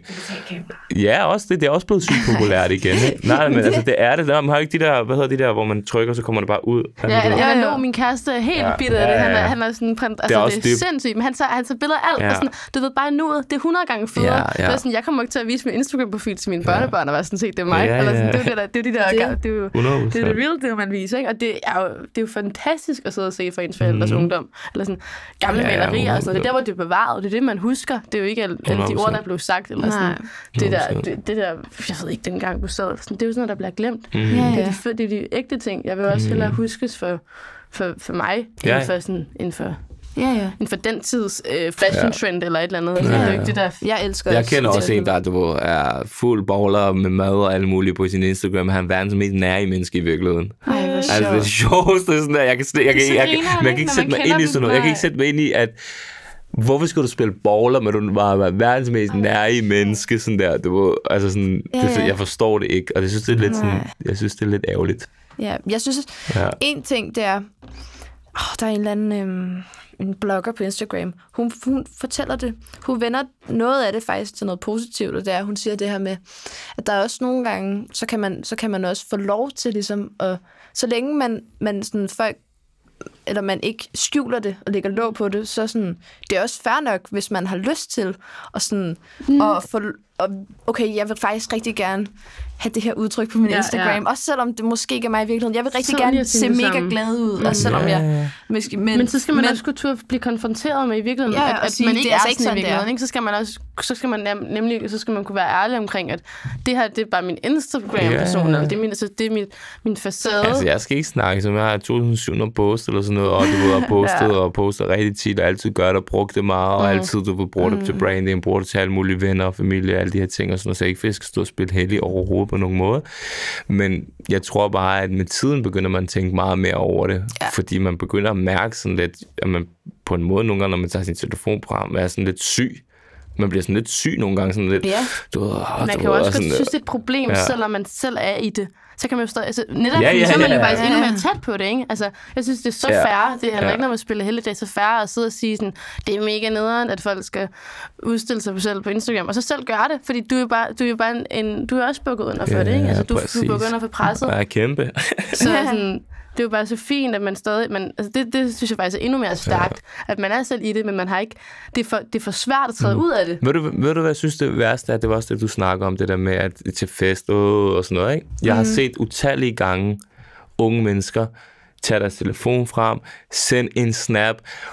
Ja, også det. Det er også blevet sygt populært igen. Nej, men altså, det er det. Der, man har ikke de der, hvad hedder de der, hvor man trykker, så kommer det bare ud. Ja, jeg, jeg lå min kæreste helt ja, bitter af det. Han er, han er sådan, altså, det er, det er det. sindssygt, men han tager, han tager billeder af alt. Ja. Og sådan, du ved, bare nuet, det er hundrede gange federe. Ja, ja. Det er sådan, jeg kommer ikke til at vise min Instagram-profil til mine børnebørn, og være sådan, se, det er mig. Ja, ja. Eller sådan, det er jo det, der, det er de der, det, det er jo det, er det real, det man viser, ikke? Og det er jo, det er jo fantastisk at sidde og se for ens forældres mm. ungdom, eller sådan gamle ja, malerier og sådan noget. Det er der, hvor det er bevaret. Det er det, man husker. Det er jo ikke alle, alle de ord, der blev sagt. Eller sådan. Det, der, det, det der, jeg ved ikke, dengang du sad. Sådan, det er jo sådan noget, der bliver glemt. Mm. Ja, ja. Det, er de, det er de ægte ting. Jeg vil også mm. hellere huskes for, for, for mig, ja. end for sådan, end for... Ja, ja. Inden for den tids øh, fashion trend ja. eller et eller andet. Ja, ja. Det er ikke det der, jeg elsker. Jeg kender også en, der du, er fuld baller med mad og alt muligt på sin Instagram. Han er verdens mest nære menneske i virkeligheden. Ej, hvor altså, sjovt. Det sjoveste er sådan der, jeg kan, jeg, jeg, jeg, jeg, jeg, jeg kan ikke sætte mig ind i sådan noget. Jeg kan ikke sætte mig ind i, at hvorfor skulle du spille baller, men du var verdens mest nære menneske, sådan der. Du, altså sådan, ja, ja. Det, jeg forstår det ikke, og det synes det er lidt sådan, jeg synes det er lidt ærgerligt. Ja, jeg synes, ja. en ting, det er, åh, der er en eller anden øhm, en blogger på Instagram. Hun, hun fortæller det. Hun vender noget af det faktisk til noget positivt, og det er, hun siger det her med, at der er også nogle gange, så kan man, så kan man også få lov til ligesom, at, så længe man, man sådan, folk, eller man ikke skjuler det og lægger låg på det, så sådan, det er også fair nok, hvis man har lyst til at sådan, mm. og få, og, okay, jeg vil faktisk rigtig gerne have det her udtryk på min ja, Instagram, ja. også selvom det måske ikke er mig i virkeligheden. Jeg vil rigtig så gerne se mega sammen. glad ud, mm. og selvom ja, ja. jeg... Måske, men, men så skal man men, også kunne turde blive konfronteret med i virkeligheden, ja, at, at sige, man ikke er er ikke sådan i virkeligheden, ikke? Så skal man også, så skal man nem, nemlig, så skal man kunne være ærlig omkring, at det her, det er bare min Instagram-person, ja. det er min, altså, det er min, min facade. Altså, jeg skal ikke snakke, som jeg har to tusind syv hundrede post eller sådan noget, og du har postet ja. og postet rigtig tit, og altid gør det og brugt det meget, og mm. altid du vil bruge det mm. til branding, bruge det til alle mulige venner og familie, alle de her ting og sådan noget, så jeg ikke fisk stå og spille heldig overhovedet på nogen måde. Men jeg tror bare, at med tiden begynder man at tænke meget mere over det, ja. fordi man begynder at mærke sådan lidt, at man på en måde nogle gange, når man tager sin telefonprogram, er sådan lidt syg. Man bliver sådan lidt syg nogle gange, sådan lidt... Ja. Du, du, man kan jo også sådan, synes, det er et problem, ja. selvom man selv er i det. Så kan man jo stadig... Altså, netop ja, ja, så er man jo ja, faktisk ja. endnu mere tæt på det, ikke? Altså, jeg synes, det er så ja. fair. Det er heller ja. ikke, når man spiller helligdag, så fair at sidde og sige sådan, det er mega nederen, at folk skal udstille sig selv på Instagram. Og så selv gør det, fordi du er jo bare, du er jo bare en... Du er også bukket under for ja, det, ikke? Altså, du, du er bukket under for presset. Jeg er kæmpe. Så sådan... Det er jo bare så fint, at man stadig... Man, altså det, det synes jeg faktisk er endnu mere stærkt, ja. at man er selv i det, men man har ikke... Det er for, det er for svært at træde mm. ud af det. Ved du, ved du, hvad jeg synes det værste er? Det var også det, du snakker om, det der med at til fest og, og sådan noget, ikke? Jeg mm. har set utallige gange unge mennesker tage deres telefon frem, send en snap,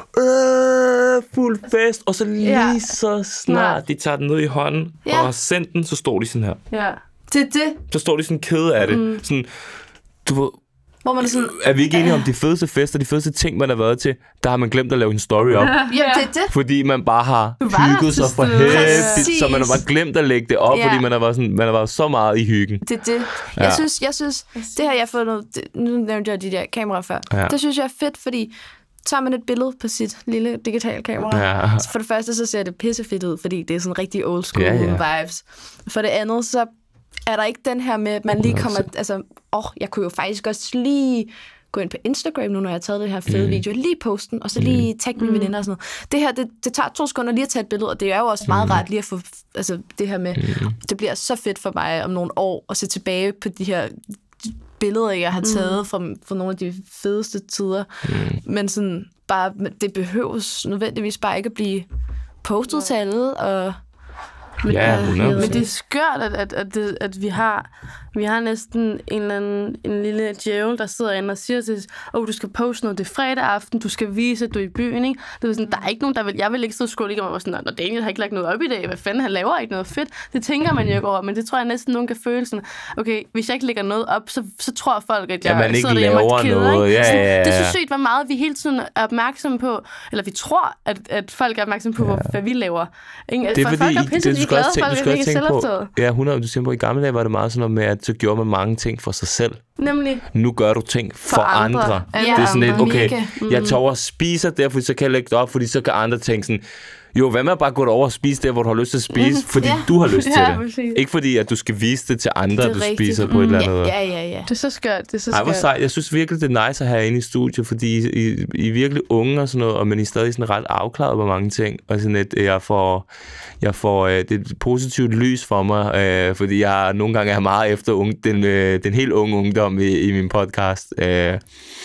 øh, fuld fest, og så lige ja. så snart ja. de tager den ned i hånden, ja. og har sendt den, så står de sådan her. Ja. Det det. Så står de sådan kede af det. Mm. Sådan, du ved... Hvor man er, sådan, er vi ikke enige om de fedeste fester, de fedeste ting, man har været til? Der har man glemt at lave en story op. Ja, det er det. Fordi man bare har hygget sig for hæftigt, så man har bare glemt at lægge det op, ja. fordi man har været sådan, man har været så meget i hyggen. Det er det. Jeg ja. synes, jeg synes, det her jeg har fundet, nu nævnte jeg de der kameraer før, ja. det synes jeg er fedt, fordi tager man et billede på sit lille digitale kamera. Ja. For det første, så ser det pissefedt ud, fordi det er sådan rigtig old school ja, ja. vibes. For det andet, så er der ikke den her med, at man lige kommer... Altså, åh, jeg kunne jo faktisk også lige gå ind på Instagram nu, når jeg har taget det her fede mm. video, lige posten, og så lige tagge mine mm. veninder og sådan noget. Det her, det, det tager to sekunder lige at tage et billede, og det er jo også meget mm. rart lige at få... Altså, det her med... Mm. Det bliver så fedt for mig om nogle år at se tilbage på de her billeder, jeg har taget mm. fra, fra nogle af de fedeste tider. Mm. Men sådan, bare... Det behøves nødvendigvis bare ikke at blive postet til alle, og... Men, ja, øh, men det er skørt, at, at, at, det, at vi har vi har næsten en eller anden en lille djævel, der sidder inde og siger til os, oh, du skal poste noget, det er fredag aften, du skal vise, at du er i byen, ikke? Det er sådan, der er ikke nogen, der vil... Jeg vil ikke stå og skåle ikke om, og sådan, når Daniel har ikke lagt noget op i dag, hvad fanden, han laver ikke noget fedt. Det tænker man jo ikke over, men det tror jeg næsten, nogen kan føle sådan, okay, hvis jeg ikke lægger noget op, så, så tror folk, at jeg ja, sidder derhjemme og keder, noget. Ikke? Ja, ja, ja. Det er så sygt, hvor meget vi hele tiden er opmærksomme på, eller vi tror, at, at folk er opmærksomme på, ja. hvad vi laver. Ikke? Det er fordi, folk er pisse, det, du skal også tænke, du skal også tænke på, selvoptaget. ja, hundrede, du siger på, i gamle dage var det meget sådan noget med, at så gjorde man mange ting for sig selv. Nemlig. Nu gør du ting for, for andre. andre. Ja, det er sådan lidt, okay, mm. jeg tager over og spiser der, fordi så kan jeg lægge det op, fordi så kan andre tænke sådan, jo, hvad med at bare gå derover og spise der, hvor du har lyst til at spise, mm. fordi ja. du har lyst til ja, det. Præcis. Ikke fordi, at du skal vise det til andre, det du rigtigt. spiser på mm. et eller andet. Ja, ja, ja. Det er så skørt. Det er så skørt. Ej, hvor sejt. Jeg synes virkelig, det er nice at have inde i studiet, fordi I, I, I er virkelig unge og sådan noget, og men I er stadig sådan ret afklaret på mange ting. Og sådan et, jeg får, jeg får øh, det er et positivt lys for mig, øh, fordi jeg nogle gange er meget efter unge, den, øh, den helt unge ungdom i, i min podcast. Øh,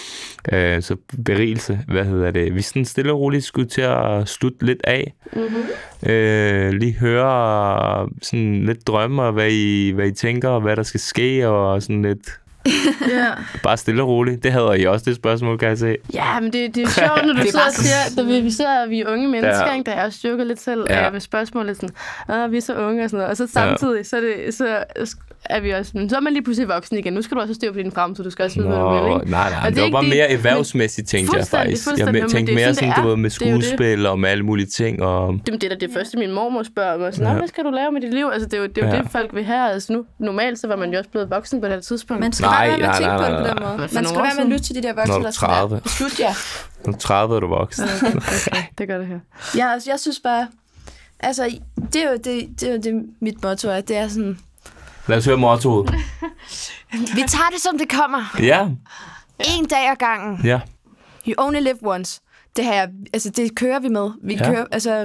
Øh, så berigelse, hvad hedder det? Vi sådan stille og roligt skulle til at slutte lidt af. Mm-hmm. Øh, lige høre sådan lidt drømme, hvad I, hvad I tænker, og hvad der skal ske, og sådan lidt... Ja. Bare stille og roligt. Det havde I også, det spørgsmål, kan jeg se. Ja, men det, det er jo sjovt, når du sidder og siger, da vi, vi sidder, vi er unge mennesker, Ja. ikke, der er styrket lidt selv Ja. ja. ved spørgsmålet sådan, ah, vi er så unge og sådan noget. Og så samtidig, ja. så, er det, så er vi også, så er man lige pludselig voksen igen. Nu skal du også styre på din fremtid, du skal også vide, hvad du vil, ikke? Nej, nej, det, det var bare det, mere erhvervsmæssigt, tænkte jeg faktisk. Jeg tænkte mere sådan, du ved, med skuespil og med alle mulige ting. Og... Det, det er da det første, min mormor spørger mig. Sådan, ja. Hvad skal du lave med dit liv? Altså, det er jo det, er jo ja. det folk vil have. Altså, nu, normalt så var man jo også blevet voksen på det her tidspunkt. Man skal nej, være med at tænke nej, nej, på det på den måde. Man skal være med at lytte til de der voksne, der tredive. Slut, ja. Når tredive er du voksen. Okay, okay. Det gør det her. Ja, altså, jeg synes bare... Altså, det er jo det, det, er jo det mit motto er. Det er sådan... Lad os høre mottoet. Vi tager det, som det kommer. Ja. En dag ad gangen. Ja. You only live once. Det her, altså, det kører vi med. Vi ja. kører, altså...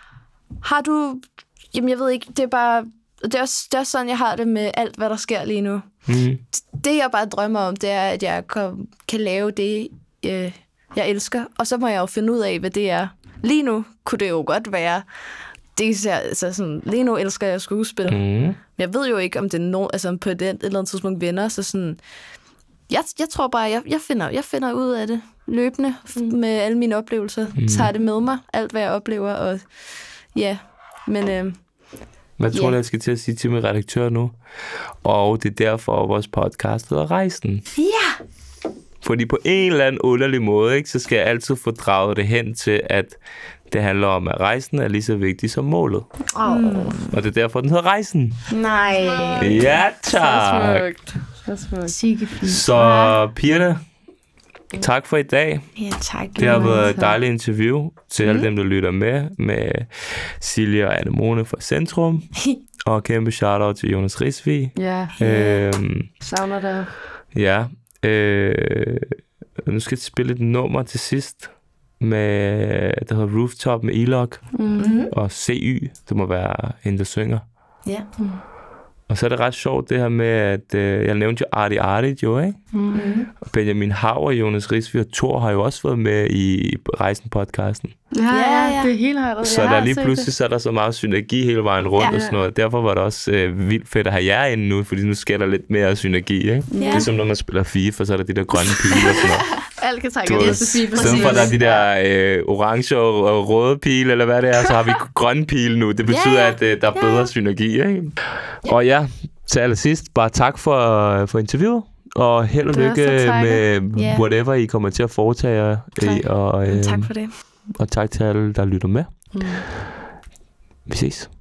Har du... Jamen, jeg ved ikke, det er bare... Det er, også, det er også sådan, jeg har det med alt, hvad der sker lige nu. Mm. Det, jeg bare drømmer om, det er, at jeg kan, kan lave det, øh, jeg elsker. Og så må jeg jo finde ud af, hvad det er. Lige nu kunne det jo godt være... Det er, altså sådan, lige nu elsker jeg skuespil. Mm. Jeg ved jo ikke, om det no, altså på det et eller andet tidspunkt vender. Så sådan, jeg, jeg tror bare, jeg, jeg, finder, jeg finder ud af det løbende mm. med alle mine oplevelser. Mm. Tager det med mig, alt hvad jeg oplever. Og ja, men... Øh, Hvad tror du, yeah. jeg skal til at sige til min redaktør nu? Og det er derfor, at vores podcast hedder Rejsen. Ja! Fordi på en eller anden underlig måde, ikke, så skal jeg altid få draget det hen til, at det handler om, at rejsen er lige så vigtig som målet. Oh. Og det er derfor, den hedder Rejsen. Nej. Ja, tak. Så smukt. Så smukt. Sikkefint. Så pigerne, tak for i dag. Ja, tak. Det har været et dejligt interview til mm. alle dem, der lytter med, med Silje og Anemone fra Centrum. Og kæmpe shout-out til Jonas Risvig. Ja. Øhm, Savner dig. Ja. Øh, nu skal jeg spille et nummer til sidst, med, der hedder Rooftop med Elok mm-hmm. og C Y. Det må være hende, der synger. Ja. Mm. Og så er det ret sjovt det her med, at øh, jeg nævnte jo Arti Arti jo, ikke? Mm-hmm. Benjamin Hav og Jonas Risvig og Thor har jo også været med i Rejsen-podcasten. Ja, ja, ja, det er helt højt. Så der lige pludselig så er der så meget synergi hele vejen rundt ja. og sådan noget. Derfor var det også øh, vildt fedt at have jer inde nu, fordi nu sker der lidt mere synergi, ikke? Ja. Det er som når man spiller FIFA, så er der de der grønne pile og sådan noget. Alt kan trække ind til FIFA. I stedet for, at der er de der øh, orange og, og røde pile, eller hvad det er, så har vi grønne pile nu. Det betyder, yeah. at øh, der er bedre yeah. synergi, ikke? Yeah. Og ja, til allersidst, bare tak for, for interviewet. Og held og lykke med yeah. whatever I kommer til at foretage jer. Tak. Og, øh, tak for det. Og tak til alle, der lytter med. Mm. Vi ses.